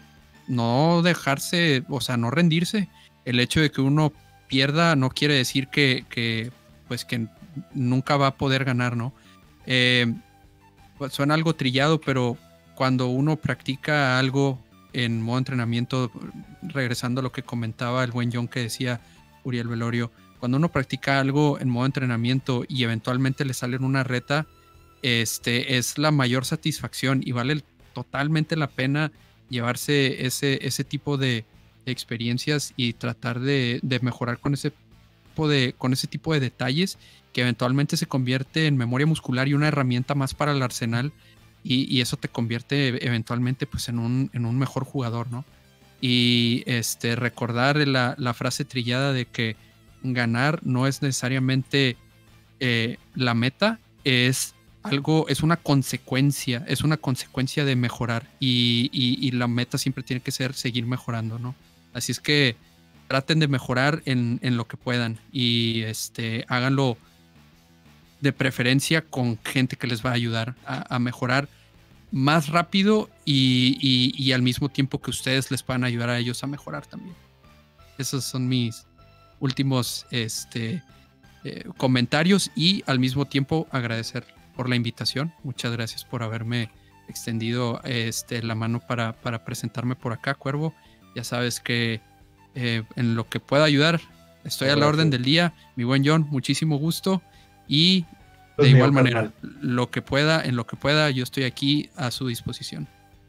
no dejarse, o sea, no rendirse. El hecho de que uno pierda no quiere decir que, que pues, que nunca va a poder ganar, ¿no? Eh, pues suena algo trillado, pero cuando uno practica algo en modo entrenamiento, regresando a lo que comentaba el buen John que decía Uriel Velorio, cuando uno practica algo en modo entrenamiento y eventualmente le sale en una reta, este, es la mayor satisfacción y vale totalmente la pena llevarse ese, ese tipo de experiencias y tratar de, de mejorar con ese, tipo de, con ese tipo de detalles que eventualmente se convierte en memoria muscular y una herramienta más para el arsenal. Y, y eso te convierte eventualmente pues en un, en un mejor jugador, ¿no? Y este, recordar la, la frase trillada de que ganar no es necesariamente eh, la meta, es algo, es una consecuencia, es una consecuencia de mejorar y, y, y la meta siempre tiene que ser seguir mejorando, ¿no? Así es que traten de mejorar en, en lo que puedan y este, háganlo de preferencia con gente que les va a ayudar a, a mejorar más rápido y, y, y al mismo tiempo que ustedes les puedan ayudar a ellos a mejorar también. Esos son mis últimos este, eh, comentarios y al mismo tiempo agradecer por la invitación. Muchas gracias por haberme extendido este, la mano para, para presentarme por acá, Cuervo. Ya sabes que eh, en lo que pueda ayudar estoy a la orden del día. Mi buen John, muchísimo gusto y de Pues igual mío, manera, carnal. lo que pueda, en lo que pueda, yo estoy aquí a su disposición.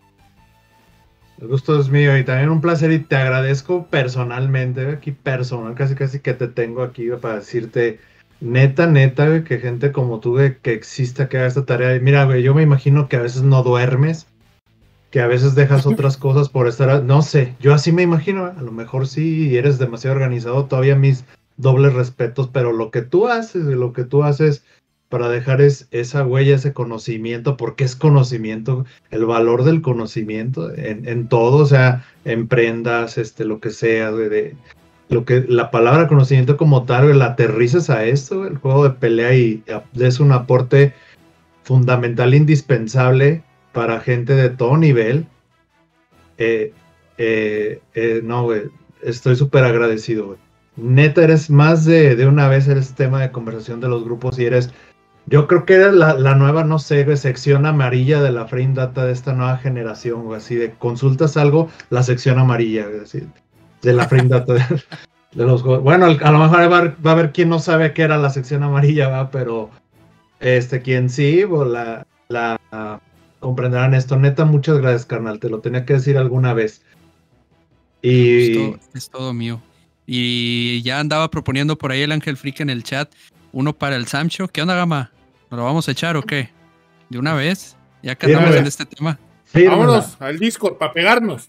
El gusto es mío y también un placer y te agradezco personalmente, aquí personal, casi casi que te tengo aquí para decirte neta, neta, güey, que gente como tú, güey, que exista, que haga esta tarea. Y mira, güey, yo me imagino que a veces no duermes, que a veces dejas otras cosas por estar, a- no sé, yo así me imagino, a lo mejor sí eres demasiado organizado, todavía mis dobles respetos, pero lo que tú haces, güey, lo que tú haces para dejar es, esa huella, ese conocimiento, porque es conocimiento, el valor del conocimiento en, en todo, o sea, en prendas, este, lo que sea, güey, de, lo que, la palabra conocimiento como tal, güey, la aterrices a esto, güey, el juego de pelea y a- es un aporte fundamental, indispensable para gente de todo nivel. Eh, eh, eh, no, güey, estoy súper agradecido, güey. Neta, eres más de, de una vez, eres tema de conversación de los grupos y eres, yo creo que eres la, la nueva, no sé, güey, sección amarilla de la frame data de esta nueva generación, güey, así de consultas algo, la sección amarilla, güey, así, de la frame data de, de los juegos. Bueno, a lo mejor va a, haber, va a haber quien no sabe qué era la sección amarilla, ¿va? Pero este, quien sí, o la, la ah, comprenderán esto. Neta, muchas gracias, carnal. Te lo tenía que decir alguna vez. El Y gusto es todo mío. Y ya andaba proponiendo por ahí el Ángel Freak en el chat uno para el Samcho. ¿Qué onda, Gama? ¿Nos lo vamos a echar o qué? ¿De una vez? Ya que andamos Fírmela. en este tema. fírmela. Vámonos al Discord para pegarnos.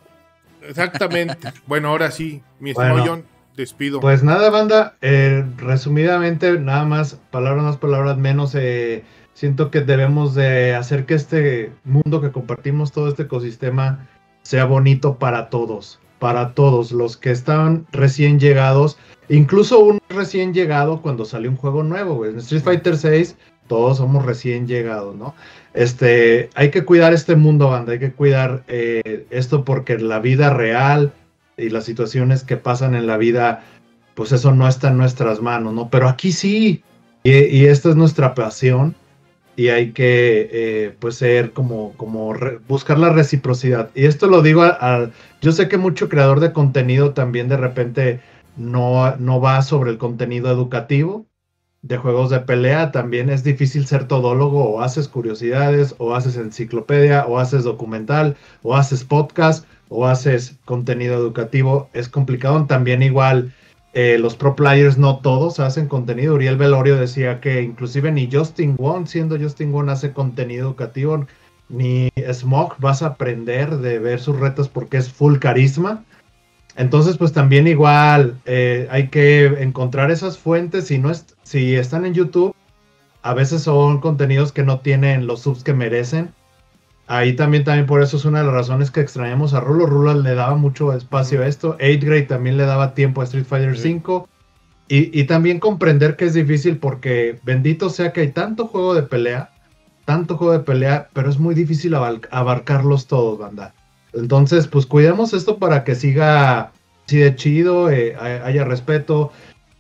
Exactamente. Bueno, ahora sí, mi estimado Bueno. John, despido. Pues nada, banda, eh, resumidamente, nada más, palabras más, palabras menos, eh, siento que debemos de hacer que este mundo que compartimos, todo este ecosistema, sea bonito para todos, para todos los que están recién llegados, incluso un recién llegado cuando salió un juego nuevo, güey. En Street Fighter seis, todos somos recién llegados, ¿no? Este, hay que cuidar este mundo, banda, hay que cuidar eh, esto porque la vida real y las situaciones que pasan en la vida, pues eso no está en nuestras manos, ¿no? Pero aquí sí, y, y esta es nuestra pasión, y hay que, eh, pues, ser como, como re, buscar la reciprocidad. Y esto lo digo, a, a, yo sé que mucho creador de contenido también de repente no, no va sobre el contenido educativo de juegos de pelea, también es difícil ser todólogo, o haces curiosidades, o haces enciclopedia, o haces documental, o haces podcast, o haces contenido educativo, es complicado. También igual eh, los pro players no todos hacen contenido. Uriel Velorio decía que inclusive ni Justin Wong, siendo Justin Wong, hace contenido educativo, ni Smog vas a aprender de ver sus retos porque es full carisma. Entonces, pues también igual eh, hay que encontrar esas fuentes. Si no es, si están en YouTube, a veces son contenidos que no tienen los subs que merecen. Ahí también, también por eso es una de las razones que extrañamos a Rulo. Rulo le daba mucho espacio a esto. eight Grade también le daba tiempo a Street Fighter Sí. cinco. Y, y también comprender que es difícil porque bendito sea que hay tanto juego de pelea, tanto juego de pelea, pero es muy difícil abar- abarcarlos todos, banda. Entonces, pues cuidemos esto para que siga así de chido, eh, haya respeto.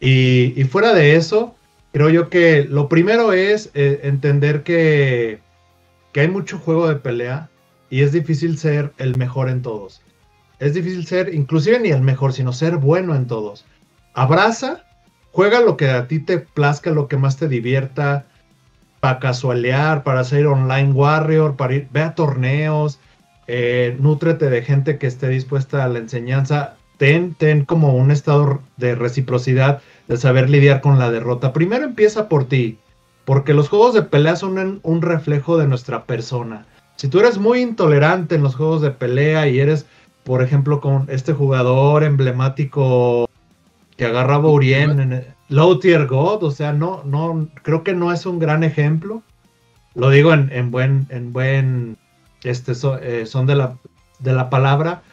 Y, y fuera de eso, creo yo que lo primero es eh, entender que, que hay mucho juego de pelea y es difícil ser el mejor en todos. Es difícil ser, inclusive ni el mejor, sino ser bueno en todos. Abraza, juega lo que a ti te plazca, lo que más te divierta, para casualear, para ser online warrior, para ir, ve a torneos, eh, nútrete de gente que esté dispuesta a la enseñanza, ten, ten como un estado de reciprocidad, de saber lidiar con la derrota. Primero empieza por ti, porque los juegos de pelea son un, un reflejo de nuestra persona. Si tú eres muy intolerante en los juegos de pelea y eres, por ejemplo, con este jugador emblemático que agarraba a Urien en el Low Tier God, o sea, no, no, creo que no es un gran ejemplo. Lo digo en, en buen, en buen, este, so, eh, son de la, de la palabra.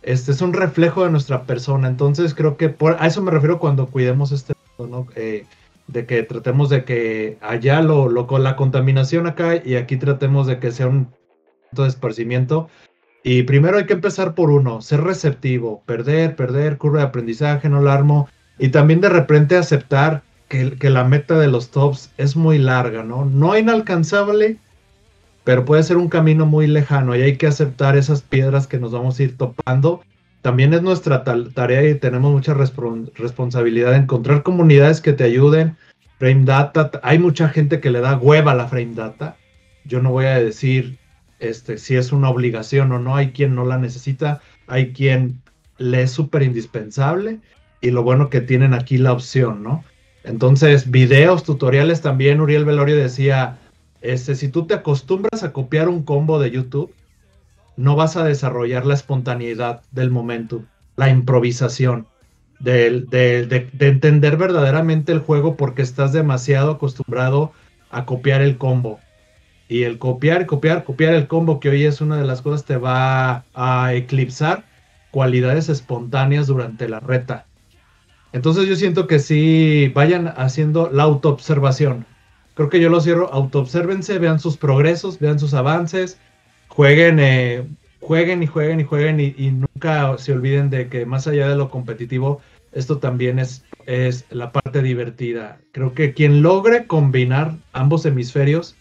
este es un reflejo de nuestra persona. Entonces creo que por, a eso me refiero cuando cuidemos este mundo, ¿no? Eh, de que tratemos de que allá lo, lo con la contaminación acá y aquí tratemos de que sea un punto de esparcimiento. Y primero hay que empezar por uno, ser receptivo, perder, perder, curva de aprendizaje, no la armo. Y también de repente aceptar que, que la meta de los tops es muy larga, ¿no? No inalcanzable, pero puede ser un camino muy lejano y hay que aceptar esas piedras que nos vamos a ir topando. También es nuestra tarea y tenemos mucha respons- responsabilidad de encontrar comunidades que te ayuden. Frame Data, hay mucha gente que le da hueva a la Frame Data. Yo no voy a decir este, si es una obligación o no, hay quien no la necesita, hay quien le es súper indispensable y lo bueno que tienen aquí la opción, ¿no? Entonces, videos, tutoriales también, Uriel Velorio decía, este, si tú te acostumbras a copiar un combo de YouTube, no vas a desarrollar la espontaneidad del momento, la improvisación, de, de, de, de entender verdaderamente el juego porque estás demasiado acostumbrado a copiar el combo. Y el copiar, copiar, copiar el combo, que hoy es una de las cosas, te va a eclipsar cualidades espontáneas durante la reta. Entonces yo siento que sí vayan haciendo la autoobservación. Creo que yo lo cierro, autoobsérvense, vean sus progresos, vean sus avances, jueguen, eh, jueguen y jueguen y jueguen y, y nunca se olviden de que más allá de lo competitivo, esto también es, es la parte divertida. Creo que quien logre combinar ambos hemisferios,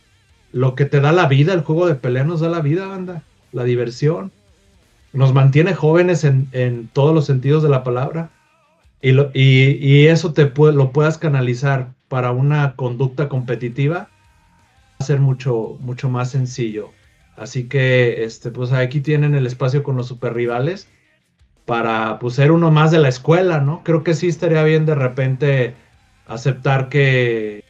lo que te da la vida, el juego de pelea nos da la vida, banda, la diversión, nos mantiene jóvenes en, en todos los sentidos de la palabra y, lo, y, y eso te puede, lo puedas canalizar para una conducta competitiva, va a ser mucho, mucho más sencillo. Así que este, pues aquí tienen el espacio con los super rivales para pues, ser uno más de la escuela, ¿no? Creo que sí estaría bien de repente aceptar que,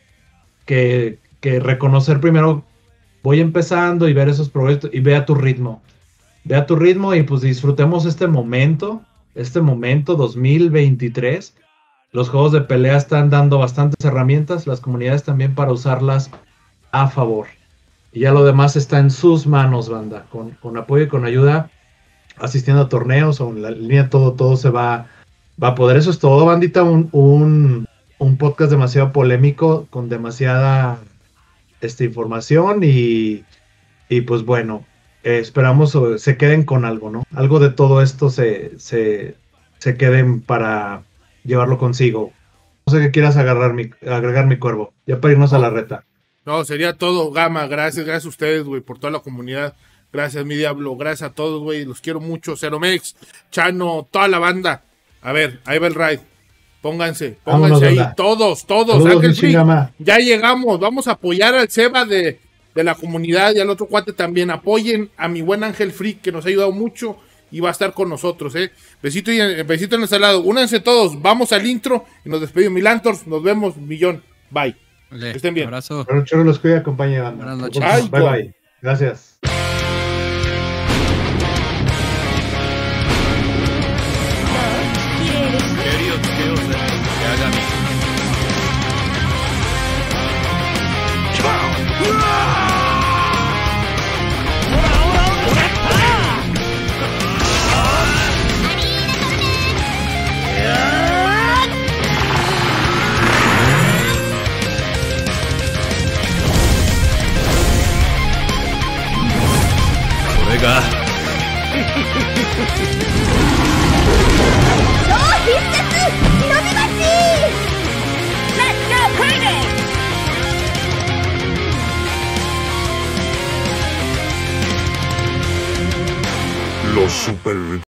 que, que reconocer primero, voy empezando y ver esos progresos y ve a tu ritmo. Ve a tu ritmo y pues disfrutemos este momento, este momento dos mil veintitrés. Los juegos de pelea están dando bastantes herramientas, las comunidades también para usarlas a favor. Y ya lo demás está en sus manos, banda, con, con apoyo y con ayuda, asistiendo a torneos o en la línea, todo, todo se va, va a poder. Eso es todo, bandita, un, un, un podcast demasiado polémico, con demasiada esta información y, y pues bueno, eh, esperamos o se queden con algo, ¿no? Algo de todo esto se, se, se queden para llevarlo consigo. No sé qué quieras agarrar mi, agregar mi cuervo, ya para irnos a la reta. No, sería todo, Gama. Gracias, gracias a ustedes, güey, por toda la comunidad. Gracias, mi Diablo. Gracias a todos, güey. Los quiero mucho. Ceromex, Chano, toda la banda. A ver, ahí va el raid. Pónganse, pónganse Vámonos, ahí. Banda. Todos, todos. Saludos, Ángel Freak, ya llegamos. Vamos a apoyar al Seba de, de la comunidad y al otro cuate también. Apoyen a mi buen Ángel Freak, que nos ha ayudado mucho y va a estar con nosotros, ¿eh? Besito y besito en el salado. Únanse todos. Vamos al intro y nos despedimos. Milantors, nos vemos. Millón. Bye. Vale, estén bien. Un abrazo. Bueno, Choro los cuida, compañía. Buenas noches. Ay, bye, bye. Gracias. Los super